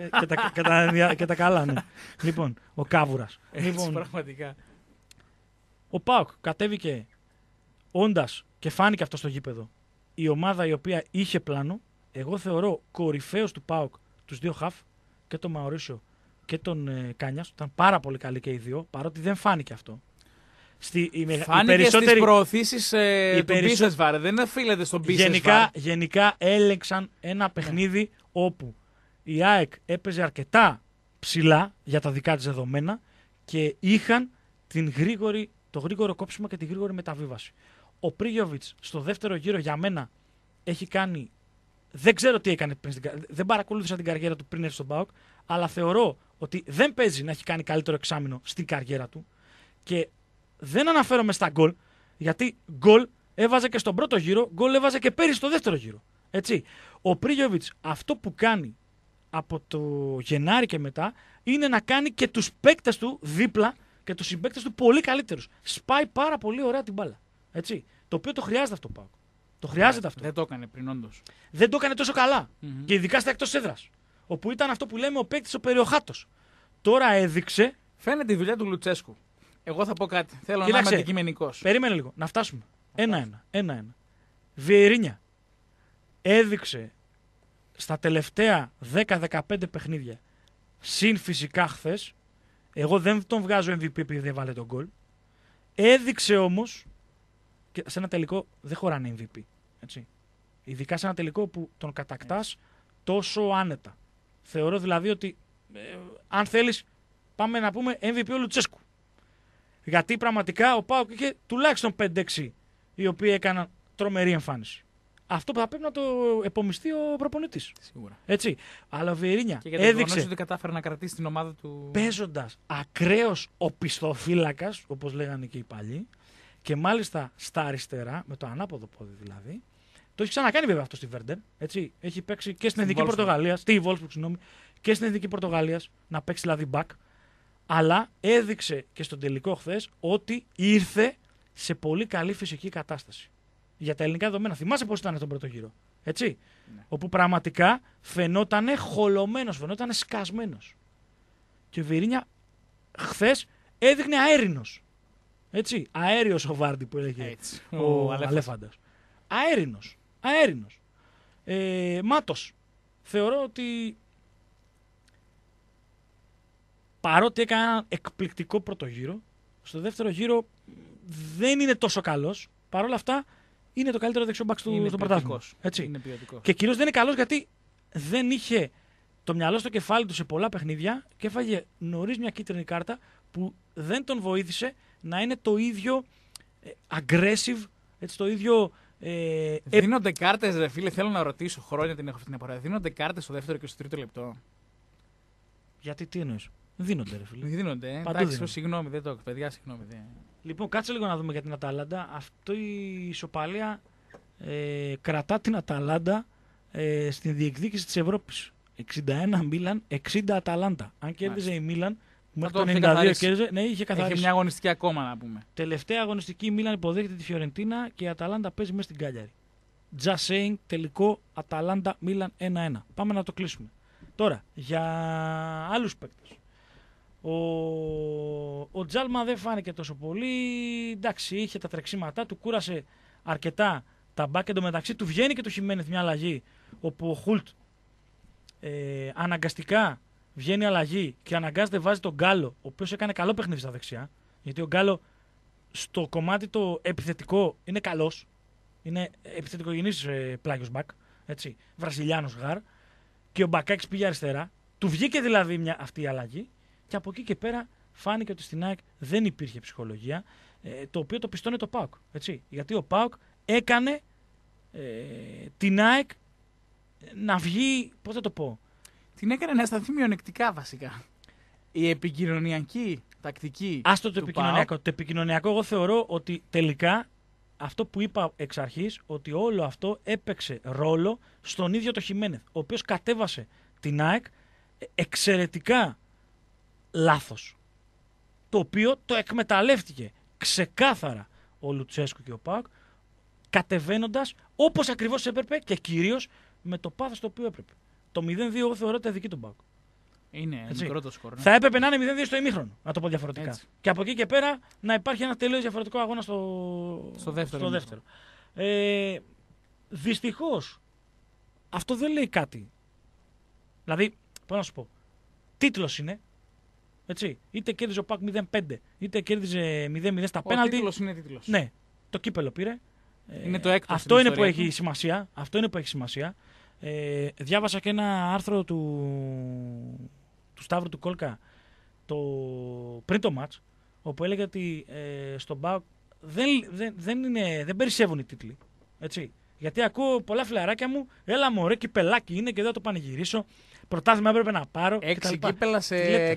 Και τα καλά, ναι. Λοιπόν, ο Κάβουρας. Λοιπόν, πραγματικά. Ο ΠΑΟΚ κατέβηκε όντας και φάνηκε αυτό στο γήπεδο. Η ομάδα η οποία είχε πλάνο, εγώ θεωρώ κορυφαίος του ΠΑΟΚ τους δύο χαφ, και τον Μαωρίσιο και τον Κάνιας. Ήταν πάρα πολύ καλοί και οι δύο, παρότι δεν φάνηκε αυτό. Φάνηκε στις προωθήσεις του Μπίσεσβαρ, δεν οφείλεται στον Μπίσεσβαρ. Γενικά έλεγξαν ένα παιχνίδι όπου η ΑΕΚ έπαιζε αρκετά ψηλά για τα δικά της δεδομένα και είχαν το γρήγορο κόψιμο και τη γρήγορη μεταβίβαση. Ο Πρίγιοβιτς στο δεύτερο γύρο για μένα έχει κάνει. Δεν ξέρω τι έκανε πριν. Δεν παρακολούθησα την καριέρα του πριν έρθει στον ΠΑΟΚ, αλλά θεωρώ ότι δεν παίζει να έχει κάνει καλύτερο εξάμηνο στην καριέρα του. Και δεν αναφέρομαι στα γκολ, γιατί γκολ έβαζε και στον πρώτο γύρο, γκολ έβαζε και πέρυσι στο δεύτερο γύρο. Έτσι. Ο Πρίγιοβιτς αυτό που κάνει από το Γενάρη και μετά είναι να κάνει και τους παίκτες του δίπλα και τους συμπαίκτες του πολύ καλύτερους. Σπάει πάρα πολύ ωραία την μπάλα. Έτσι. Το οποίο το χρειάζεται αυτό ΠΑΟΚ. Το χρειάζεται αυτό. Δεν το έκανε πριν όντως. Δεν το έκανε τόσο καλά. Και ειδικά στα εκτός έδρας. Όπου ήταν αυτό που λέμε ο παίκτης ο περιοχάτος. Τώρα έδειξε. Φαίνεται η δουλειά του Λουτσέσκου. Εγώ θα πω κάτι. Θέλω να είμαι αντικειμενικός. Περίμενε λίγο. Να φτάσουμε. 1-1. Βιερίνια έδειξε στα τελευταία 10-15 παιχνίδια, συν φυσικά χθες, εγώ δεν τον βγάζω MVP επειδή δεν βάλε τον γκολ, έδειξε όμως, και σε ένα τελικό δεν χωράνε MVP. Έτσι. Ειδικά σε ένα τελικό που τον κατακτάς τόσο άνετα. Θεωρώ δηλαδή ότι, αν θέλεις, πάμε να πούμε MVP ο Λουτσέσκου. Γιατί πραγματικά ο ΠΑΟΚ είχε τουλάχιστον 5-6 οι οποίοι έκαναν τρομερή εμφάνιση. Αυτό που θα πρέπει να το επομιστεί ο προπονητής. Σίγουρα. Έτσι. Αλλά ο Βιερίνια έδειξε ότι κατάφερε να κρατήσει την ομάδα του. Παίζοντας ακραίος οπισθοφύλακας, όπως λέγανε και οι παλιοί, και μάλιστα στα αριστερά, με το ανάποδο πόδι δηλαδή. Το έχει ξανακάνει βέβαια αυτό στη Βέρντερ. Έχει παίξει και στην Εθνική Πορτογαλία, στη Βόλσμπουργκ, συγγνώμη, και στην Εθνική Πορτογαλία, να παίξει δηλαδή back. Αλλά έδειξε και στον τελικό χθες ότι ήρθε σε πολύ καλή φυσική κατάσταση. Για τα ελληνικά δεδομένα. Θυμάσαι πώς ήταν στον πρώτο γύρο. Έτσι. Ναι. Όπου πραγματικά φαινόταν χολωμένος, φαινόταν σκασμένος. Και ο Βιερίνια χθες έδειχνε αέρινος. Έτσι. Αέριος ο Βάρντι που έλεγε ο Αλέφαντας. Αέρινος. Μάτος. Θεωρώ ότι παρότι έκανε ένα εκπληκτικό πρώτο γύρο, στο δεύτερο γύρο δεν είναι τόσο καλός. Παρ' όλα αυτά είναι το καλύτερο δεξιό μπακ στο πρωτάθλημα. Και κυρίως δεν είναι καλός γιατί δεν είχε το μυαλό στο κεφάλι του σε πολλά παιχνίδια και έφαγε νωρίς μια κίτρινη κάρτα που δεν τον βοήθησε να είναι το ίδιο aggressive, έτσι, το ίδιο. Δίνονται κάρτες, ρε φίλε, θέλω να ρωτήσω, χρόνια την έχω αυτή την απορία. Δίνονται κάρτες στο δεύτερο και στο τρίτο λεπτό. Γιατί τι εννοείς? Δίνονται, ρε φίλε. Δίνονται. Εντάξει, συγγνώμη, δεν το έχω. Παιδιά, συγγνώμη. Λοιπόν, κάτσε λίγο να δούμε για την Αταλάντα. Αυτή η ισοπαλία κρατά την Αταλάντα στην διεκδίκηση της Ευρώπης. 61 Μίλαν, 60 Αταλάντα. Αν κέρδιζε η Μίλαν, μέχρι το 92 κέρδιζε, ναι, είχε καθαρίσει. Έχει μια αγωνιστική ακόμα να πούμε. Τελευταία αγωνιστική η Μίλαν υποδέχεται τη Φιωρεντίνα και η Αταλάντα παίζει μέσα στην Κάλιαρη. Just saying, τελικό Αταλάντα Μίλαν 1-1. Πάμε να το κλείσουμε. Τώρα, για άλλους παίκτες. Ο Τζάλμα δεν φάνηκε τόσο πολύ. Εντάξει, είχε τα τρεξίματά του, κούρασε αρκετά τα μπακ. Εντωμεταξύ του βγαίνει και του Χιμένεθ μια αλλαγή, όπου ο Χουλτ αναγκαστικά βγαίνει αλλαγή και αναγκάζεται βάζει τον Γκάλο, ο οποίος έκανε καλό παιχνίδι στα δεξιά. Γιατί ο Γκάλο στο κομμάτι το επιθετικό είναι καλός. Είναι επιθετικογενής πλάγιος μπακ. Βραζιλιάνος γάρ. Και ο Μπακάκης πήγε αριστερά. Του βγήκε δηλαδή αυτή η αλλαγή. Και από εκεί και πέρα φάνηκε ότι στην ΑΕΚ δεν υπήρχε ψυχολογία. Το οποίο το πιστώνει το ΠΑΟΚ. Γιατί ο ΠΑΟΚ έκανε την ΑΕΚ να βγει. Πώς θα το πω. Την έκανε να αισθανθεί μειονεκτικά βασικά. Η επικοινωνιακή τακτική. Άστο το επικοινωνιακό. Το επικοινωνιακό, εγώ θεωρώ ότι τελικά αυτό που είπα εξ αρχής, ότι όλο αυτό έπαιξε ρόλο στον ίδιο το Χιμένεθ, ο οποίος κατέβασε την ΑΕΚ εξαιρετικά λάθος. Το οποίο το εκμεταλλεύτηκε ξεκάθαρα ο Λουτσέσκου και ο ΠΑΟΚ, κατεβαίνοντας όπως ακριβώς έπρεπε και κυρίως με το πάθος το οποίο έπρεπε. Το 0-2 εγώ θεωρώ ότι δική του ΠΑΟΚ. Είναι μικρό το σκορ. Θα έπρεπε να είναι 0-2 στο ημίχρονο, να το πω διαφορετικά. Έτσι. Και από εκεί και πέρα να υπάρχει ένα τελείως διαφορετικό αγώνα στο δεύτερο. Δυστυχώς αυτό δεν λέει κάτι. Δηλαδή, πώς να σου πω, τίτλος είναι. Είτε κέρδιζε ο ΠΑΟΚ 0-5, είτε κέρδιζε 0-0 στα πέναλτι. Ο τίτλος είναι τίτλος. Ναι, το κύπελο πήρε. Είναι το έκτο. Αυτό είναι που έχει σημασία. Αυτό είναι που έχει σημασία. Διάβασα και ένα άρθρο του Σταύρου του Κόλκα πριν το μάτς, όπου έλεγε ότι στον ΠΑΟΚ δεν περισσεύουν οι τίτλοι. Γιατί ακούω πολλά φιλαράκια μου, έλα μωρέ κυπελάκι είναι και δεν το πανηγυρίσω. Πρωτάθλημα έπρεπε να πάρω. 6 κύπελα σε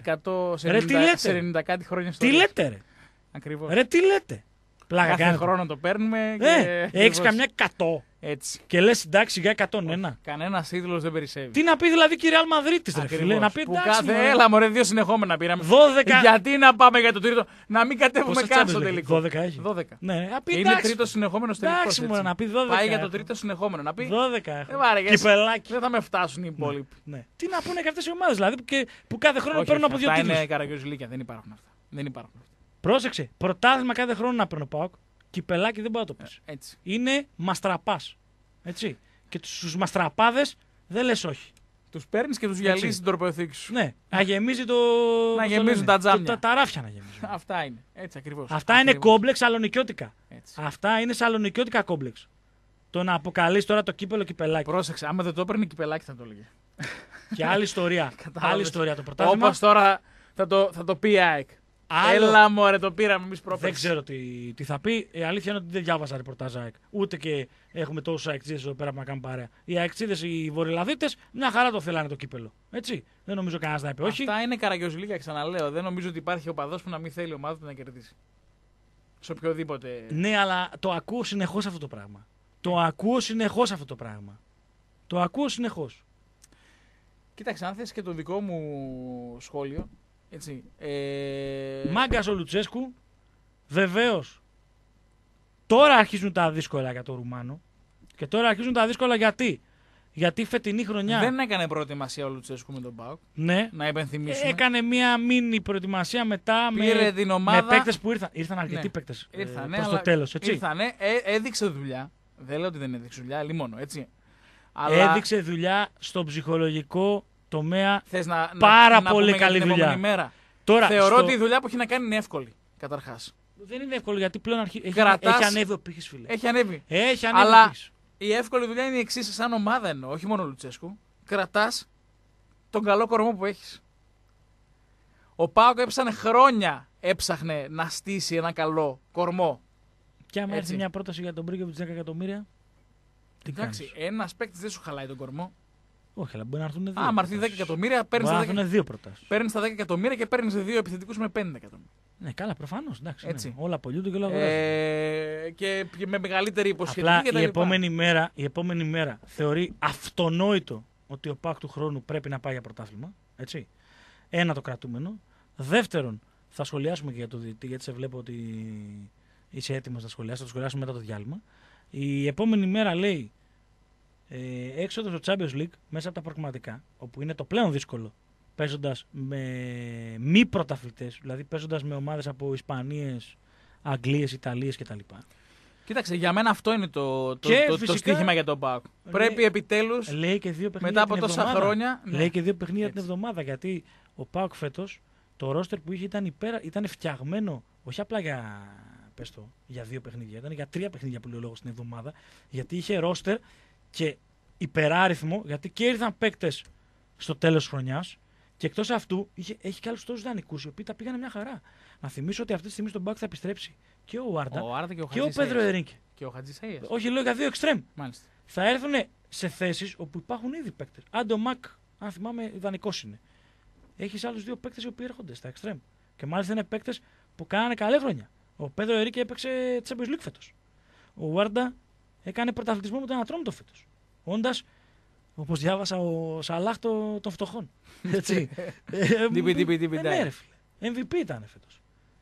90 κάτι χρόνια στο. Τι λέτε ρε. Ακριβώς. Ρε τι λέτε. Πλάκα κάθε χρόνο το παίρνουμε. Και έχεις καμιά 100. Έτσι. Και λες εντάξει για 101. Κανένας τίτλος δεν περισσεύει. Τι να πει δηλαδή κύριε Αλμαδρίτης ρε φίλε. Να πει εντάξει. Έλα μωρέ 2 συνεχόμενα πήραμε. 12. Γιατί να πάμε για το τρίτο. Να μην κατέβουμε καν στο τελικό. 12 έχει. 12. Ναι, να πει, είναι τρίτο συνεχόμενο τελικό. Εντάξει μωρέ να πει 12. Πάει για το τρίτο συνεχόμενο. Να πει 12. Κυπελάκι. Δεν θα με φτάσουν οι υπόλοιποι. Τι να πούνε και αυτές οι ομάδες δηλαδή που κάθε χρόνο παίρνουν από 2 τίτλους. Αυτά είναι καραγκιόζηλίκια. Δεν υπάρχουν αυτά. Πρόσεξε. Πρωτάθλημα κάθε χρόνο να παίρνω ΠΑΟΚ. Κυπελάκι δεν μπορεί να το πεις. Είναι μαστραπάς. Και στους μαστραπάδες δεν λες όχι. Τους παίρνεις και τους γυαλίζεις την τροπαιοθήκη σου. Ναι. Να γεμίζει να γεμίζουν τα τζάμια. Τα ράφια να γεμίζουν. Αυτά είναι. Έτσι ακριβώς. Αυτά είναι κόμπλεξ σαλονικιώτικα. Αυτά είναι σαλονικιώτικα κόμπλεξ. Το να αποκαλείς τώρα το κύπελο κυπελάκι. Πρόσεξε, άμα δεν το έπαιρνε κυπελάκι θα το έλεγε. Και άλλη ιστορία. Άλλη ιστορία το πρωτάθλημα. Όπως τώρα θα το πει η ΑΕΚ. Έλα μωρέ, το πήραμε εμείς πρόπερση. Δεν ξέρω τι θα πει. Η αλήθεια είναι ότι δεν διάβαζα ρεπορτάζ ΑΕΚ. Ούτε και έχουμε τόσους αεξίδες εδώ πέρα που να κάνουν παρέα. Οι αεξίδες, οι βορειολαδίτες, μια χαρά το θέλανε το κύπελο. Έτσι. Δεν νομίζω κανένας να είπε όχι. Αυτά είναι καραγκιόζηλίκια, ξαναλέω. Δεν νομίζω ότι υπάρχει οπαδός που να μην θέλει η ομάδα του να κερδίσει. Σε οποιοδήποτε. Ναι, αλλά το ακούω συνεχώς αυτό το πράγμα. Το ακούω συνεχώς. Κοίταξε, αν θες και το δικό μου σχόλιο. Έτσι, Μάγκας ο Λουτσέσκου, βεβαίως. Τώρα αρχίζουν τα δύσκολα για τον Ρουμάνο. Και τώρα αρχίζουν τα δύσκολα γιατί η φετινή χρονιά. Δεν έκανε προετοιμασία ο Λουτσέσκου με τον ΠΑΟΚ. Ναι. Να υπενθυμίσουμε. Έκανε μία μίνι προετοιμασία μετά με παίκτες που ήρθαν. Ήρθαν αρκετοί παίκτες προς το τέλος. Ήρθανε, έδειξε δουλειά. Δεν λέω ότι δεν έδειξε δουλειά, λιμόνο, έτσι. Αλλά έδειξε δουλειά στο ψυχολογικό τομέα. Πάρα πολύ καλή δουλειά. Τώρα, θεωρώ ότι η δουλειά που έχει να κάνει είναι εύκολη, καταρχάς. Δεν είναι εύκολη γιατί πλέον έχει ανέβει ο πύχης, φίλε. Έχει ανέβει. Αλλά η εύκολη δουλειά είναι η εξής, σαν ομάδα εννοώ, όχι μόνο ο Λουτσέσκου. Κρατάς τον καλό κορμό που έχεις. Ο ΠΑΟΚ χρόνια έψαχνε να στήσει ένα καλό κορμό. Και άμα έρθει μια πρόταση για τον Μπρίγκοβιτς 10 εκατομμύρια. Εντάξει, ένας παίκτης δεν σου χαλάει τον κορμό. Όχι, αλλά μπορεί να έρθουν 2. Άμα έρθει 10 εκατομμύρια, παίρνεις τα 2 προτάσεις. Παίρνεις τα 10 εκατομμύρια και παίρνεις 2 επιθετικούς με 5 εκατομμύρια. Ναι, καλά, προφανώς. Ναι. Όλα απολύονται και όλα και με μεγαλύτερη υποσχετική. Απλά η επόμενη μέρα θεωρεί αυτονόητο ότι ο ΠΑΟΚ του χρόνου πρέπει να πάει για πρωτάθλημα. Έτσι. Ένα το κρατούμενο. Δεύτερον, θα σχολιάσουμε και για το διαιτητή, γιατί σε βλέπω ότι είσαι έτοιμος να σχολιάσεις. Θα το σχολιάσουμε μετά το διάλειμμα. Η επόμενη μέρα λέει. Έξοδο στο Champions League μέσα από τα προκριματικά, όπου είναι το πλέον δύσκολο, παίζοντας με μη πρωταθλητές, δηλαδή παίζοντας με ομάδες από Ισπανίες, Αγγλίες, Ιταλίες κτλ. Κοίταξε, για μένα αυτό είναι το στοίχημα για τον ΠΑΟΚ. Πρέπει επιτέλους μετά από τόσα χρόνια. Λέει και 2 παιχνίδια την εβδομάδα. Γιατί ο ΠΑΟΚ φέτος το ρόστερ που είχε ήταν φτιαγμένο όχι απλά για 2 παιχνίδια, ήταν για 3 παιχνίδια που λέει ο λόγος την εβδομάδα. Γιατί είχε ρόστερ και υπεράριθμο, γιατί και ήρθαν παίκτες στο τέλος της χρονιάς. Και εκτός αυτού έχει και άλλους τόσους δανεικούς οι οποίοι τα πήγανε μια χαρά. Να θυμίσω ότι αυτή τη στιγμή στον ΠΑΟΚ θα επιστρέψει και ο Άρντα και ο Πέδρο Ερίνκε. Και ο Χατζησαΐας. Όχι, λέω για 2 εξτρέμ. Μάλιστα. Θα έρθουν σε θέσεις όπου υπάρχουν ήδη παίκτες. Άντε ο Μακ, αν θυμάμαι, ιδανικός είναι. Έχεις άλλους 2 παίκτες οι οποίοι έρχονται στα εξτρέμ. Και μάλιστα είναι παίκτες που κάνανε καλή χρόνια. Ο Πέδρο Ερίνκε έπαιξε Champions League φέτος. Ο Άρντα έκανε πρωταθλητισμό με τον Ατρόμητο φέτος. Όντας, όπως διάβασα, ο Σαλάχ των φτωχών. Έτσι. Ναι, ρε φίλε. MVP ήταν φέτος.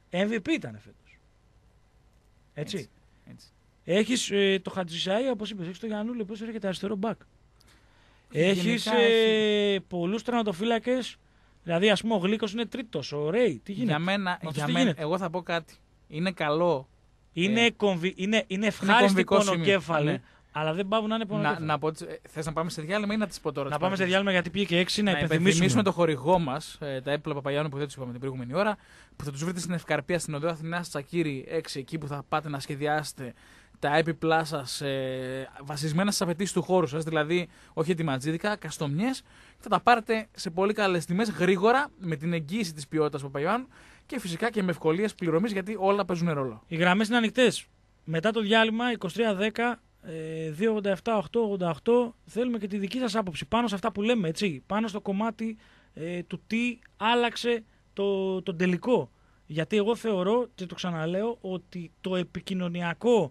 Έτσι. Έχεις το Χατζησαΐα, όπως είπες, έχεις το Γιαννούλη, ο οποίος έρχεται αριστερό μπακ. Έχεις πολλούς τερματοφύλακες, δηλαδή ας πούμε ο Γλίκος είναι τρίτος, ο Ρέι, τι γίνεται. Για μένα, εγώ θα πω κάτι. Είναι καλό. Είναι ευχάριστη πονοκέφαλη. Αλλά δεν πάβουν να είναι πονοκέφαλοι. Θες να πάμε σε διάλειμμα ή να τις πω τώρα? Να πάμε σε διάλειμμα γιατί πήγε και 6, να υπενθυμίσουμε το χορηγό μας, τα έπιπλα Παπαγιάννου που δεν τους είπαμε την προηγούμενη ώρα, που θα τους βρείτε στην Ευκαρπία, στην Οδό Αθηνάς Τσακύρη 6, εκεί που θα πάτε να σχεδιάσετε τα έπιπλά σας βασισμένα στις απαιτήσεις του χώρου σας, δηλαδή όχι ετοιματζίδικα, καστομιές, θα τα πάρετε σε πολύ καλές τιμές, γρήγορα, με την εγγύηση της ποιότητας Παπαγιάννου και φυσικά και με ευκολίες πληρωμής, γιατί όλα παίζουν ρόλο. Οι γραμμές είναι ανοιχτές. Μετά το διάλειμμα 2310. 287-888, θέλουμε και τη δική σας άποψη πάνω σε αυτά που λέμε, έτσι, πάνω στο κομμάτι του τι άλλαξε το τελικό. Γιατί εγώ θεωρώ, και το ξαναλέω, ότι το επικοινωνιακό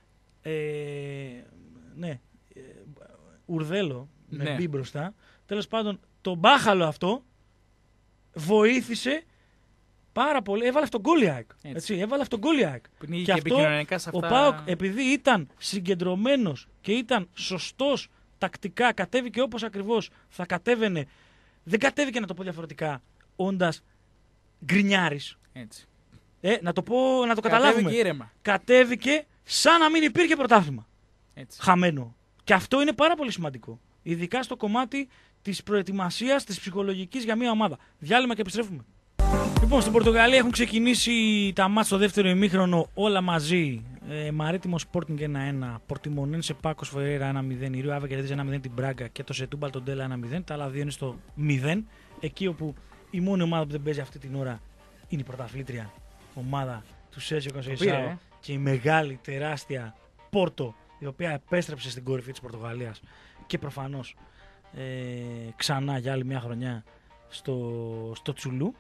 ουρδέλο με μπει μπροστά, τέλος πάντων το μπάχαλο αυτό βοήθησε πάρα πολύ. Έβαλε αυτόν τον Γκόλιάκ. Έβαλε αυτόν τον Γκόλιάκ. Και αυτό ο ΠΑΟΚ, επειδή ήταν συγκεντρωμένος και ήταν σωστός τακτικά, κατέβηκε όπως ακριβώς θα κατέβαινε. Δεν κατέβηκε, να το πω διαφορετικά, όντας γκρινιάρης. Να το καταλάβουμε. Ήρεμα. Κατέβηκε σαν να μην υπήρχε πρωτάθλημα. Χαμένο. Και αυτό είναι πάρα πολύ σημαντικό. Ειδικά στο κομμάτι της προετοιμασίας, της ψυχολογικής για μια ομάδα. Διάλειμμα και επιστρέφουμε. Λοιπόν, στην Πορτογαλία έχουν ξεκινήσει τα μάτς στο δεύτερο ημίχρονο όλα μαζί. Μαρίτιμο Sporting 1-1, Πορτιμονένσε Πάκος Φερέιρα 1-0, η Ρίο Άβε κερδίζει 1-0 την Μπράγκα και το Σετούμπαλ τον Ντέλα 1-0. Τα άλλα δύο είναι στο 0. Εκεί όπου η μόνη ομάδα που δεν παίζει αυτή την ώρα είναι η πρωταθλήτρια ομάδα του Σέρτζιο Κονσεϊσάο και η μεγάλη, τεράστια Πόρτο, η οποία επέστρεψε στην κορυφή της Πορτογαλίας και προφανώς ξανά για άλλη μια χρονιά στο Τσουλού.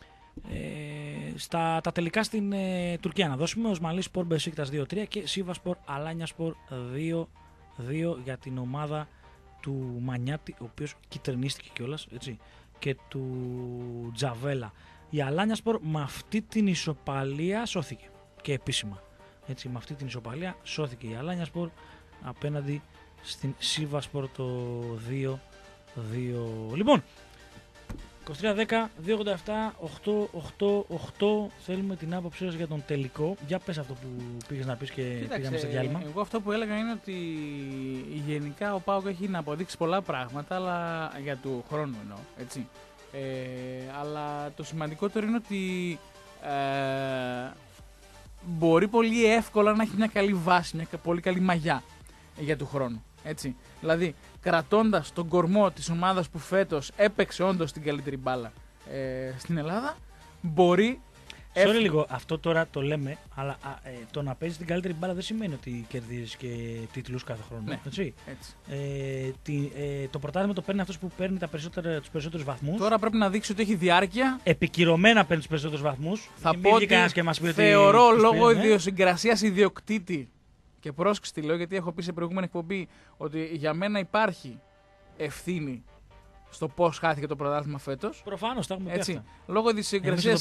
Τα τελικά στην Τουρκία να δώσουμε: Οσμαλί Σπορ Μπεσίκτας 2-3 και Σίβα Σπορ Αλάνια Σπορ 2-2 για την ομάδα του Μανιάτη, ο οποίος κυτρινίστηκε κιόλας, έτσι, και του Τζαβέλα. Η Αλάνια Σπορ με αυτή την ισοπαλία σώθηκε και επίσημα, έτσι, με αυτή την ισοπαλία σώθηκε η Αλάνια Σπορ απέναντι στην Σίβα Σπορ το 2-2. Λοιπόν, 23-10, 287, 888. Θέλουμε την άποψή σας για τον τελικό. Για πες αυτό που πήγες να πεις και πήγαμε σε διάλειμμα. Εγώ αυτό που έλεγα είναι ότι γενικά ο ΠΑΟΚ έχει να αποδείξει πολλά πράγματα, αλλά για του χρόνου εννοώ, έτσι. Αλλά το σημαντικότερο είναι ότι μπορεί πολύ εύκολα να έχει μια καλή βάση, μια πολύ καλή μαγιά για του χρόνου, έτσι. Δηλαδή, κρατώντας τον κορμό της ομάδας που φέτος έπαιξε όντως την καλύτερη μπάλα στην Ελλάδα, μπορεί... Sorry λίγο, αυτό τώρα το λέμε, αλλά το να παίζεις την καλύτερη μπάλα δεν σημαίνει ότι κερδίζεις και τίτλους κάθε χρόνο. Ναι, έτσι. Το πρωτάθλημα το παίρνει αυτός που παίρνει τους περισσότερους βαθμούς. Τώρα πρέπει να δείξει ότι έχει διάρκεια. Επικυρωμένα παίρνει τους περισσότερους βαθμούς. Θα πω ότι θεωρώ λόγω ιδιοσυγκρασίας ιδιοκτήτη. Και πρόσεξε τι λέω, γιατί έχω πει σε προηγούμενη εκπομπή ότι για μένα υπάρχει ευθύνη στο πώς χάθηκε το πρωτάθλημα φέτος. Προφανώς, τα έχουμε πει αυτά. Λόγω της συγκρασίας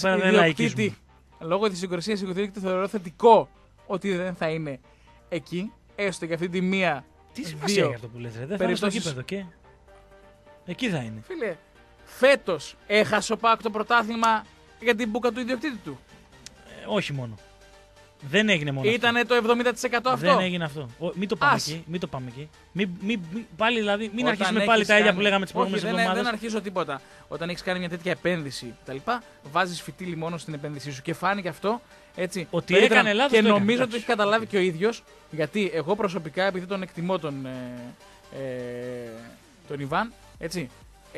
ιδιοκτήτη θεωρώ θετικό ότι δεν θα είναι εκεί, έστω και αυτή τη μία. Τι σημασία έχει αυτό που λες, δεν θα είναι στο γήπεδο και εκεί θα είναι. Φίλε, φέτος έχασε ο ΠΑΟΚ το πρωτάθλημα για την μπούκα του ιδιοκτήτη του. Όχι μόνο. Δεν έγινε μόνο Ήτανε αυτό. το 70% αυτό. Δεν έγινε αυτό. Μην το πάμε εκεί. Μην το πάμε εκεί. Πάλι, δηλαδή, μην αρχίσουμε πάλι τα ίδια που λέγαμε τις προηγούμενες εβδομάδες. Δεν αρχίζω τίποτα. Όταν έχεις κάνει μια τέτοια επένδυση κτλ., βάζεις φυτίλι μόνο στην επένδυσή σου. Και φάνηκε αυτό. Έτσι, ότι έκανε λάθος. Και νομίζω ότι το έχει καταλάβει και ο ίδιος. Γιατί εγώ προσωπικά, επειδή τον εκτιμώ τον Ιβάν, έτσι.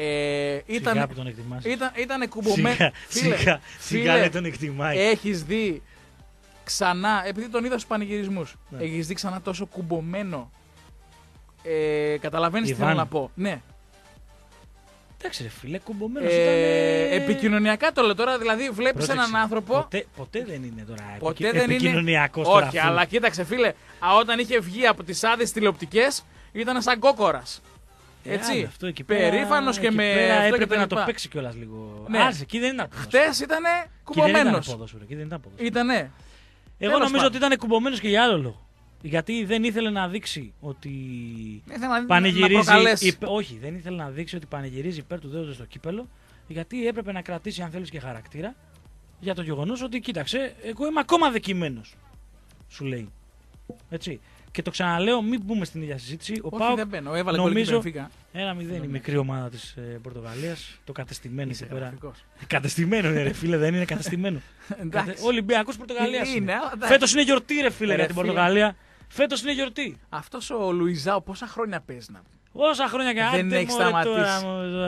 Ήταν κουμπωμένο. Σιγά τον εκτιμάει. Έχεις δει ξανά, επειδή τον είδα στους πανηγυρισμούς, έχεις δει ξανά τόσο κουμπωμένο. Καταλαβαίνεις τι θέλω να πω. Ναι. Εντάξει ρε φίλε, κουμπωμένος επικοινωνιακά το λέω τώρα, δηλαδή βλέπεις έναν άνθρωπο. Ποτέ δεν είναι τώρα επικοινωνιακός. Όχι, αλλά κοίταξε φίλε, όταν είχε βγει από τις άδειες τηλεοπτικές ήταν σαν κόκορας. Έτσι, περήφανος και με. Έπρεπε να το παίξει κιόλας λίγο. Ναι. Εκεί δεν ήταν. Χτες ήταν κουμπωμένος. Ήτανε. Εγώ νομίζω ότι ήταν κουμπωμένος και για άλλο λόγο. Γιατί δεν ήθελε να δείξει ότι πανηγυρίζει. Όχι, δεν ήθελε να δείξει ότι πανηγυρίζει υπέρ του δέοντος στο κύπελο. Γιατί έπρεπε να κρατήσει, αν θέλεις, και χαρακτήρα. Για το γεγονός ότι, κοίταξε, εγώ είμαι ακόμα δεκημένος. Σου λέει. Έτσι. Και το ξαναλέω, μην μπούμε στην ίδια συζήτηση. Ο ΠΑΟΚ νομίζω 1-0 η μικρή ομάδα της Πορτογαλίας. Το κατεστημένο εκεί πέρα. Κατεστημένο είναι, ρε φίλε, δεν είναι κατεστημένο. Ολυμπιακός Πορτογαλίας. Φέτος είναι γιορτή, ρε φίλε, για την Πορτογαλία. Φέτος είναι γιορτή. Αυτός ο Λουιζάο πόσα χρόνια παίζει να πει. Όσα χρόνια και δεν έχει σταματήσει.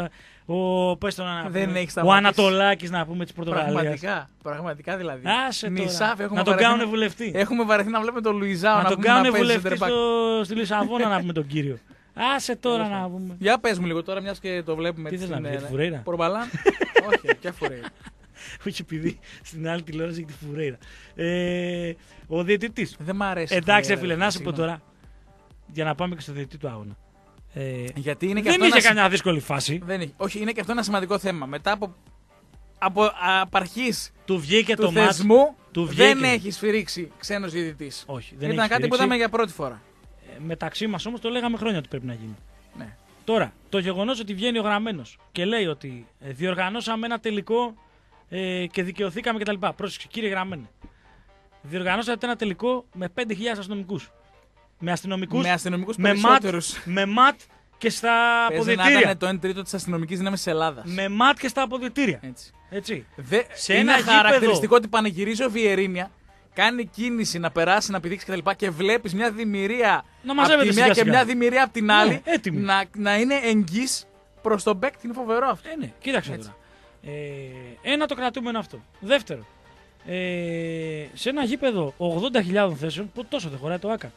Ο Ανατολάκης, να πούμε, της Πορτογαλίας. Πραγματικά δηλαδή. Να τον κάνουν βουλευτή. Έχουμε βαρεθεί να βλέπουμε τον Λουιζάο να τον κάνουν βουλευτή στη Λισαβόνα, να πούμε τον κύριο. Άσε τώρα να πούμε. Για πες μου λίγο τώρα, μιας και το βλέπουμε. Τι θες να πει, τη Φουρέιρα. Πορμπαλάν. Όχι, ποια Φουρέιρα. Όχι, επειδή στην άλλη τηλεόραση έχει τη Φουρέιρα. Ο διαιτητής. Δεν μ' αρέσει. Εντάξει, φίλε, να σου πω τώρα. Για να πάμε και στο διαιτητή του αγώνα. Γιατί είναι και δεν είχε καμιά δύσκολη φάση. Όχι, είναι και αυτό ένα σημαντικό θέμα. Μετά από αρχής του βγήκε το θεσμού, δεν έχει σφυρίξει ξένος διαιτητής. Όχι, δεν ήταν κάτι που είδαμε για πρώτη φορά. Μεταξύ μας όμως το λέγαμε χρόνια ότι πρέπει να γίνει. Ναι. Τώρα, το γεγονός ότι βγαίνει ο γραμμένος και λέει ότι διοργανώσαμε ένα τελικό και δικαιωθήκαμε κτλ. Πρόσεξε, κύριε γραμμένε. Διοργανώσατε ένα τελικό με 5.000 αστυνομικούς. Με αστυνομικούς με ματ και στα αποδυτήρια. Να ήταν το 1 τρίτο της αστυνομικής δύναμης της Ελλάδας. Με ματ και στα αποδυτήρια. Έτσι. Είναι χαρακτηριστικό ότι πανηγυρίζει ο Βιερίνια, κάνει κίνηση να περάσει, να πηδήξει κτλ. Και βλέπεις μια δημιουργία από τη μία και μια δημιουργία από την άλλη να είναι εγγύς προς τον παίκτη. Είναι φοβερό αυτό. Ναι, κοίταξε τώρα. Ένα το κρατούμενο αυτό. Δεύτερο. Σε ένα γήπεδο 80.000 θέσεων, τόσο δεν χωράει το ΆΚΑ.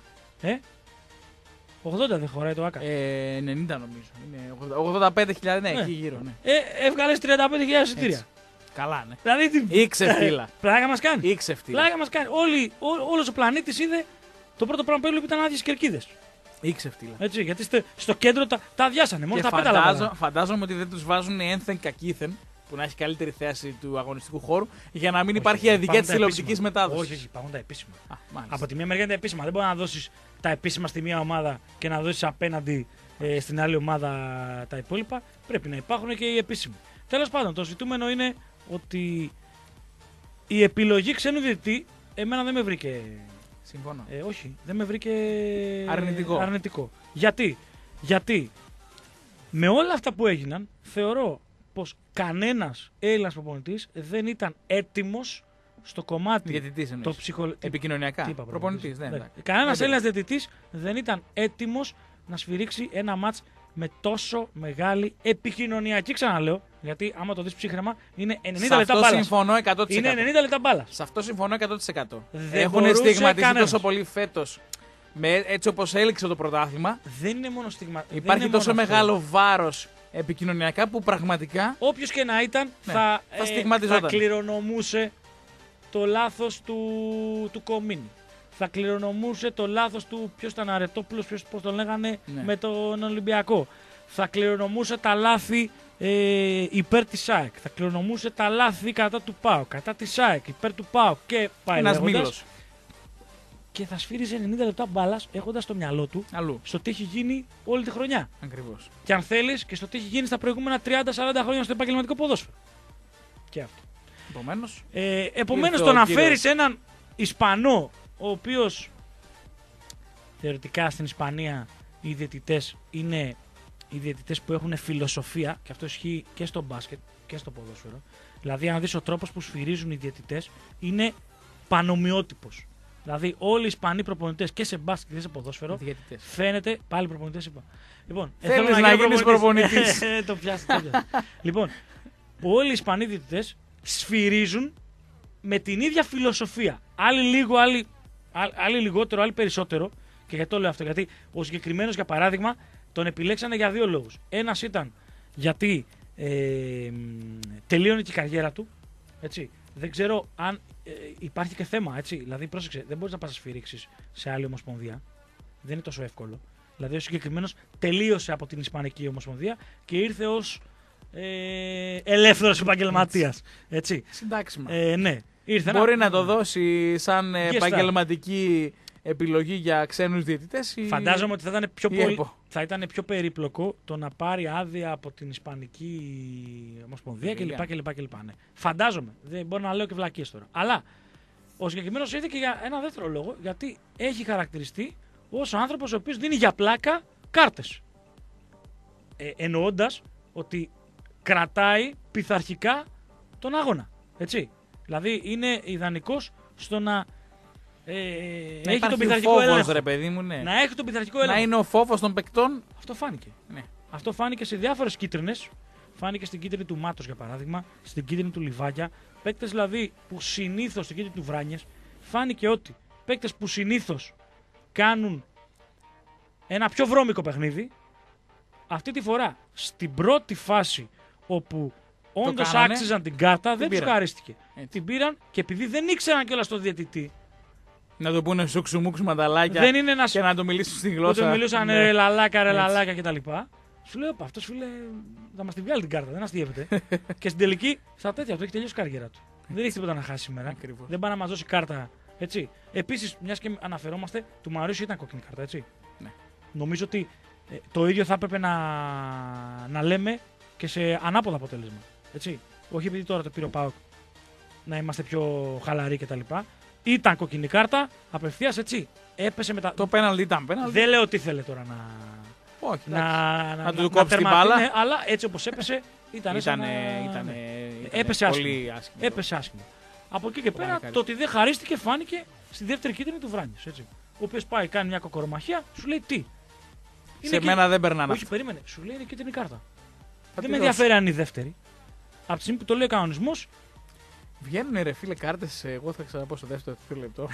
80 δεν χωράει το ΆΚΑ. 90 νομίζω. 85.000, ναι, εκεί γύρω. Ναι. Έβγαλες 35.000 εισιτήρια. Καλά, ναι. Δηλαδή, ή ξεφτύλα. Πλάκα μας κάνει. Ή ξεφτύλα. Πλάκα μας κάνει. Όλος ο πλανήτης είδε το πρώτο πράγμα που έβλεπε ήταν άδειες κερκίδες. Ή ξεφτύλα. Έτσι, γιατί στο κέντρο τα αδειάσανε. Μόνο τα πέταλα. Φαντάζομαι ότι δεν τους βάζουν ένθεν κακήθεν, που να έχει καλύτερη θέση του αγωνιστικού χώρου, για να μην υπάρχει αδικία της τηλεοπτικής μετάδοσης. Όχι, υπάρχουν τα επίσημα. Από τη μία μεριά είναι τα επίσημα. Δεν μπορεί να δώσεις τα επίσημα στη μία ομάδα και να δώσεις απέναντι στην άλλη ομάδα τα υπόλοιπα. Πρέπει να υπάρχουν και οι επίσημοι. Τέλος πάντων, το ζητούμενο είναι ότι η επιλογή ξένου διαιτητή εμένα δεν με βρήκε. Συμφωνώ. Όχι, δεν με βρήκε αρνητικό. Γιατί με όλα αυτά που έγιναν, θεωρώ πως κανένας Έλληνας προπονητής δεν ήταν έτοιμος στο κομμάτι το επικοινωνιακά. Προπονητής, κανένας Έλληνας διαιτητής δεν ήταν έτοιμος να σφυρίξει ένα μάτς με τόσο μεγάλη επικοινωνιακή, ξαναλέω, γιατί άμα το δεις ψύχρεμα είναι 90 λεπτά μπάλας. Σε αυτό συμφωνώ 100%. Είναι 90 λεπτά μπάλας. Σε αυτό συμφωνώ 100%. Έχουν στιγματιστεί τόσο πολύ φέτος, έτσι όπως έληξε το πρωτάθλημα. Δεν είναι μόνο στιγμα. Υπάρχει τόσο μεγάλο βάρος επικοινωνιακά που πραγματικά. Όποιος και να ήταν θα κληρονομούσε το λάθος του Κομίνη. Θα κληρονομούσε το λάθος του, ποιος ήταν, Αρετόπουλος, πώς τον λέγανε, με τον Ολυμπιακό. Θα κληρονομούσε τα λάθη υπέρ της ΑΕΚ. Θα κληρονομούσε τα λάθη κατά του ΠΑΟΚ, κατά της ΑΕΚ, υπέρ του ΠΑΟΚ και πάει ένας μήλος. Και θα σφύριζε 90 λεπτά μπάλας έχοντας στο μυαλό του στο τι έχει γίνει όλη τη χρονιά. Ακριβώς. Και αν θέλεις και στο τι έχει γίνει στα προηγούμενα 30-40 χρόνια στο επαγγελματικό ποδόσφαιρο. Και αυτό. Επομένως το να φέρεις έναν Ισπανό, ο οποίος θεωρητικά στην Ισπανία οι διαιτητές είναι οι διαιτητές που έχουν φιλοσοφία, και αυτό ισχύει και στο μπάσκετ και στο ποδόσφαιρο. Δηλαδή, αν δεις ο τρόπος που σφυρίζουν οι διαιτητές είναι πανομοιότυπος. Δηλαδή, όλοι οι Ισπανοί προπονητές και σε μπάσκετ και σε ποδόσφαιρο φαίνεται. Πάλι προπονητές είπα. Λοιπόν, θέλεις να γίνεις προπονητής. Το πιάσετε. Λοιπόν, όλοι οι Ισπανοί διαιτητές σφυρίζουν με την ίδια φιλοσοφία. Άλλοι λίγο, άλλοι λιγότερο, άλλοι περισσότερο. Και γιατί το λέω αυτό? Γιατί ο συγκεκριμένος, για παράδειγμα, τον επιλέξανε για 2 λόγους. Ένας ήταν γιατί τελείωνε και η καριέρα του. Έτσι. Δεν ξέρω αν υπάρχει και θέμα. Έτσι. Δηλαδή, πρόσεξε, δεν μπορείς να πας να σφυρίξεις σε άλλη ομοσπονδία. Δεν είναι τόσο εύκολο. Δηλαδή, ο συγκεκριμένος τελείωσε από την Ισπανική Ομοσπονδία και ήρθε ως ελεύθερος επαγγελματίας. Συντάξιμα. Ναι. Μπορεί να το δώσει σαν επαγγελματική επιλογή για ξένους διαιτητές. Φαντάζομαι ότι θα ήταν πιο περίπλοκο το να πάρει άδεια από την Ισπανική Ομοσπονδία κλπ. Ναι. Φαντάζομαι. Δεν μπορώ να λέω και βλακίες τώρα. Αλλά ο συγκεκριμένος ήρθε και για ένα δεύτερο λόγο, γιατί έχει χαρακτηριστεί ως ο άνθρωπος ο οποίος δίνει για πλάκα κάρτες. Εννοώντας ότι κρατάει πειθαρχικά τον αγώνα. Έτσι. Δηλαδή είναι ιδανικός στο να έχει τον πειθαρχικό έλεγχο. Ρε παιδί μου, ναι. Να έχει τον πειθαρχικό έλεγχο. Να είναι ο φόβος των παικτών. Αυτό φάνηκε. Ναι. Αυτό φάνηκε σε διάφορες κίτρινες. Φάνηκε στην κίτρινη του Μάτος, για παράδειγμα, στην κίτρινη του Λιβάγια. Παίκτες δηλαδή που συνήθως, στην κίτρινη του Βράνιες, φάνηκε ότι παίκτες που συνήθως κάνουν ένα πιο βρώμικο παιχνίδι, αυτή τη φορά στην πρώτη φάση όπου όντως άξιζαν την κάρτα, δεν τους χαρίστηκε. Την πήραν και επειδή δεν ήξεραν κιόλας τον διαιτητή. Να το πούνε σουξουμούξου μανταλάκια και να το μιλήσουν στη γλώσσα. Που το μιλούσαν ρε λαλάκα κτλ. Σου λέω, αυτός φίλε θα μας τη βγάλει την κάρτα, δεν αστείευεται. Και στην τελική, στα τέτοια του έχει τελειώσει η καριέρα του. Δεν έχει τίποτα να χάσει σήμερα. Ακριβώς. Δεν πάει να μας δώσει κάρτα. Έτσι. Επίσης, μιας και αναφερόμαστε, του Μαρίσιο ήταν κόκκινη κάρτα, έτσι. Ναι. Νομίζω ότι το ίδιο θα έπρεπε να λέμε και σε ανάποδο αποτέλεσμα. Έτσι. Όχι επειδή τώρα το πήρε ο ΠΑΟΚ να είμαστε πιο χαλαροί κτλ. Ήταν κόκκινη κάρτα, απευθείας έτσι. Έπεσε μετά. Το πέναλτι ήταν πέναλτι. Δεν λέω τι θέλει τώρα να. Όχι, να του κόψει την μπάλα. Ναι, αλλά έτσι όπως έπεσε ήταν έπεσε άσχημα. Έπεσε άσχημα. Από εκεί και πέρα το ότι δεν χαρίστηκε φάνηκε στη δεύτερη κίτρινη του Βράνιες. Ο οποίος πάει, κάνει μια κοκορομαχία, σου λέει τι. Σε μένα δεν περνάνε. Όχι, περίμενε. Σου λέει είναι κίτρινη κάρτα. Δεν με ενδιαφέρει αν είναι η δεύτερη. Από τη στιγμή που το λέει ο κανονισμός. Βγαίνουν ρε φίλε κάρτες, εγώ θα ξαναπώ στο δεύτερο λεπτό.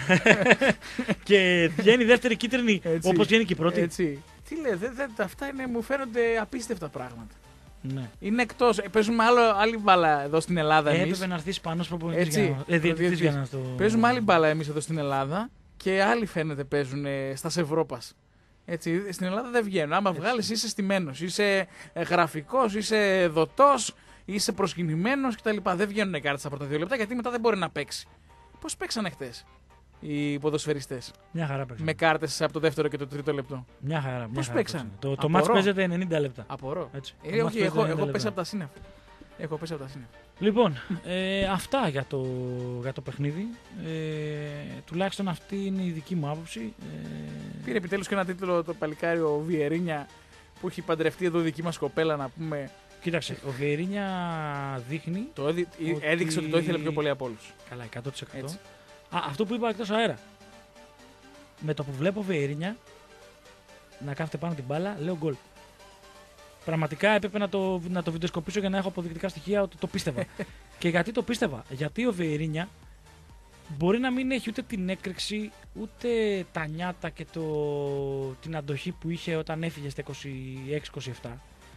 Και βγαίνει η δεύτερη κίτρινη όπως βγαίνει και η πρώτη. Έτσι. Τι λέει, αυτά μου φαίνονται απίστευτα πράγματα. Ναι. Είναι εκτός. Παίζουμε άλλη μπάλα εδώ στην Ελλάδα εμείς. Έπρεπε να έρθει Ισπανός προπονητής για να το. Παίζουμε άλλη μπάλα εμείς εδώ στην Ελλάδα και άλλοι φαίνεται παίζουν στα Ευρώπας. Έτσι, στην Ελλάδα δεν βγαίνουν. Άμα βγάλεις είσαι στημένος, είσαι γραφικός, είσαι δοτός, είσαι προσκυνημένος κτλ. Δεν βγαίνουν κάρτες από τα 2 λεπτά γιατί μετά δεν μπορεί να παίξει. Πώς παίξανε χτες οι ποδοσφαιριστές? Μια χαρά παίξανε. Με κάρτες από το δεύτερο και το τρίτο λεπτό. Μια χαρά. Πώς παίξανε? Το μάτς παίζεται 90 λεπτά. Απορώ. Όχι, έχω πέσει από τα σύννεφα. Λοιπόν, αυτά για το παιχνίδι. Τουλάχιστον αυτή είναι η δική μου άποψη. Πήρε επιτέλους και ένα τίτλο το παλικάρι ο Βιερίνια που έχει παντρευτεί εδώ δική μας κοπέλα, να πούμε. Κοίταξε, ο Βιερίνια δείχνει. Έδειξε ότι το ήθελε πιο πολύ από όλους. Καλά, 100%. Αυτό που είπα εκτός αέρα. Με το που βλέπω Βιερίνια να κάθεται πάνω την μπάλα, λέω γκολ. Πραγματικά έπρεπε να το βιντεοσκοπήσω για να έχω αποδεικτικά στοιχεία ότι το πίστευα. Και γιατί το πίστευα? Γιατί ο Βιερίνια μπορεί να μην έχει ούτε την έκρηξη, ούτε τα νιάτα και την αντοχή που είχε όταν έφυγε στα 26-27.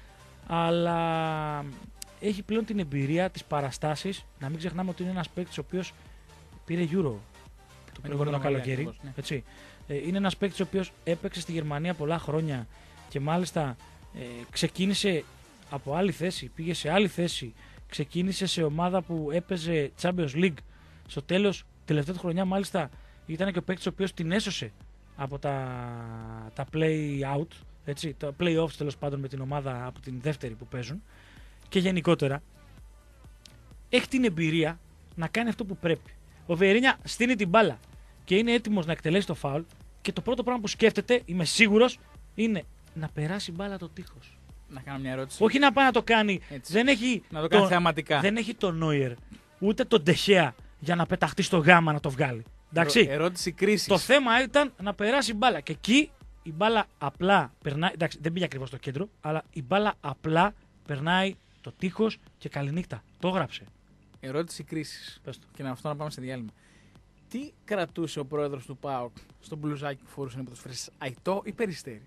Αλλά έχει πλέον την εμπειρία, τις παραστάσεις. Να μην ξεχνάμε ότι είναι ένας παίκτης ο οποίος πήρε Euro το προηγούμενο καλοκαίρι. Ναι. Είναι ένας παίκτης ο οποίος έπαιξε στη Γερμανία πολλά χρόνια και μάλιστα ξεκίνησε από άλλη θέση, πήγε σε άλλη θέση, ξεκίνησε σε ομάδα που έπαιζε Champions League. Στο τέλος, τελευταία του χρονιά μάλιστα ήταν και ο παίκτης ο οποίος την έσωσε από τα play-out, έτσι, τα play-offs τέλος πάντων με την ομάδα από την δεύτερη που παίζουν. Και γενικότερα έχει την εμπειρία να κάνει αυτό που πρέπει. Ο Βιερίνια στείνει την μπάλα. και είναι έτοιμος να εκτελέσει το φάουλ, και το πρώτο πράγμα που σκέφτεται, είμαι σίγουρος, είναι να περάσει μπάλα το τείχος. Να κάνω μια ερώτηση. Όχι να πάει να το κάνει. Δεν έχει να το κάνει θεαματικά. Δεν έχει τον Νόιερ, ούτε τον Ντεχέα για να πεταχτεί στο γάμα να το βγάλει. Εντάξει. Ερώτηση κρίσης. Το θέμα ήταν να περάσει μπάλα. Και εκεί η μπάλα απλά περνάει. Εντάξει, δεν πήγε ακριβώς στο κέντρο, αλλά η μπάλα απλά περνάει το τείχος και καληνύχτα. Το έγραψε. Ερώτηση κρίσης. Και να αυτό να πάμε σε διάλειμμα. Τι κρατούσε ο πρόεδρος του ΠΑΟΚ στο μπλουζάκι που φορούσε να ποδοσφαιρίσει, Αϊτό ή Περιστέρι?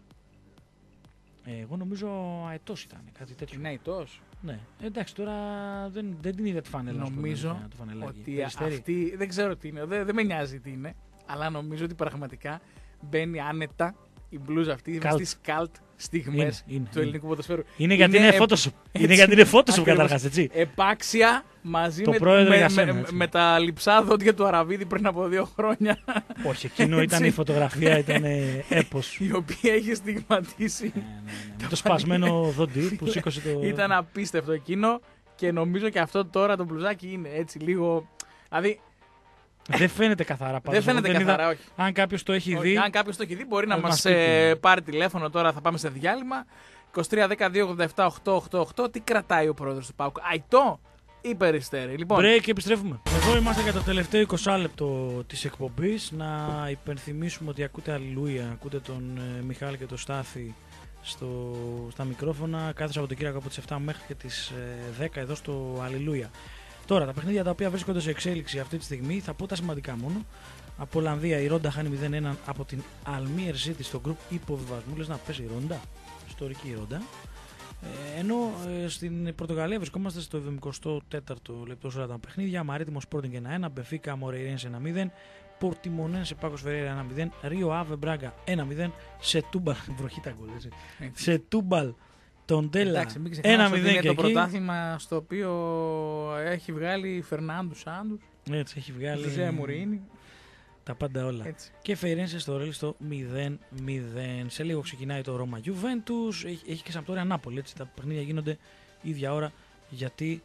Εγώ νομίζω Αετός ήταν, κάτι τέτοιο. Είναι Αετός? Ναι. Εντάξει, τώρα δεν την είδα τη φανέλα. Νομίζω ότι αυτή, δεν ξέρω τι είναι, δεν με νοιάζει τι είναι, αλλά νομίζω ότι πραγματικά μπαίνει άνετα η μπλούζα αυτή στις καλτ στιγμές του ελληνικού ποδοσφαίρου. Είναι γιατί είναι Photoshop. Είναι γιατί είναι Photoshop καταρχάς, έτσι. Επάξια μαζί με τα λειψά δόντια του Αραβίδη πριν από 2 χρόνια. Όχι, εκείνο ήταν η φωτογραφία, ήταν έπος. Η οποία έχει στιγματίσει. Το σπασμένο δόντι που σήκωσε το. Ήταν απίστευτο εκείνο και νομίζω και αυτό τώρα το μπλουζάκι είναι έτσι λίγο. Δηλαδή. Δεν φαίνεται καθαρά πάντως. Δεν φαίνεται καθαρά, όχι. Αν κάποιος το έχει δει. Αν κάποιος το έχει δει, μπορεί να μας πάρει τηλέφωνο τώρα. Θα πάμε σε διάλειμμα. 23-10-287-888. Τι κρατάει ο πρόεδρος του ΠΑΟΚ, Αϊτό ή Περιστέρι? Λοιπόν. Break και επιστρέφουμε. Εδώ είμαστε για το τελευταίο 20 λεπτό της εκπομπής. Να υπενθυμίσουμε ότι ακούτε Αλληλούια. Ακούτε τον Μιχάλη και τον Στάθη στα μικρόφωνα κάθε Σαββατοκύριακο από τις 7 μέχρι και τις 10 εδώ στο Αλληλούια. Τώρα, τα παιχνίδια τα οποία βρίσκονται σε εξέλιξη αυτή τη στιγμή, θα πω τα σημαντικά μόνο. Από Ολλανδία η Ρόντα χάνει 0-1 από την Αλμίερ City στο γκρουπ υποβιβασμού. Λες να πέσει η Ρόντα, ιστορική η Ρόντα. Ενώ στην Πορτογαλία βρισκόμαστε στο 74ο λεπτό σε όλα τα παιχνίδια. Μαρίτιμο Sporting 1-1, Μπεφίκα Μορεϊρένse 1-0, Πορτιμονένσε Πάκος Φερέιρα 1-0, Ρίο Άβε Μπράγκα 1-0, Σετούμπαλ. Βροχή τα γκολ, έτσι. Σετούμπαλ. Τον Τέλα 1-0 είναι και το πρωτάθλημα στο οποίο έχει βγάλει Φερνάντου Σάντους. Έτσι, έχει βγάλει Ζουζέ Μουρίνι. Τα πάντα όλα. Έτσι. Και Φερένσε στο Ρέλ στο 0-0. Σε λίγο ξεκινάει το Ρώμα Juventus. Έχει και Σαμπτόρια Νάπολη. Τα παιχνίδια γίνονται ίδια ώρα γιατί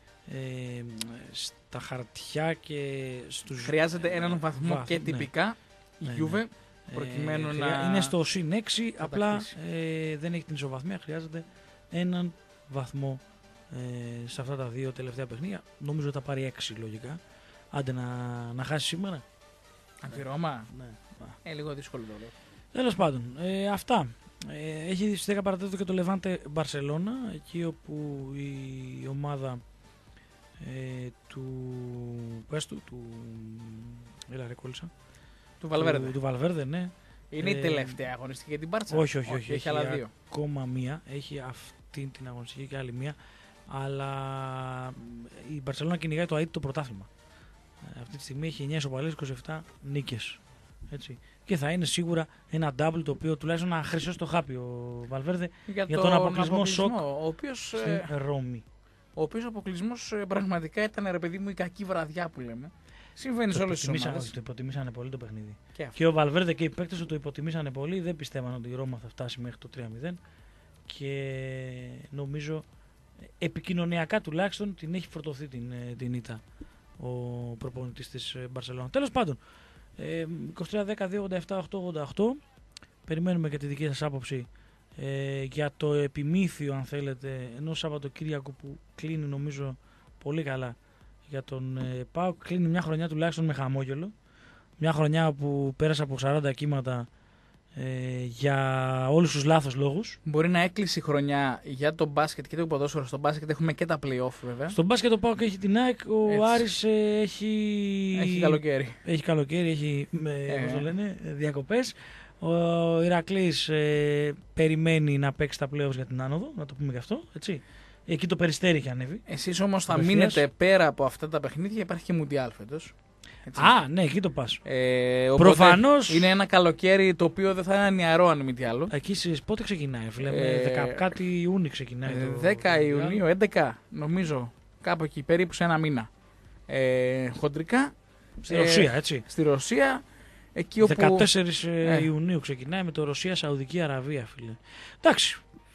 στα χαρτιά και στους. Χρειάζεται έναν βαθμό και τυπικά η Juve προκειμένου να. Είναι στο συν 6. Απλά δεν έχει την ισοβαθμία. Χρειάζεται έναν βαθμό σε αυτά τα δύο τελευταία παιχνίδια. Νομίζω ότι θα πάρει 6 λογικά. Άντε να χάσει σήμερα. Αντιρώμα. Ναι. Λίγο δύσκολο το λέω. Τέλος πάντων, αυτά. Έχει στις 10 παρατέταρτο και το Λεβάντε Μπαρσελόνα, εκεί όπου η ομάδα έλα ρε κόλλησα. Του Βαλβέρδε, ναι. Είναι η τελευταία αγωνιστική για την Μπάρτσα. Όχι. Έχει άλλα δύο. Ακόμα μία. Έχει αυτή την αγωνιστική και άλλη μία. Αλλά η Μπαρσελόνα κυνηγάει το ΑΕΤ το πρωτάθλημα. Αυτή τη στιγμή έχει 9 ισοπαλίες, 27 νίκες. Έτσι. Και θα είναι σίγουρα ένα double το οποίο τουλάχιστον να χρυσώσει το χάπι ο Βαλβέρδε για τον αποκλεισμό σοκ στην Ρώμη. Ο οποίος αποκλεισμός πραγματικά ήταν, ρε παιδί μου, η κακή βραδιά που λέμε. Συμβαίνει σε όλες τις ομάδες. Το υποτιμήσανε πολύ το παιχνίδι. Και ο Βαλβέρδε και οι παίκτες του το υποτιμήσανε πολύ. Δεν πιστεύαν ότι η Ρώμα θα φτάσει μέχρι το 3-0. Και νομίζω επικοινωνιακά τουλάχιστον την έχει φορτωθεί την ήττα ο προπονητής της Μπαρσελόνα. Τέλος πάντων, 23-10-287-888. Περιμένουμε και τη δική σας άποψη για το επιμήθειο, αν θέλετε, ενός Σαββατοκύριακου που κλείνει νομίζω πολύ καλά για τον ΠΑΟΚ. Κλείνει μια χρονιά τουλάχιστον με χαμόγελο. Μια χρονιά που πέρασε από 40 κύματα για όλους τους λάθος λόγους. Μπορεί να έκλεισε η χρονιά για το μπάσκετ και το ποδόσφαιρο. Στο μπάσκετ έχουμε και τα play-off βέβαια. Στο μπάσκετ ο ΠΑΟΚ έχει την ΑΕΚ, ο Άρης έχει καλοκαίρι. Έχει καλοκαίρι, έχει διακοπές. Ο Ηρακλής περιμένει να παίξει τα play-offs για την άνοδο, να το πούμε και αυτό, έτσι. Εκεί το Περιστέρι έχει ανέβει. Εσείς όμως θα μείνετε πέρα από αυτά τα παιχνίδια, υπάρχει και Μουντιάλ φέτος. Ναι, εκεί το πας. Προφανώς είναι ένα καλοκαίρι το οποίο δεν θα είναι ανιαρό αν μη τι άλλο. Εκεί πότε ξεκινάει, φίλε? Κάτι Ιούνιο ξεκινάει. 10 Ιουνίου, 11 νομίζω. Κάπου εκεί, περίπου σε ένα μήνα. Χοντρικά. Στη Ρωσία, έτσι. Στη Ρωσία. Εκεί όπου... 14 Ιουνίου ξεκινάει με το Ρωσία-Σαουδική Αραβία, φίλε. Εντάξει.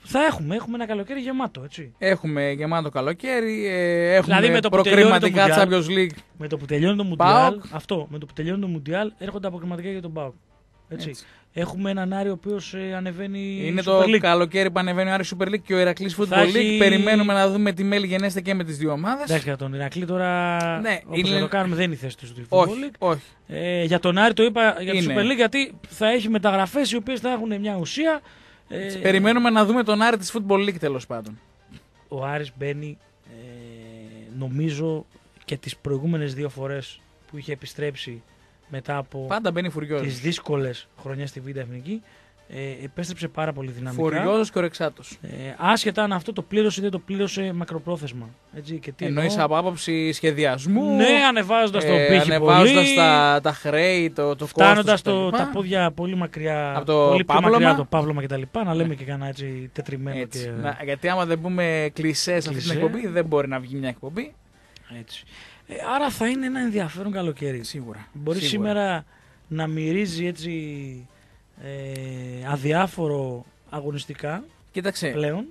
Θα έχουμε ένα καλοκαίρι γεμάτο, έτσι. Έχουμε γεμάτο καλοκαίρι, έχουμε δηλαδή, προκριματικά Champions League. Με το που τελειώνει το Μουντιάλ, με το που τελειώνει το Μουντιάλ, έρχονται αποκριματικά για τον ΠΑΟΚ. Έτσι. Έχουμε έναν Άρη ο οποίος ανεβαίνει. Είναι Super το League. καλοκαίρι που ανεβαίνει ο Άρης Super League και ο Ηρακλής Football League. Περιμένουμε να δούμε τι μέλη γενέστε και με τις δύο ομάδες. Εντάξει, για τον Ηρακλή τώρα. Ναι, όπως θα το κάνουμε, δεν είναι η θέση του στο Football League. Όχι. Για τον Άρη το είπα για τη Super League γιατί θα έχει μεταγραφές οι οποίες θα έχουν μια ουσία. Περιμένουμε να δούμε τον Άρη της Football League τέλος πάντων. Ο Άρης μπαίνει, νομίζω και τις προηγούμενες 2 φορές που είχε επιστρέψει μετά από τις δύσκολες χρονιές στη Β' Εθνική, επέστρεψε πάρα πολύ δυναμικά. Φουριόζος και ορεξάτος. Άσχετα αν αυτό το πλήρωσε ή δεν το πλήρωσε μακροπρόθεσμα. Εννοείς από άποψη σχεδιασμού. Ναι, ανεβάζοντας το πύχη ανεβάζοντας τα χρέη, το κόστος. Φτάνοντας τα πόδια πολύ μακριά από το παύλωμα κτλ. Να λέμε και κανένα έτσι τετριμένο. Έτσι. Γιατί άμα δεν πούμε κλισές αυτή την εκπομπή, δεν μπορεί να βγει μια εκπομπή. Έτσι. Άρα θα είναι ένα ενδιαφέρον καλοκαίρι. Σίγουρα. Μπορεί σήμερα να μυρίζει έτσι αδιάφορο αγωνιστικά. Κοίταξε. Πλέον.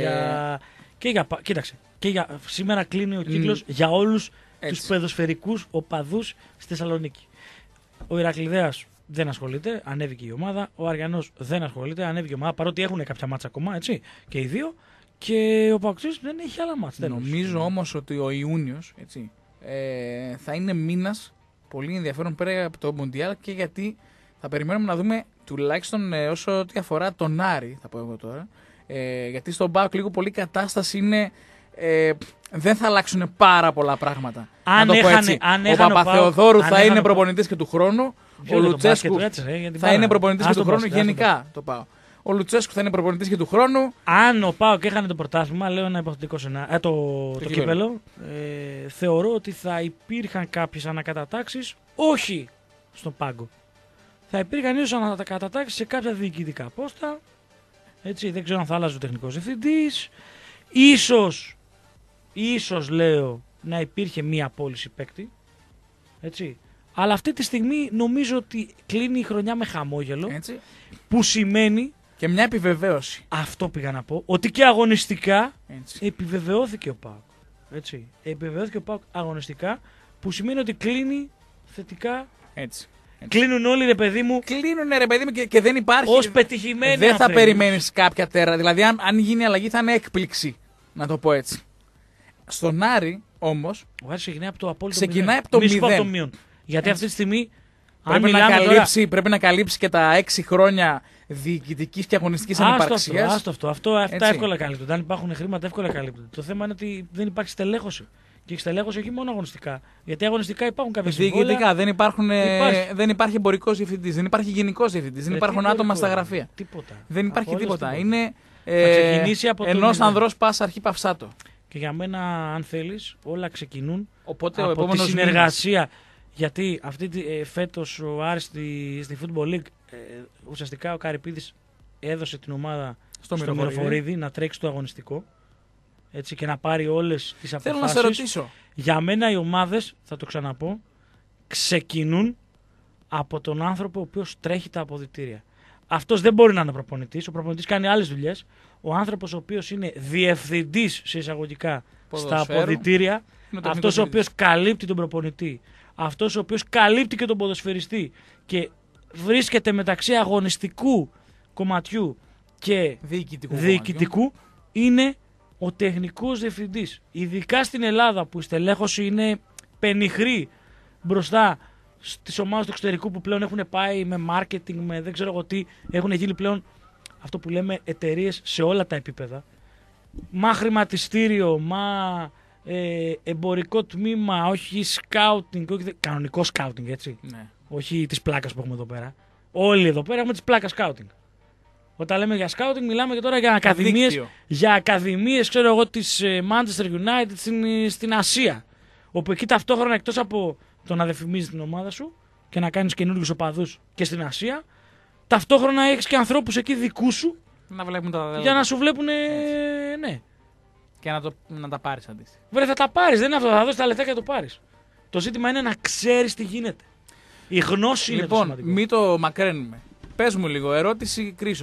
Σήμερα κλείνει ο κύκλος για όλους τους ποδοσφαιρικούς οπαδούς στη Θεσσαλονίκη. Ο Ηρακλειδέας δεν ασχολείται, ανέβηκε η ομάδα. Ο Αριανός δεν ασχολείται, ανέβηκε η ομάδα. Παρότι έχουν κάποια μάτσα ακόμα, έτσι, και οι δύο. Και ο Παοκτζής δεν έχει άλλα μάτσα. Νομίζω όμως ότι ο Ιούνιος, έτσι, θα είναι μήνας πολύ ενδιαφέρον πέρα από το Μουντιάλ και γιατί θα περιμένουμε να δούμε τουλάχιστον όσο ό,τι αφορά τον Άρη, θα πω εγώ τώρα. Γιατί στον ΠΑΟΚ λίγο πολύ κατάσταση είναι. Δεν θα αλλάξουν πάρα πολλά πράγματα. Αν να το πω έτσι. Ο Παπαθεοδόρου θα είναι προπονητής και του χρόνου. Ο Λουτσέσκου θα είναι προπονητής και του χρόνου. Γενικά το ΠΑΟΚ. Ο Λουτσέσκου θα είναι προπονητής και του χρόνου. Αν ο ΠΑΟΚ έχανε το πρωτάθλημα, λέω ένα υποθετικό το κύπελο, θεωρώ ότι θα υπήρχαν κάποιες ανακατατάξεις, όχι στον πάγκο. Θα υπήρχαν ίσως ανακατατάξεις σε κάποια διοικητικά πόστα. Έτσι, δεν ξέρω αν θα άλλαζε ο τεχνικός διευθυντής. Ίσως λέω να υπήρχε μία απόλυση παίκτη. Έτσι. Αλλά αυτή τη στιγμή νομίζω ότι κλείνει η χρονιά με χαμόγελο. Έτσι. Που σημαίνει. Και μια επιβεβαίωση. Αυτό πήγα να πω. Ότι και αγωνιστικά επιβεβαιώθηκε ο ΠΑΟΚ. Έτσι. Επιβεβαιώθηκε ο ΠΑΟΚ αγωνιστικά. Που σημαίνει ότι κλείνει θετικά. Έτσι. Κλείνουν όλοι, ρε παιδί μου. Κλείνουν, ρε παιδί μου, και δεν υπάρχει. Ως πετυχημένοι. Δεν θα περιμένεις κάποια τέρα. Δηλαδή, αν γίνει αλλαγή, θα είναι έκπληξη. Να το πω έτσι. Στον Άρη όμως. Ο Άρης ξεκινάει από το απόλυτο ξεκινάει από το 0. Γιατί αυτή τη στιγμή. Πρέπει να καλύψει και τα 6 χρόνια διοικητικής και αγωνιστικής ανυπαρξίας. Αυτά εύκολα καλύπτονται. Αν υπάρχουν χρήματα, εύκολα καλύπτονται. Το θέμα είναι ότι δεν υπάρχει στελέχωση. Και η στελέχωση όχι μόνο αγωνιστικά. Γιατί αγωνιστικά υπάρχουν κάποια συμβόλαια. Διοικητικά δεν υπάρχει εμπορικός διευθυντής, δεν υπάρχει γενικός διευθυντής, δεν υπάρχουν άτομα στα γραφεία. Τίποτα. Δεν υπάρχει τίποτα. Είναι ενός ανδρός πάσα αρχή παυσάτο. Και για μένα, αν θέλεις, όλα ξεκινούν οπότε από τη συνεργασία. Γιατί φέτος ο Άρης στη Football League ουσιαστικά ο Καρυπίδης έδωσε την ομάδα στο Μυροφορίδη να τρέξει το αγωνιστικό, έτσι, και να πάρει όλες τις αποφάσεις. Θέλω να σε ρωτήσω. Για μένα οι ομάδες, θα το ξαναπώ, ξεκινούν από τον άνθρωπο ο οποίος τρέχει τα αποδυτήρια. Αυτός δεν μπορεί να είναι προπονητής. Ο προπονητής κάνει άλλες δουλειές. Ο άνθρωπος ο οποίος είναι διευθυντής σε εισαγωγικά στα αποδυτήρια, αυτός ο οποίος καλύπτει τον προπονητή, αυτός ο οποίος καλύπτει και τον ποδοσφαιριστή και βρίσκεται μεταξύ αγωνιστικού κομματιού και διοικητικού, είναι ο τεχνικός διευθυντής. Ειδικά στην Ελλάδα που η στελέχωση είναι πενιχρή μπροστά στις ομάδες του εξωτερικού που πλέον έχουν πάει με marketing, με δεν ξέρω εγώ τι, έχουν γίνει πλέον αυτό που λέμε εταιρείες σε όλα τα επίπεδα. Μα χρηματιστήριο, μα εμπορικό τμήμα, όχι scouting, όχι κανονικό scouting, έτσι. Ναι. Όχι της πλάκας που έχουμε εδώ πέρα. Όλοι εδώ πέρα έχουμε της πλάκας scouting. Όταν λέμε για scouting μιλάμε και τώρα για ακαδημίες, ξέρω εγώ, της Manchester United στην Ασία. Όπου εκεί ταυτόχρονα, εκτός από το να διαφημίζεις την ομάδα σου και να κάνεις καινούργιους οπαδούς και στην Ασία, ταυτόχρονα έχεις και ανθρώπους εκεί δικούς σου για να σου βλέπουν, ναι. Και να τα πάρεις αντίστοιχα. Βρε, θα τα πάρεις, δεν είναι αυτό, θα δώσεις τα λεφτά και το πάρεις. Το ζήτημα είναι να ξέρεις τι γίνεται. Η γνώση είναι το σημαντικό. Μην το μακραίνουμε. Πες μου λίγο, ερώτηση κρίσος.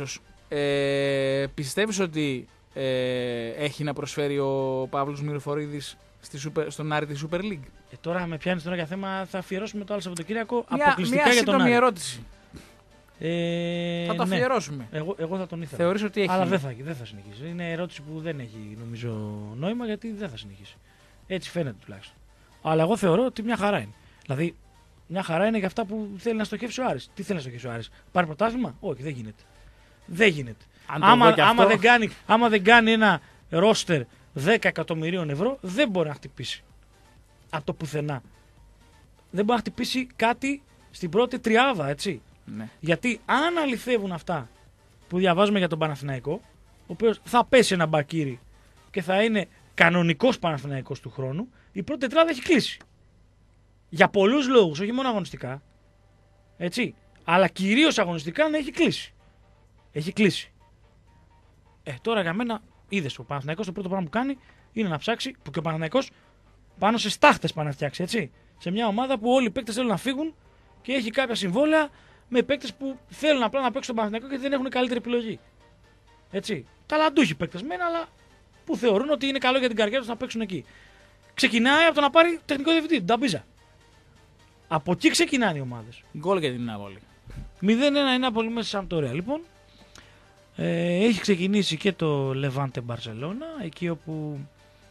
Πιστεύεις ότι έχει να προσφέρει ο Παύλος Μυροφορίδης στον Άρη τη Super League? Τώρα με πιάνεις τώρα για θέμα, θα αφιερώσουμε το άλλο Σαββατοκύριακο αποκλειστικά για τον Άρη. Μια ερώτηση. Θα το αφιερώσουμε. Εγώ θα τον ήθελα. Θεωρείς ότι έχει? Αλλά δεν θα συνεχίσει. Είναι ερώτηση που δεν έχει νομίζω νόημα, γιατί δεν θα συνεχίσει. Έτσι φαίνεται τουλάχιστον. Αλλά εγώ θεωρώ ότι μια χαρά είναι. Δηλαδή, μια χαρά είναι για αυτά που θέλει να στοχεύσει ο Άρης. Τι θέλει να στοχεύσει ο Άρης? Πάρει πρωτάθλημα? Όχι, δεν γίνεται. Δεν γίνεται. Άμα δεν κάνει ένα ρόστερ 10 εκατομμυρίων ευρώ, δεν μπορεί να χτυπήσει. Από το πουθενά. Δεν μπορεί να χτυπήσει κάτι στην πρώτη τριάδα, έτσι. Ναι. Γιατί αν αληθεύουν αυτά που διαβάζουμε για τον Παναθηναϊκό, ο οποίος θα πέσει ένα μπακίρι και θα είναι κανονικός Παναθηναϊκός του χρόνου, η πρώτη τετράδα έχει κλείσει. Για πολλούς λόγους, όχι μόνο αγωνιστικά. Έτσι. Αλλά κυρίως αγωνιστικά να έχει κλείσει. Έχει κλείσει. Τώρα για μένα, είδες, ο Παναθηναϊκός το πρώτο πράγμα που κάνει είναι να ψάξει, που και ο Παναθηναϊκός πάνω σε στάχτες πάνε να φτιάξει, έτσι. Σε μια ομάδα που όλοι οι παίκτες θέλουν να φύγουν και έχει κάποια συμβόλαια με παίκτες που θέλουν απλά να παίξουν τον Παναθηναϊκό γιατί δεν έχουν καλύτερη επιλογή. Έτσι. Ταλαντούχοι παίκτες μένα, αλλά που θεωρούν ότι είναι καλό για την καριέρα τους να παίξουν εκεί. Ξεκινάει από το να πάρει τεχνικό διευθυντή, τον Ταμπίζα. Από εκεί ξεκινάνε οι ομάδες. Γκολ για την Νάπολη. 0-1 η Νάπολη μέσα στη Σαμπτόρια. Λοιπόν, έχει ξεκινήσει και το Λεβάντε Μπαρσελόνα, εκεί όπου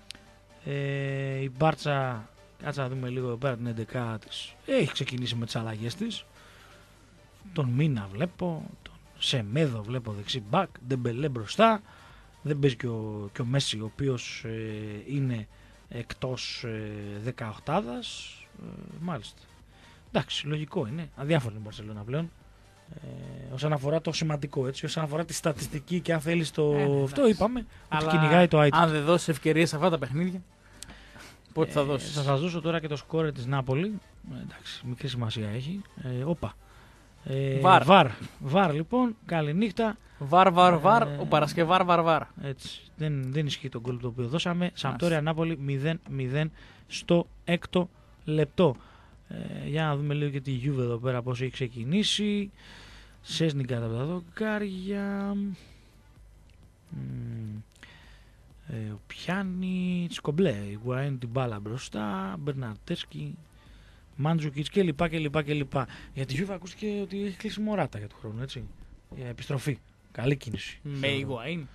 η Μπάρτσα, κάτσε να δούμε λίγο εδώ πέρα την 11 της, έχει ξεκινήσει με τις αλλαγές της. Τον Μίνα βλέπω, τον Σεμέδο βλέπω δεξί μπακ, Ντεμπελέ μπροστά, δεν παίζει και ο Μέση, ο οποίος είναι εκτός 18άδας, μάλιστα. Εντάξει, λογικό είναι, αδιάφορη είναι η Μπαρσελόνα πλέον. Όσον αφορά το σημαντικό, έτσι, όσον αφορά τη στατιστική και αν θέλεις το αυτό, είπαμε, ότι κυνηγάει το item. Αν δεν δώσεις ευκαιρίες σε αυτά τα παιχνίδια, πότε θα δώσεις? Θα σας δώσω τώρα και το σκόρ της Νάπολη. Εντάξει, μικρή σημασία έχει. Όπα. Βαρ λοιπόν, καληνύχτα. Βαρ, ο Παρασκευάρ. Έτσι, δεν ισχύει το γκολ το οποίο δώσαμε. Σαμπτόρια Νάπολη 0-0 στο 6ο λεπτό. Για να δούμε λίγο και τη Juve εδώ πέρα πώς έχει ξεκινήσει. Σέσνικα από τα δοκάρια. Ο Πιάνι, Σκομπλέ, Ιγουαέν την μπάλα μπροστά, Μπερναρτέσκι, Μάντζουκιτς κλπ. Για τη Juve ακούστηκε ότι έχει κλείσει Μωράτα για τον χρόνο, έτσι. Για επιστροφή. Καλή κίνηση. Με Ιγουαέν.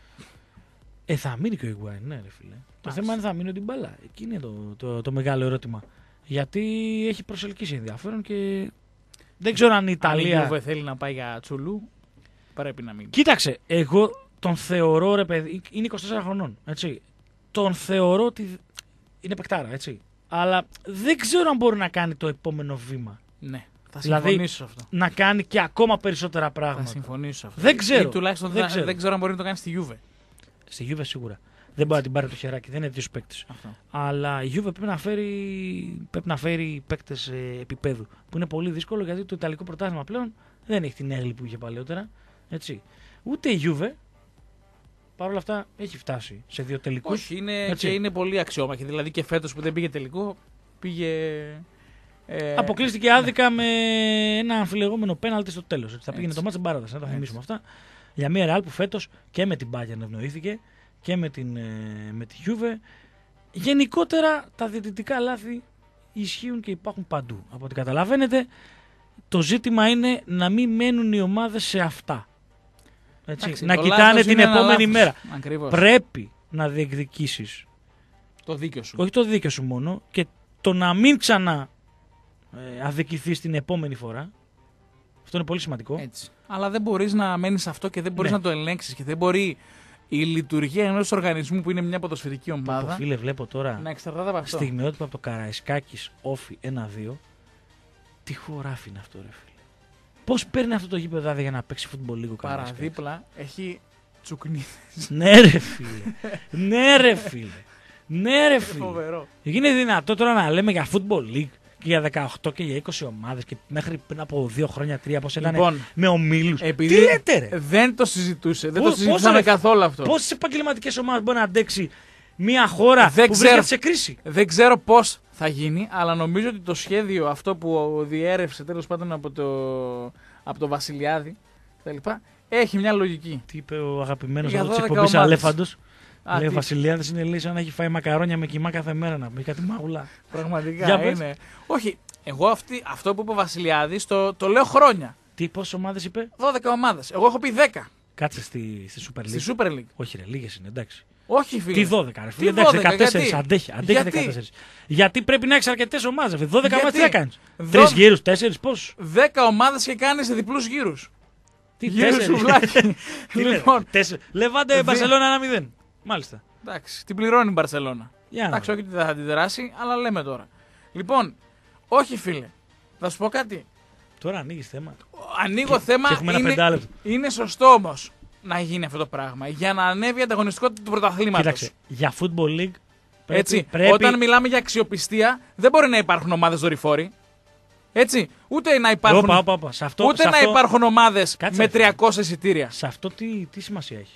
Θα μείνει και ο Ιγουαέν, ναι, ρε φίλε. Το θέμα είναι θα μείνει την μπάλα. Εκεί είναι το μεγάλο ερώτημα. Γιατί έχει προσελκύσει ενδιαφέρον και δεν ξέρω αν η Ιταλία. Αν η Juve θέλει να πάει για Τσουλού, πρέπει να μείνει. Κοίταξε, εγώ τον θεωρώ, ρε παιδί, είναι 24 χρονών, έτσι. Τον θεωρώ ότι είναι παικτάρα, έτσι. Αλλά δεν ξέρω αν μπορεί να κάνει το επόμενο βήμα. Ναι, θα συμφωνήσω σε αυτό. Να κάνει και ακόμα περισσότερα πράγματα. Θα συμφωνήσω σε αυτό. Δεν ξέρω. Ή τουλάχιστον δεν ξέρω αν μπορεί να το κάνει στη Juve. Στη Juve σίγουρα. Δεν μπορεί να την πάρει το χεράκι, δεν είναι δύο παίκτες. Αλλά η Juve πρέπει να φέρει παίκτες επίπεδου. Που είναι πολύ δύσκολο γιατί το Ιταλικό πρωτάθλημα πλέον δεν έχει την έγκλη που είχε παλαιότερα. Έτσι. Ούτε η Juve παρόλα αυτά έχει φτάσει σε 2 τελικούς. Όχι, και είναι πολύ αξιόμαχη. Δηλαδή και φέτος που δεν πήγε τελικό, πήγε. Αποκλείστηκε άδικα με ένα αμφιλεγόμενο πέναλτι στο τέλος. Θα πήγαινε το μάτς στην παράταση, να τα θυμίσουμε αυτά. Για μια Real που φέτος και με την Bayern ευνοήθηκε και με τη Juve. Γενικότερα τα διαιτητικά λάθη ισχύουν και υπάρχουν παντού. Από ό,τι καταλαβαίνετε, το ζήτημα είναι να μην μένουν οι ομάδες σε αυτά. Έτσι, να κοιτάνε την επόμενη μέρα. Ακριβώς. Πρέπει να διεκδικήσεις το δίκιο σου. Όχι το δίκιο σου μόνο, και το να μην ξανά αδικηθείς την επόμενη φορά. Αυτό είναι πολύ σημαντικό. Έτσι. Αλλά δεν μπορείς να μένεις σε αυτό και δεν μπορείς να το ελέγξεις και δεν μπορεί η λειτουργία ενός οργανισμού που είναι μια ποδοσφαιρική ομάδα. Φίλε, βλέπω τώρα να εξαρτάται από αυτό. Στιγμιότυπα από το Καραϊσκάκης Όφι 1-2. Τι χωράφι είναι αυτό, ρε φίλε. Πώς παίρνει αυτό το γήπεδο για να παίξει φούτμπολ λίγο καλά. Παραδίπλα έχει τσουκνίδες. Ναι, ρε φίλε. Ναι, ρε φίλε. Ναι, ρε φίλε. Φοβερό. Είναι δυνατό τώρα να λέμε για Football League και για 18 και για 20 ομάδες και μέχρι πριν από 2 χρόνια, 3 πώς ήταν με ομίλους. Τι λέτε, ρε. Δεν το συζητούσε. Δεν το συζητούσαμε καθόλου αυτό. Πόσες επαγγελματικές ομάδες μπορεί να αντέξει μια χώρα που βρίσκεται σε κρίση? Δεν ξέρω πώς θα γίνει, αλλά νομίζω ότι το σχέδιο αυτό που διέρευσε τέλος πάντων από το Βασιλιάδη κτλ. έχει μια λογική. Τι είπε ο αγαπημένος Για εδώ της 12 εκπομπής ομάδες. Αλέφαντος. Λέει ο τι. Βασιλιάδης είναι λέει σαν να έχει φάει μακαρόνια με κιμά κάθε μέρα να πει κάτι μαγουλά. Πραγματικά Για πες. είναι. Όχι, εγώ αυτό που είπε ο Βασιλιάδης το λέω χρόνια. Τι, πόσες ομάδες είπε? 12 ομάδες. Εγώ έχω πει 10. Κάτσε στη Super League. Στη Super League. Όχι ρε, λίγες είναι, εντάξει. Όχι φίλε. Τι 12 ρε φίλε, Τι εντάξει, 12, 14, γιατί? αντέχει Γιατί? 14. Γιατί πρέπει να έχεις αρκετές ομάδες, 12 Γιατί? ομάδες τι θα κάνεις? 3 γύρους, 4, πώς? 10 ομάδες και κάνεις διπλούς γύρους. Τι Γύρους 4? σουβλάκι. Λοιπόν, Λεβάντε Μπαρσελόνα 1-0. Μάλιστα. Εντάξει, την πληρώνει η Μπαρσελόνα. Εντάξει, όχι ότι δεν θα την τεράσει, αλλά λέμε τώρα. Λοιπόν, όχι φίλε, θα σου πω κάτι. Τώρα ανοίγεις θέμα. Ανοίγω θέμα, έχουμε ένα πεντάλεπτο. είναι σωστό όμως να γίνει αυτό το πράγμα για να ανέβει η ανταγωνιστικότητα του πρωταθλήματος. Κοίταξε, για Football League Έτσι, πρέπει... όταν μιλάμε για αξιοπιστία, δεν μπορεί να υπάρχουν ομάδες δορυφόροι. Έτσι, ούτε να υπάρχουν, να υπάρχουν ομάδες με 300 εισιτήρια. Σε αυτό τι σημασία έχει?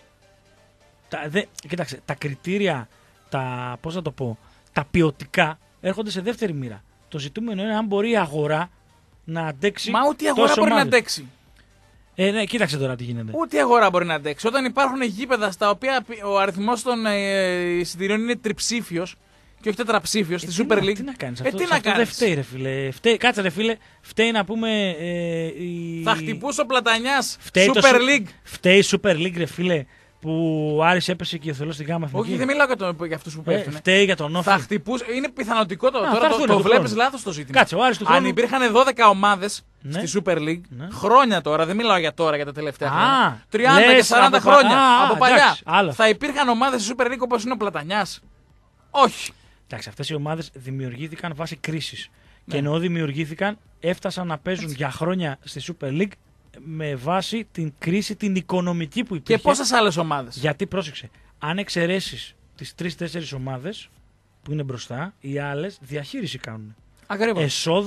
Κοίταξε, τα κριτήρια, πώς να το πω, τα ποιοτικά έρχονται σε δεύτερη μοίρα. Το ζητούμενο είναι αν μπορεί η αγορά να αντέξει. Μα ούτε η αγορά μπορεί να αντέξει. Ναι, κοίταξε τώρα τι γίνεται. Ούτε η αγορά μπορεί να αντέξει. Όταν υπάρχουν γήπεδα στα οποία ο αριθμός των εισιτηρίων είναι τριψήφιος και όχι τετραψήφιος στη Super League. Τι να κάνεις, τι να αυτό κάνεις. δεν φταίει ρε φίλε. Κάτσε ρε φίλε, φταίει να πούμε... Θα χτυπούσε ο Πλατανιάς Super League. Φταίει η Super League ρε φίλε, που ο Άρης έπεσε και ο Θεός στην Γάμα Εθνική. Όχι, δεν μιλάω για αυτούς που πέφτουν. Φταίει για τον Όφη. Θα χτυπούσε. Είναι πιθανοτικό τώρα το βλέπεις λάθος το ζήτημα. Κάτσε, ο Άρης του χρόνου... Αν υπήρχαν 12 ομάδες στη Super League, χρόνια τώρα, δεν μιλάω για τώρα, για τα τελευταία χρόνια. 30 και 40 χρόνια από παλιά. Θα υπήρχαν ομάδες στη Super League όπως είναι ο Πλατανιάς? Όχι. Εντάξει, αυτές οι ομάδες δημιουργήθηκαν βάσει κρίσης. Και ενώ δημιουργήθηκαν, έφτασαν να παίζουν για χρόνια στη Super League με βάση την κρίση την οικονομική που υπήρχε. Και πόσες άλλες ομάδες? Γιατί πρόσεξε, αν εξαιρέσεις τις 3-4 ομάδες που είναι μπροστά, οι άλλες διαχείριση κάνουν. Ακριβώς.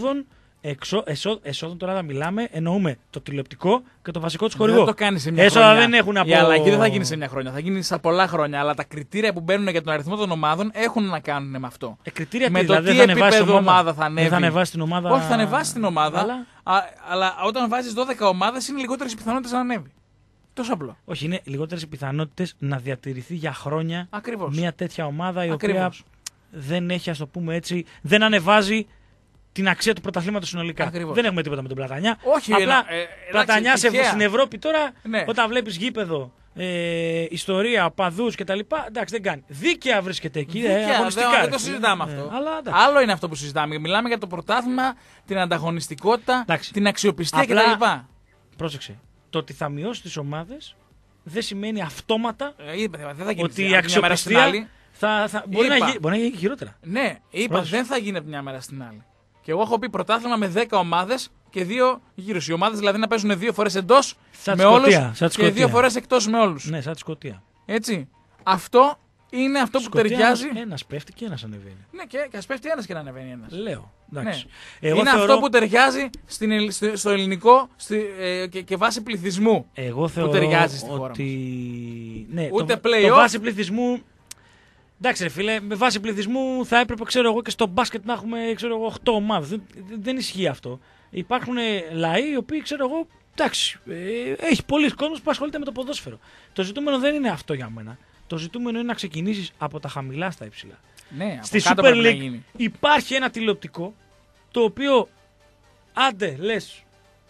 Εσόδων τώρα θα μιλάμε, εννοούμε το τηλεοπτικό και το βασικό του χορηγό. Δεν το κάνει σε μια έσοδα χρονιά. Δεν έχουν από... Η αλλαγή δεν θα γίνει σε μια χρονιά, θα γίνει σε πολλά χρόνια. Αλλά τα κριτήρια που μπαίνουν για τον αριθμό των ομάδων έχουν να κάνουν με αυτό. Κριτήρια με τι, το δηλαδή, τι επίπεδο ομάδα θα ανέβει. Δεν θα ανεβάσει την ομάδα. Όχι, θα ανεβάσει την ομάδα. Αλλά όταν βάζεις 12 ομάδες είναι λιγότερες οι πιθανότητες να ανέβει. Τόσο απλό. Όχι, είναι λιγότερες οι πιθανότητες να διατηρηθεί για χρόνια Ακριβώς. μια τέτοια ομάδα η οποία δεν έχει, ας το πούμε έτσι, δεν ανεβάζει την αξία του πρωταθλήματος συνολικά. Ακριβώς. Δεν έχουμε τίποτα με τον Πλατανιά. Όχι, απλά Πλατανιά στην Ευρώπη τώρα, ναι. Όταν βλέπεις γήπεδο, ιστορία, οπαδούς κτλ. Εντάξει, δεν κάνει. Δίκαια βρίσκεται εκεί. Δεν το συζητάμε αυτό. Άλλο είναι αυτό που συζητάμε. Μιλάμε για το πρωτάθλημα, την ανταγωνιστικότητα, την αξιοπιστία κτλ. Πρόσεξε. Το ότι θα μειώσει τις ομάδες δεν σημαίνει αυτόματα ότι η αξιοπιστία μπορεί να γίνει χειρότερα. Ναι, είπα δεν θα γίνει από μια μέρα στην άλλη. Και εγώ έχω πει πρωτάθλημα με 10 ομάδες και 2 γύρους. Οι ομάδες δηλαδή να παίζουν 2 φορές εντός με όλους και 2 φορές εκτός με όλους. Ναι, σαν τη Σκωτία. Έτσι. Αυτό είναι αυτό που ταιριάζει. Ένας πέφτει και ένας ανεβαίνει. Ναι, και ας πέφτει ένας και να ανεβαίνει ένας. Λέω. Ναι. Είναι αυτό που ταιριάζει στο ελληνικό και βάση πληθυσμού. Εγώ θεωρώ που ταιριάζει στη χώρα ότι... μας. Ναι, ούτε το βάση πληθυσμού... Εντάξει ρε φίλε, με βάση πληθυσμού θα έπρεπε και στο μπάσκετ να έχουμε 8 ομάδες. Δεν ισχύει αυτό. Υπάρχουν λαοί οι οποίοι εντάξει, έχει πολλοί κόσμος που ασχολείται με το ποδόσφαιρο. Το ζητούμενο δεν είναι αυτό για μένα. Το ζητούμενο είναι να ξεκινήσεις από τα χαμηλά στα υψηλά. Ναι, στη Super League υπάρχει ένα τηλεοπτικό το οποίο άντε λες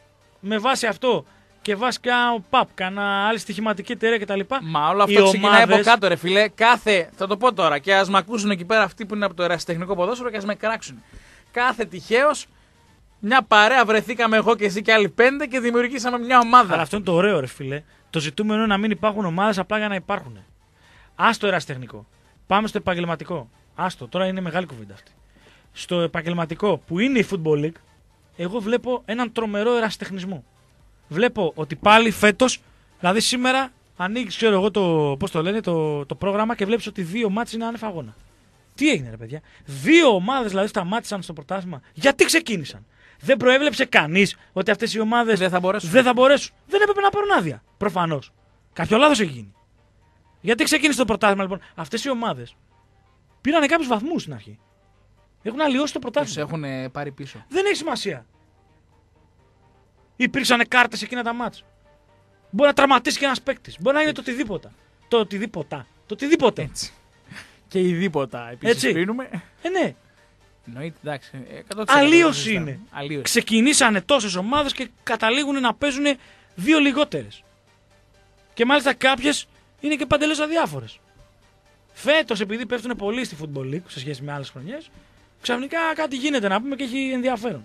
με βάση αυτό και βάσει κάνα ΠΑΠ, κάνα άλλη στοιχηματική εταιρεία κτλ. Μα όλο αυτό ξεκινάει από κάτω, ρε φιλέ. Θα το πω τώρα και ας με ακούσουν εκεί πέρα αυτοί που είναι από το ερασιτεχνικό ποδόσφαιρο και ας με κράξουν. Κάθε τυχαίος, μια παρέα βρεθήκαμε εγώ και εσύ και άλλοι 5 και δημιουργήσαμε μια ομάδα. Αλλά αυτό είναι το ωραίο, ρε φιλέ. Το ζητούμενο είναι να μην υπάρχουν ομάδες απλά για να υπάρχουν. Άστο ερασιτεχνικό. Πάμε στο επαγγελματικό. Άστο, τώρα είναι μεγάλη κουβέντα αυτή. Στο επαγγελματικό που είναι η Football League, εγώ βλέπω έναν τρομερό ερασιτεχνισμό. Βλέπω ότι πάλι φέτος, δηλαδή σήμερα ανοίγεις το πρόγραμμα και βλέπεις ότι 2 μάτς είναι άνευ αγώνα. Τι έγινε ρε παιδιά, 2 ομάδες δηλαδή σταμάτησαν στο πρωτάθλημα. Γιατί ξεκίνησαν? Δεν προέβλεψε κανείς ότι αυτές οι ομάδες δεν θα μπορέσουν. Δεν έπρεπε να πάρουν άδεια, προφανώς. Κάποιο λάθος έχει γίνει. Γιατί ξεκίνησε το πρωτάθλημα λοιπόν? Αυτές οι ομάδες πήραν κάποιους βαθμούς στην αρχή. Έχουν αλλοιώσει το πρωτάθλημα. Τους έχουν πάρει πίσω. Δεν έχει σημασία. Υπήρξαν κάρτες εκείνα τα μάτς. Μπορεί να τραυματίσει και ένα παίκτη. Μπορεί να γίνει το οτιδήποτε. Το οτιδήποτε. Έτσι. Και ειδήποτα επίσης κρίνουμε. Ναι. Εννοείται, εντάξει. Αλλίωση είναι. Ξεκινήσανε τόσες ομάδες και καταλήγουν να παίζουν 2 λιγότερες. Και μάλιστα κάποιες είναι και παντελώς αδιάφορες. Φέτος, επειδή πέφτουν πολύ στη Football League σε σχέση με άλλες χρονιές, ξαφνικά κάτι γίνεται να πούμε και έχει ενδιαφέρον.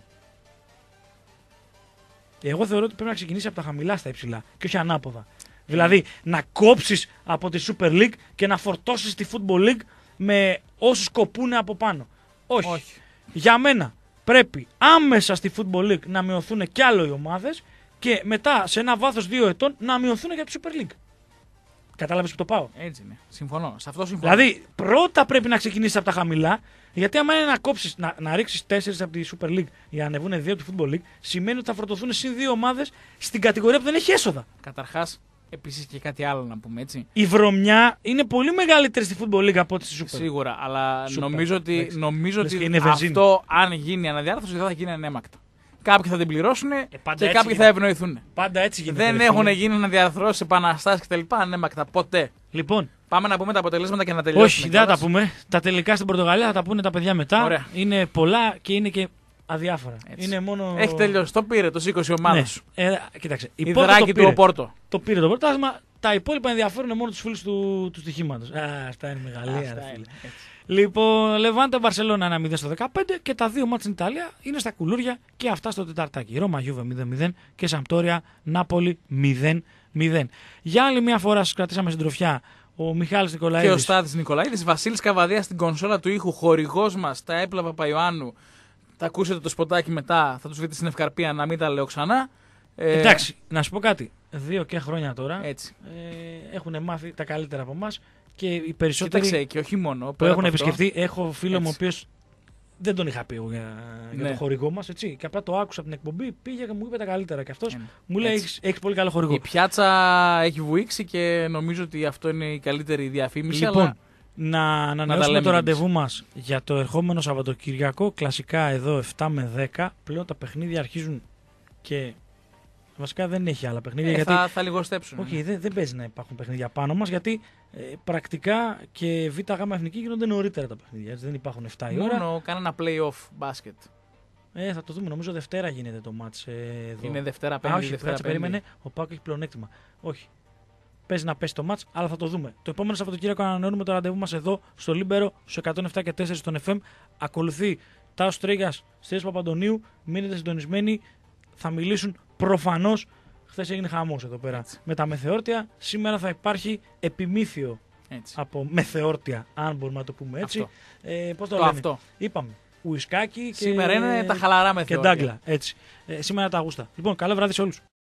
Εγώ θεωρώ ότι πρέπει να ξεκινήσει από τα χαμηλά στα υψηλά και όχι ανάποδα. Δηλαδή να κόψεις από τη Super League και να φορτώσεις τη Football League με όσους κοπούνε από πάνω. Όχι. Για μένα πρέπει άμεσα στη Football League να μειωθούν κι άλλο οι ομάδες και μετά σε ένα βάθος 2 ετών να μειωθούν για τη Super League. Κατάλαβες που το πάω. Έτσι είναι. Συμφωνώ. Σε αυτό συμφωνώ. Δηλαδή πρώτα πρέπει να ξεκινήσεις από τα χαμηλά, γιατί άμα είναι να κόψεις, να ρίξεις 4 από τη Super League για να ανεβούν 2 από τη Football League, σημαίνει ότι θα φορτωθούν συν 2 ομάδες στην κατηγορία που δεν έχει έσοδα. Καταρχάς, επίσης και κάτι άλλο να πούμε έτσι. Η βρωμιά είναι πολύ μεγαλύτερη στη Football League από ό,τι στη Super. Σίγουρα, αλλά νομίζω ότι αυτό αν γίνει αναδιάρθρωση δεν θα γίνει ανέμακτα. Κάποιοι θα την πληρώσουν και κάποιοι θα ευνοηθούν. Πάντα έτσι γίνεται. Δεν έχουν γίνει αναδιαρθρώσεις, επαναστάσεις κτλ. Ανέμακτα ποτέ. Λοιπόν, πάμε να πούμε τα αποτελέσματα και να τελειώσουμε. Όχι, δεν θα τα πούμε. Τα τελικά στην Πορτογαλία θα τα πούνε τα παιδιά μετά. Ωραία. Είναι πολλά και είναι και αδιάφορα. Είναι μόνο... Έχει τελειώσει. Το πήρε το 20 ομάδες. Ναι. Κοίταξε. Η δράκη του Οπόρτο. Το πήρε το πρωτάθλημα. Τα υπόλοιπα ενδιαφέρουν μόνο τους φίλους του στοιχήματος. Αυτά είναι μεγαλεία. Λοιπόν, Λεβάντε Μπαρσελόνα 1-0 στο 15 και τα 2 μάτς στην Ιταλία είναι στα κουλούρια και αυτά στο τεταρτάκι. Ρώμα Γιούβε 0-0 και Σαμπτόρια Νάπολη 0-0. Για άλλη μια φορά σας κρατήσαμε συντροφιά ο Μιχάλης Νικολαίδης και ο Στάθης Νικολαίδης. Βασίλης Καβαδίας στην κονσόλα του ήχου, χορηγός μας, τα έπλα Παπαϊωάννου. Θα ακούσετε το σποτάκι μετά, θα τους βρείτε στην ευκαρπία, να μην τα λέω ξανά. Εντάξει, να σου πω κάτι. 2 και χρόνια τώρα έτσι. Έχουν μάθει τα καλύτερα από εμάς. Και οι περισσότεροι. Κοίταξε, και όχι μόνο. Που έχουν επισκεφτεί, έχω φίλο μου ο οποίος δεν τον είχα πει εγώ για το χορηγό μας. Έτσι, και απλά το άκουσα από την εκπομπή, πήγε και μου είπε τα καλύτερα. Και αυτός μου λέει: έχεις πολύ καλό χορηγό. Η πιάτσα έχει βουήξει και νομίζω ότι αυτό είναι η καλύτερη διαφήμιση. Λοιπόν, αλλά να ανανεώσουμε το ραντεβού μας για το ερχόμενο Σαββατοκυριακό. Κλασικά εδώ 7 με 10. Πλέον τα παιχνίδια αρχίζουν και. Βασικά δεν έχει άλλα παιχνίδια. Γιατί θα λιγοστέψουν. Όχι, δεν παίζει να υπάρχουν παιχνίδια πάνω μας, γιατί πρακτικά και ΒΓ εθνική γίνονται νωρίτερα τα παιχνίδια. Έτσι, δεν υπάρχουν 7 η ώρα. Μόνο κάνα play-off μπάσκετ. Θα το δούμε. Νομίζω Δευτέρα γίνεται το μάτς εδώ. Είναι Δευτέρα 5. Όχι, Δευτέρα περίμενε. Ο ΠΑΟΚ έχει πλεονέκτημα. Όχι. Παίζει να πέσει το μάτς, αλλά θα το δούμε. Το επόμενο Σαββατοκύριακο ανανεώνουμε το ραντεβού μας εδώ στο Λίμπερο, στο 107 και 4 στον FM. Ακολουθεί Τάος Τρίγας, Στέλιος Παπαντονίου. Μείνετε συντονισμένοι. Θα μιλήσουν προφανώς. Χθες έγινε χαμός εδώ πέρα με τα μεθεόρτια. Σήμερα θα υπάρχει επιμήθειο από μεθεόρτια, αν μπορούμε να το πούμε έτσι. Πώς το λέμε. Αυτό. Είπαμε. Ουισκάκι και. Σήμερα είναι τα χαλαρά μεθεόρτια. Και ντάγκλα. Έτσι. Σήμερα τα αγούστα. Λοιπόν, καλό βράδυ σε όλους.